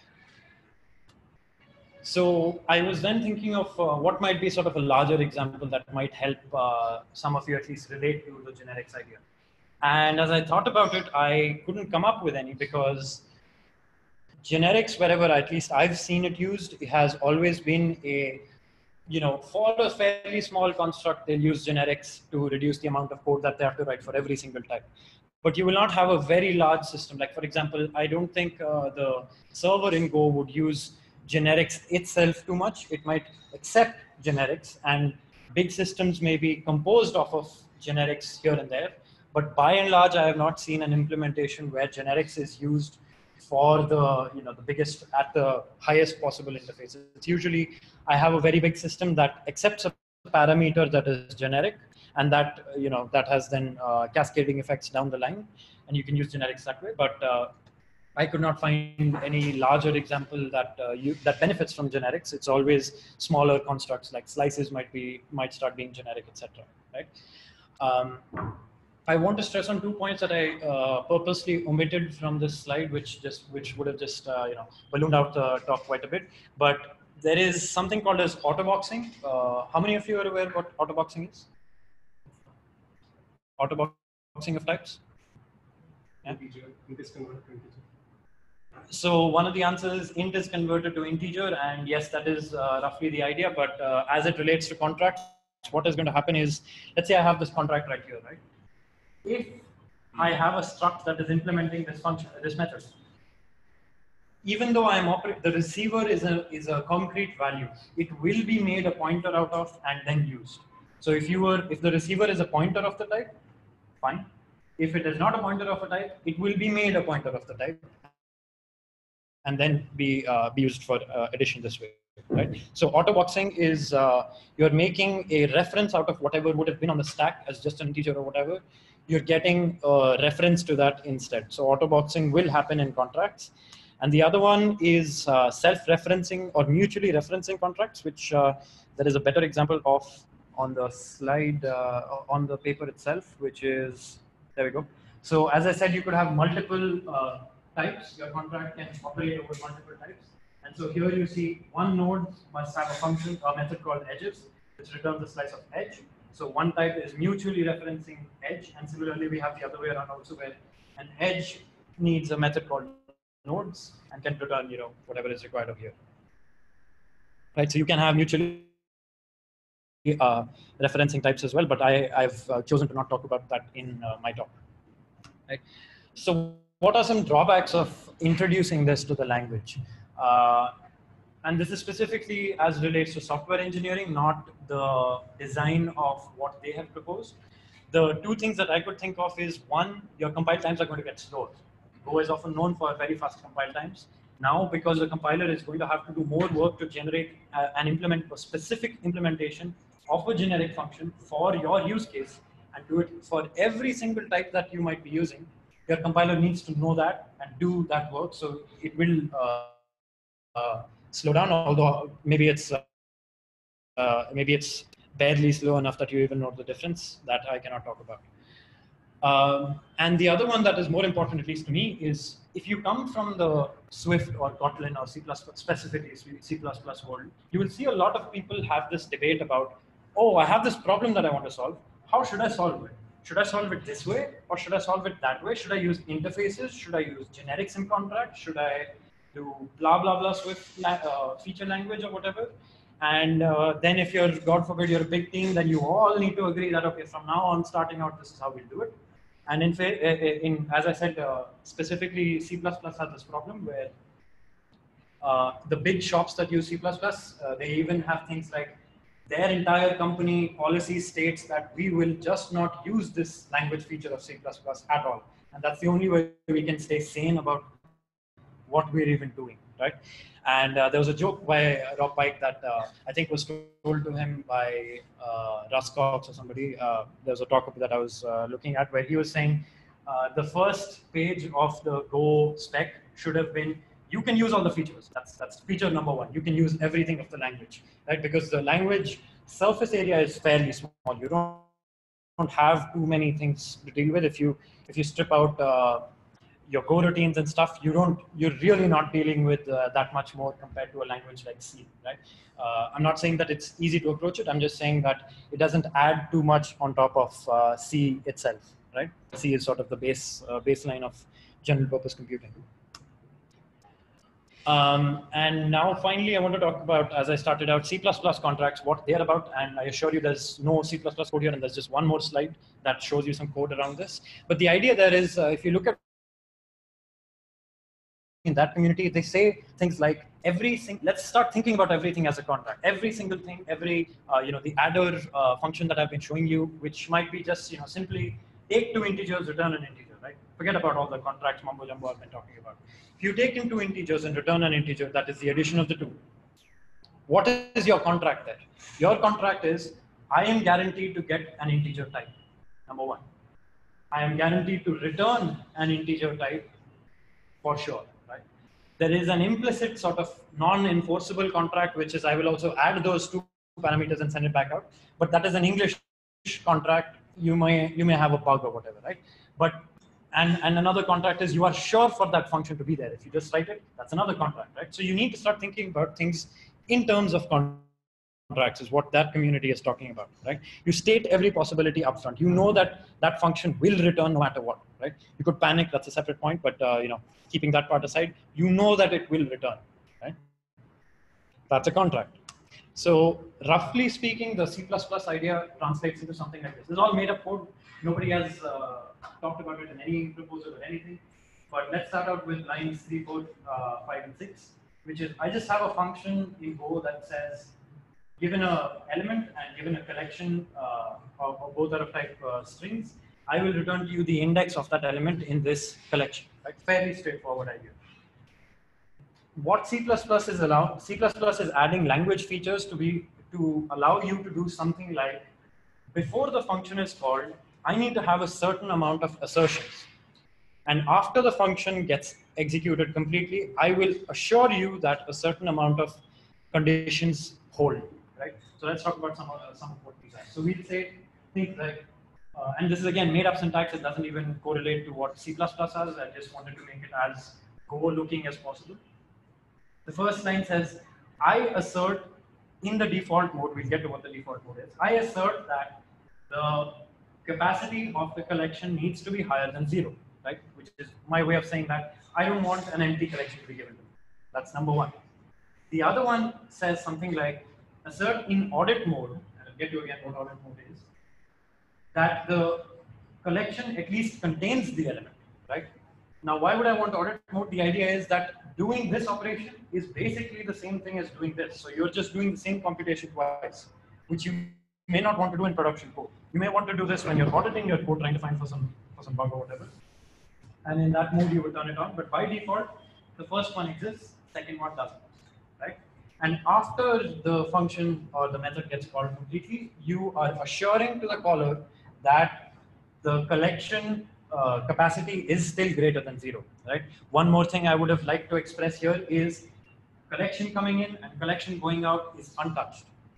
So I was then thinking of uh, what might be sort of a larger example that might help uh, some of you at least relate to the generics idea. And as I thought about it, I couldn't come up with any, because generics, wherever at least I've seen it used, it has always been a, you know, for a fairly small construct, they'll use generics to reduce the amount of code that they have to write for every single type. But you will not have a very large system. Like, for example, I don't think uh, the server in Go would use generics itself too much. It might accept generics, and big systems may be composed off of generics here and there. But by and large, I have not seen an implementation where generics is used for the, you know, the biggest at the highest possible interfaces. It's usually, I have a very big system that accepts a parameter that is generic, and that, you know, that has then uh, cascading effects down the line, and you can use generics that way. But uh, I could not find any larger example that uh, you, that benefits from generics. It's always smaller constructs, like slices might be might start being generic, et cetera. Right? Um, I want to stress on two points that I uh, purposely omitted from this slide, which just which would have just uh, you know ballooned out the talk quite a bit. But there is something called as autoboxing. Uh, how many of you are aware what autoboxing is? Autoboxing of types. Yeah? So one of the answers is int is converted to integer, and yes, that is uh, roughly the idea. But uh, as it relates to contracts, what is going to happen is, let's say I have this contract right here, right? If I have a struct that is implementing this function, this method, even though I am operating, the receiver is a is a concrete value. It will be made a pointer out of and then used. So if you were, if the receiver is a pointer of the type, fine. If it is not a pointer of a type, it will be made a pointer of the type, and then be uh, be used for uh, addition this way, right? So autoboxing is uh, you're making a reference out of whatever would have been on the stack as just an integer or whatever. You're getting a reference to that instead. So autoboxing will happen in contracts. And the other one is uh, self-referencing or mutually referencing contracts, which uh, there is a better example of on the slide, uh, on the paper itself, which is, there we go. So as I said, you could have multiple uh, types. Your contract can operate over multiple types. And so here you see one node must have a function, a method called edges, which returns a slice of edge. So one type is mutually referencing edge, and similarly we have the other way around also, where an edge needs a method called nodes and can return, you know, whatever is required of here. Right, so you can have mutually uh, referencing types as well, but I, I've uh, chosen to not talk about that in uh, my talk. Right, so what are some drawbacks of introducing this to the language? Uh, and this is specifically as relates to software engineering, not the design of what they have proposed. The two things that I could think of is, one, your compile times are going to get slower. Go is often known for very fast compile times. Now, because the compiler is going to have to do more work to generate uh, and implement a specific implementation of a generic function for your use case, and do it for every single type that you might be using, your compiler needs to know that and do that work. So it will uh, uh, slow down, although maybe it's uh, uh, maybe it's barely slow enough that you even know the difference. That I cannot talk about. Um, and the other one that is more important, at least to me, is if you come from the Swift or Kotlin or C plus plus, specifically C plus plus world, you will see a lot of people have this debate about, oh, I have this problem that I want to solve. How should I solve it? Should I solve it this way or should I solve it that way? Should I use interfaces? Should I use generic sim contract? Should I do blah, blah, blah Swift uh, feature language or whatever? And uh, then if you're, God forbid, you're a big team, then you all need to agree that, okay, from now on, starting out, this is how we'll do it. And in, in as I said, uh, specifically C plus plus has this problem where uh, the big shops that use C plus plus, uh, they even have things like their entire company policy states that we will just not use this language feature of C plus plus at all. And that's the only way we can stay sane about what we're even doing, right? And uh, there was a joke by Rob Pike that uh, I think was told to him by uh, Russ Cox or somebody. Uh, there was a talk that I was uh, looking at where he was saying uh, the first page of the Go spec should have been, you can use all the features. That's, that's feature number one. You can use everything of the language, right? Because the language surface area is fairly small. You don't, don't have too many things to deal with. If you, if you strip out uh, your Go routines and stuff, you don't, you're really not dealing with uh, that much more compared to a language like C, right? Uh, I'm not saying that it's easy to approach it. I'm just saying that it doesn't add too much on top of uh, C itself, right? C is sort of the base uh, baseline of general purpose computing. Um, and now finally, I want to talk about, as I started out, C plus plus contracts, what they're about. And I assure you there's no C plus plus code here, and there's just one more slide that shows you some code around this. But the idea there is, uh, if you look at in that community, they say things like every single, let's start thinking about everything as a contract. Every single thing, every, uh, you know, the adder uh, function that I've been showing you, which might be just, you know, simply take two integers, return an integer, right? Forget about all the contracts mumbo jumbo I've been talking about. If you take in two integers and return an integer, that is the addition of the two. What is your contract there? Your contract is, I am guaranteed to get an integer type, number one. I am guaranteed to return an integer type for sure. There is an implicit sort of non-enforceable contract, which is I will also add those two parameters and send it back out. But that is an English contract. You may you may have a bug or whatever, right? But and and another contract is you are sure for that function to be there. If you just write it, that's another contract, right? So you need to start thinking about things in terms of contracts. Is what that community is talking about, right? You state every possibility upfront. You know that that function will return no matter what, right? You could panic. That's a separate point, but uh, you know. Keeping that part aside, you know that it will return, right? That's a contract. So roughly speaking, the C plus plus idea translates into something like this. This is all made up code. Nobody has uh, talked about it in any proposal or anything. But let's start out with lines three, four, uh, five, and six, which is I just have a function in Go that says, given a element and given a collection uh, of, of both are of type uh, strings, I will return to you the index of that element in this collection. Right? Fairly straightforward idea. What C plus plus is allowed, C plus plus is adding language features to be to allow you to do something like, before the function is called, I need to have a certain amount of assertions. And after the function gets executed completely, I will assure you that a certain amount of conditions hold. Right? So let's talk about some of, uh, some of what these are. So we'll say things like, Uh, and this is again made up syntax. It doesn't even correlate to what C plus plus has. I just wanted to make it as Go looking as possible. The first line says, I assert in the default mode, we'll get to what the default mode is. I assert that the capacity of the collection needs to be higher than zero, right? Which is my way of saying that I don't want an empty collection to be given to me. That's number one. The other one says something like, assert in audit mode, and I'll get to again what audit mode is, that the collection at least contains the element, right? Now, why would I want audit mode? The idea is that doing this operation is basically the same thing as doing this. So you're just doing the same computation twice, which you may not want to do in production code. You may want to do this when you're auditing your code, trying to find for some, for some bug or whatever. And in that mode, you would turn it on. But by default, the first one exists, second one doesn't, right? And after the function or the method gets called completely, you are assuring to the caller that the collection uh, capacity is still greater than zero, right? One more thing I would have liked to express here is collection coming in and collection going out is untouched.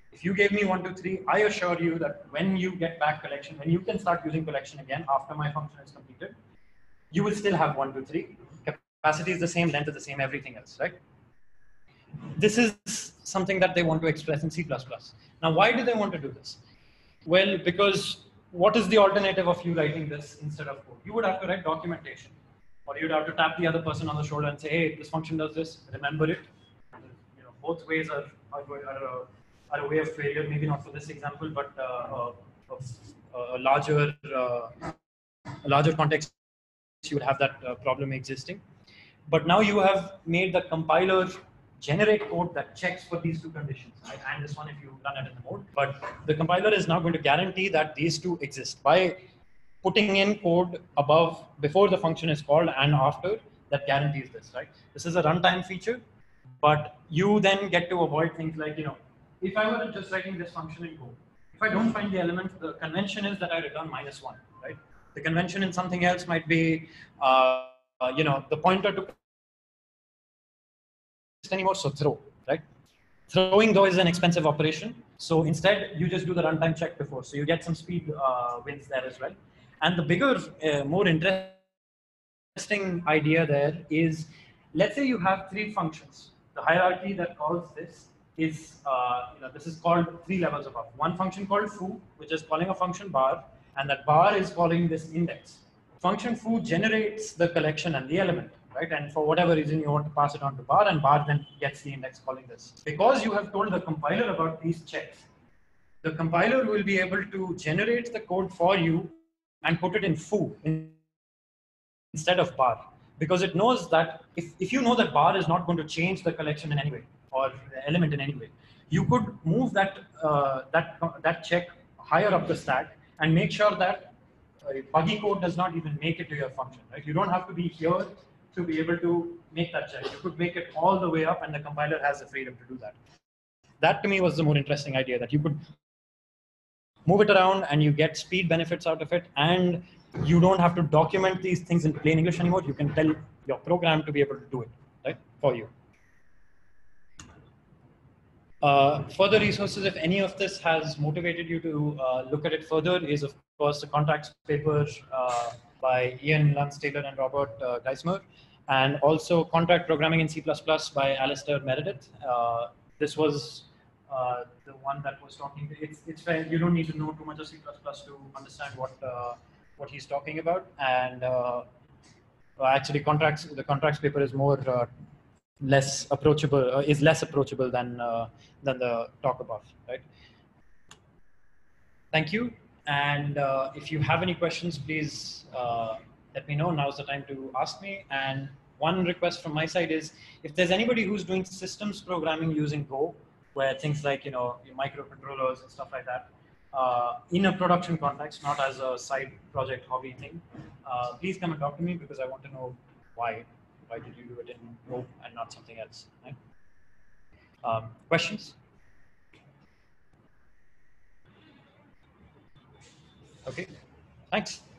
If you gave me one, two, three, I assure you that when you get back collection, when you can start using collection again after my function is completed, you will still have one, two, three. Capacity is the same, length is the same, everything else, right? This is something that they want to express in C plus plus. Now, why do they want to do this? Well, because what is the alternative of you writing this instead of code? You would have to write documentation, or you'd have to tap the other person on the shoulder and say, hey, this function does this, remember it. You know, both ways are, are, are, a, are a way of failure, maybe not for this example, but uh, of a larger, uh, a larger context, you would have that uh, problem existing. But now you have made the compiler generate code that checks for these two conditions, right? And this one if you run it in the mode. But the compiler is now going to guarantee that these two exist by putting in code above, before the function is called and after, that guarantees this, right? This is a runtime feature, but you then get to avoid things like, you know, if I were just writing this function in code, if I don't find the element, the convention is that I return minus one, right? The convention in something else might be, uh, uh, you know, the pointer to anymore, so throw, right? Throwing though is an expensive operation. So instead you just do the runtime check before. So you get some speed uh, wins there as well. And the bigger, uh, more interesting idea there is, let's say you have three functions. The hierarchy that calls this is, uh, you know, this is called three levels above. One function called foo, which is calling a function bar, and that bar is calling this index. Function foo generates the collection and the element, right? And for whatever reason you want to pass it on to bar, and bar then gets the index calling this. Because you have told the compiler about these checks, the compiler will be able to generate the code for you and put it in foo instead of bar. Because it knows that if, if you know that bar is not going to change the collection in any way or the element in any way, you could move that, uh, that, that check higher up the stack and make sure that uh, buggy code does not even make it to your function, right? You don't have to be here to be able to make that check. You could make it all the way up and the compiler has the freedom to do that. That to me was the more interesting idea, that you could move it around and you get speed benefits out of it, and you don't have to document these things in plain English anymore. You can tell your program to be able to do it, right, for you. Uh, further resources, if any of this has motivated you to uh, look at it further, is of course the contracts paper uh, by Ian Lance-Taylor and Robert uh, Geismer, and also Contract Programming in C plus plus by Alistair Meredith. Uh, this was uh, the one that was talking. It's it's fair. You don't need to know too much of C plus plus to understand what uh, what he's talking about. And uh, actually, contracts the contracts paper is more. Uh, less approachable uh, is less approachable than uh, than the talk above, right? Thank you. And uh, if you have any questions, please uh, let me know. Now's the time to ask me. And one request from my side is, if there's anybody who's doing systems programming using Go, where things like, you know, microcontrollers and stuff like that, uh, in a production context, not as a side project hobby thing, uh, please come and talk to me, because I want to know why. Why did you do it in Go and not something else? Right? Um, questions? Okay, thanks.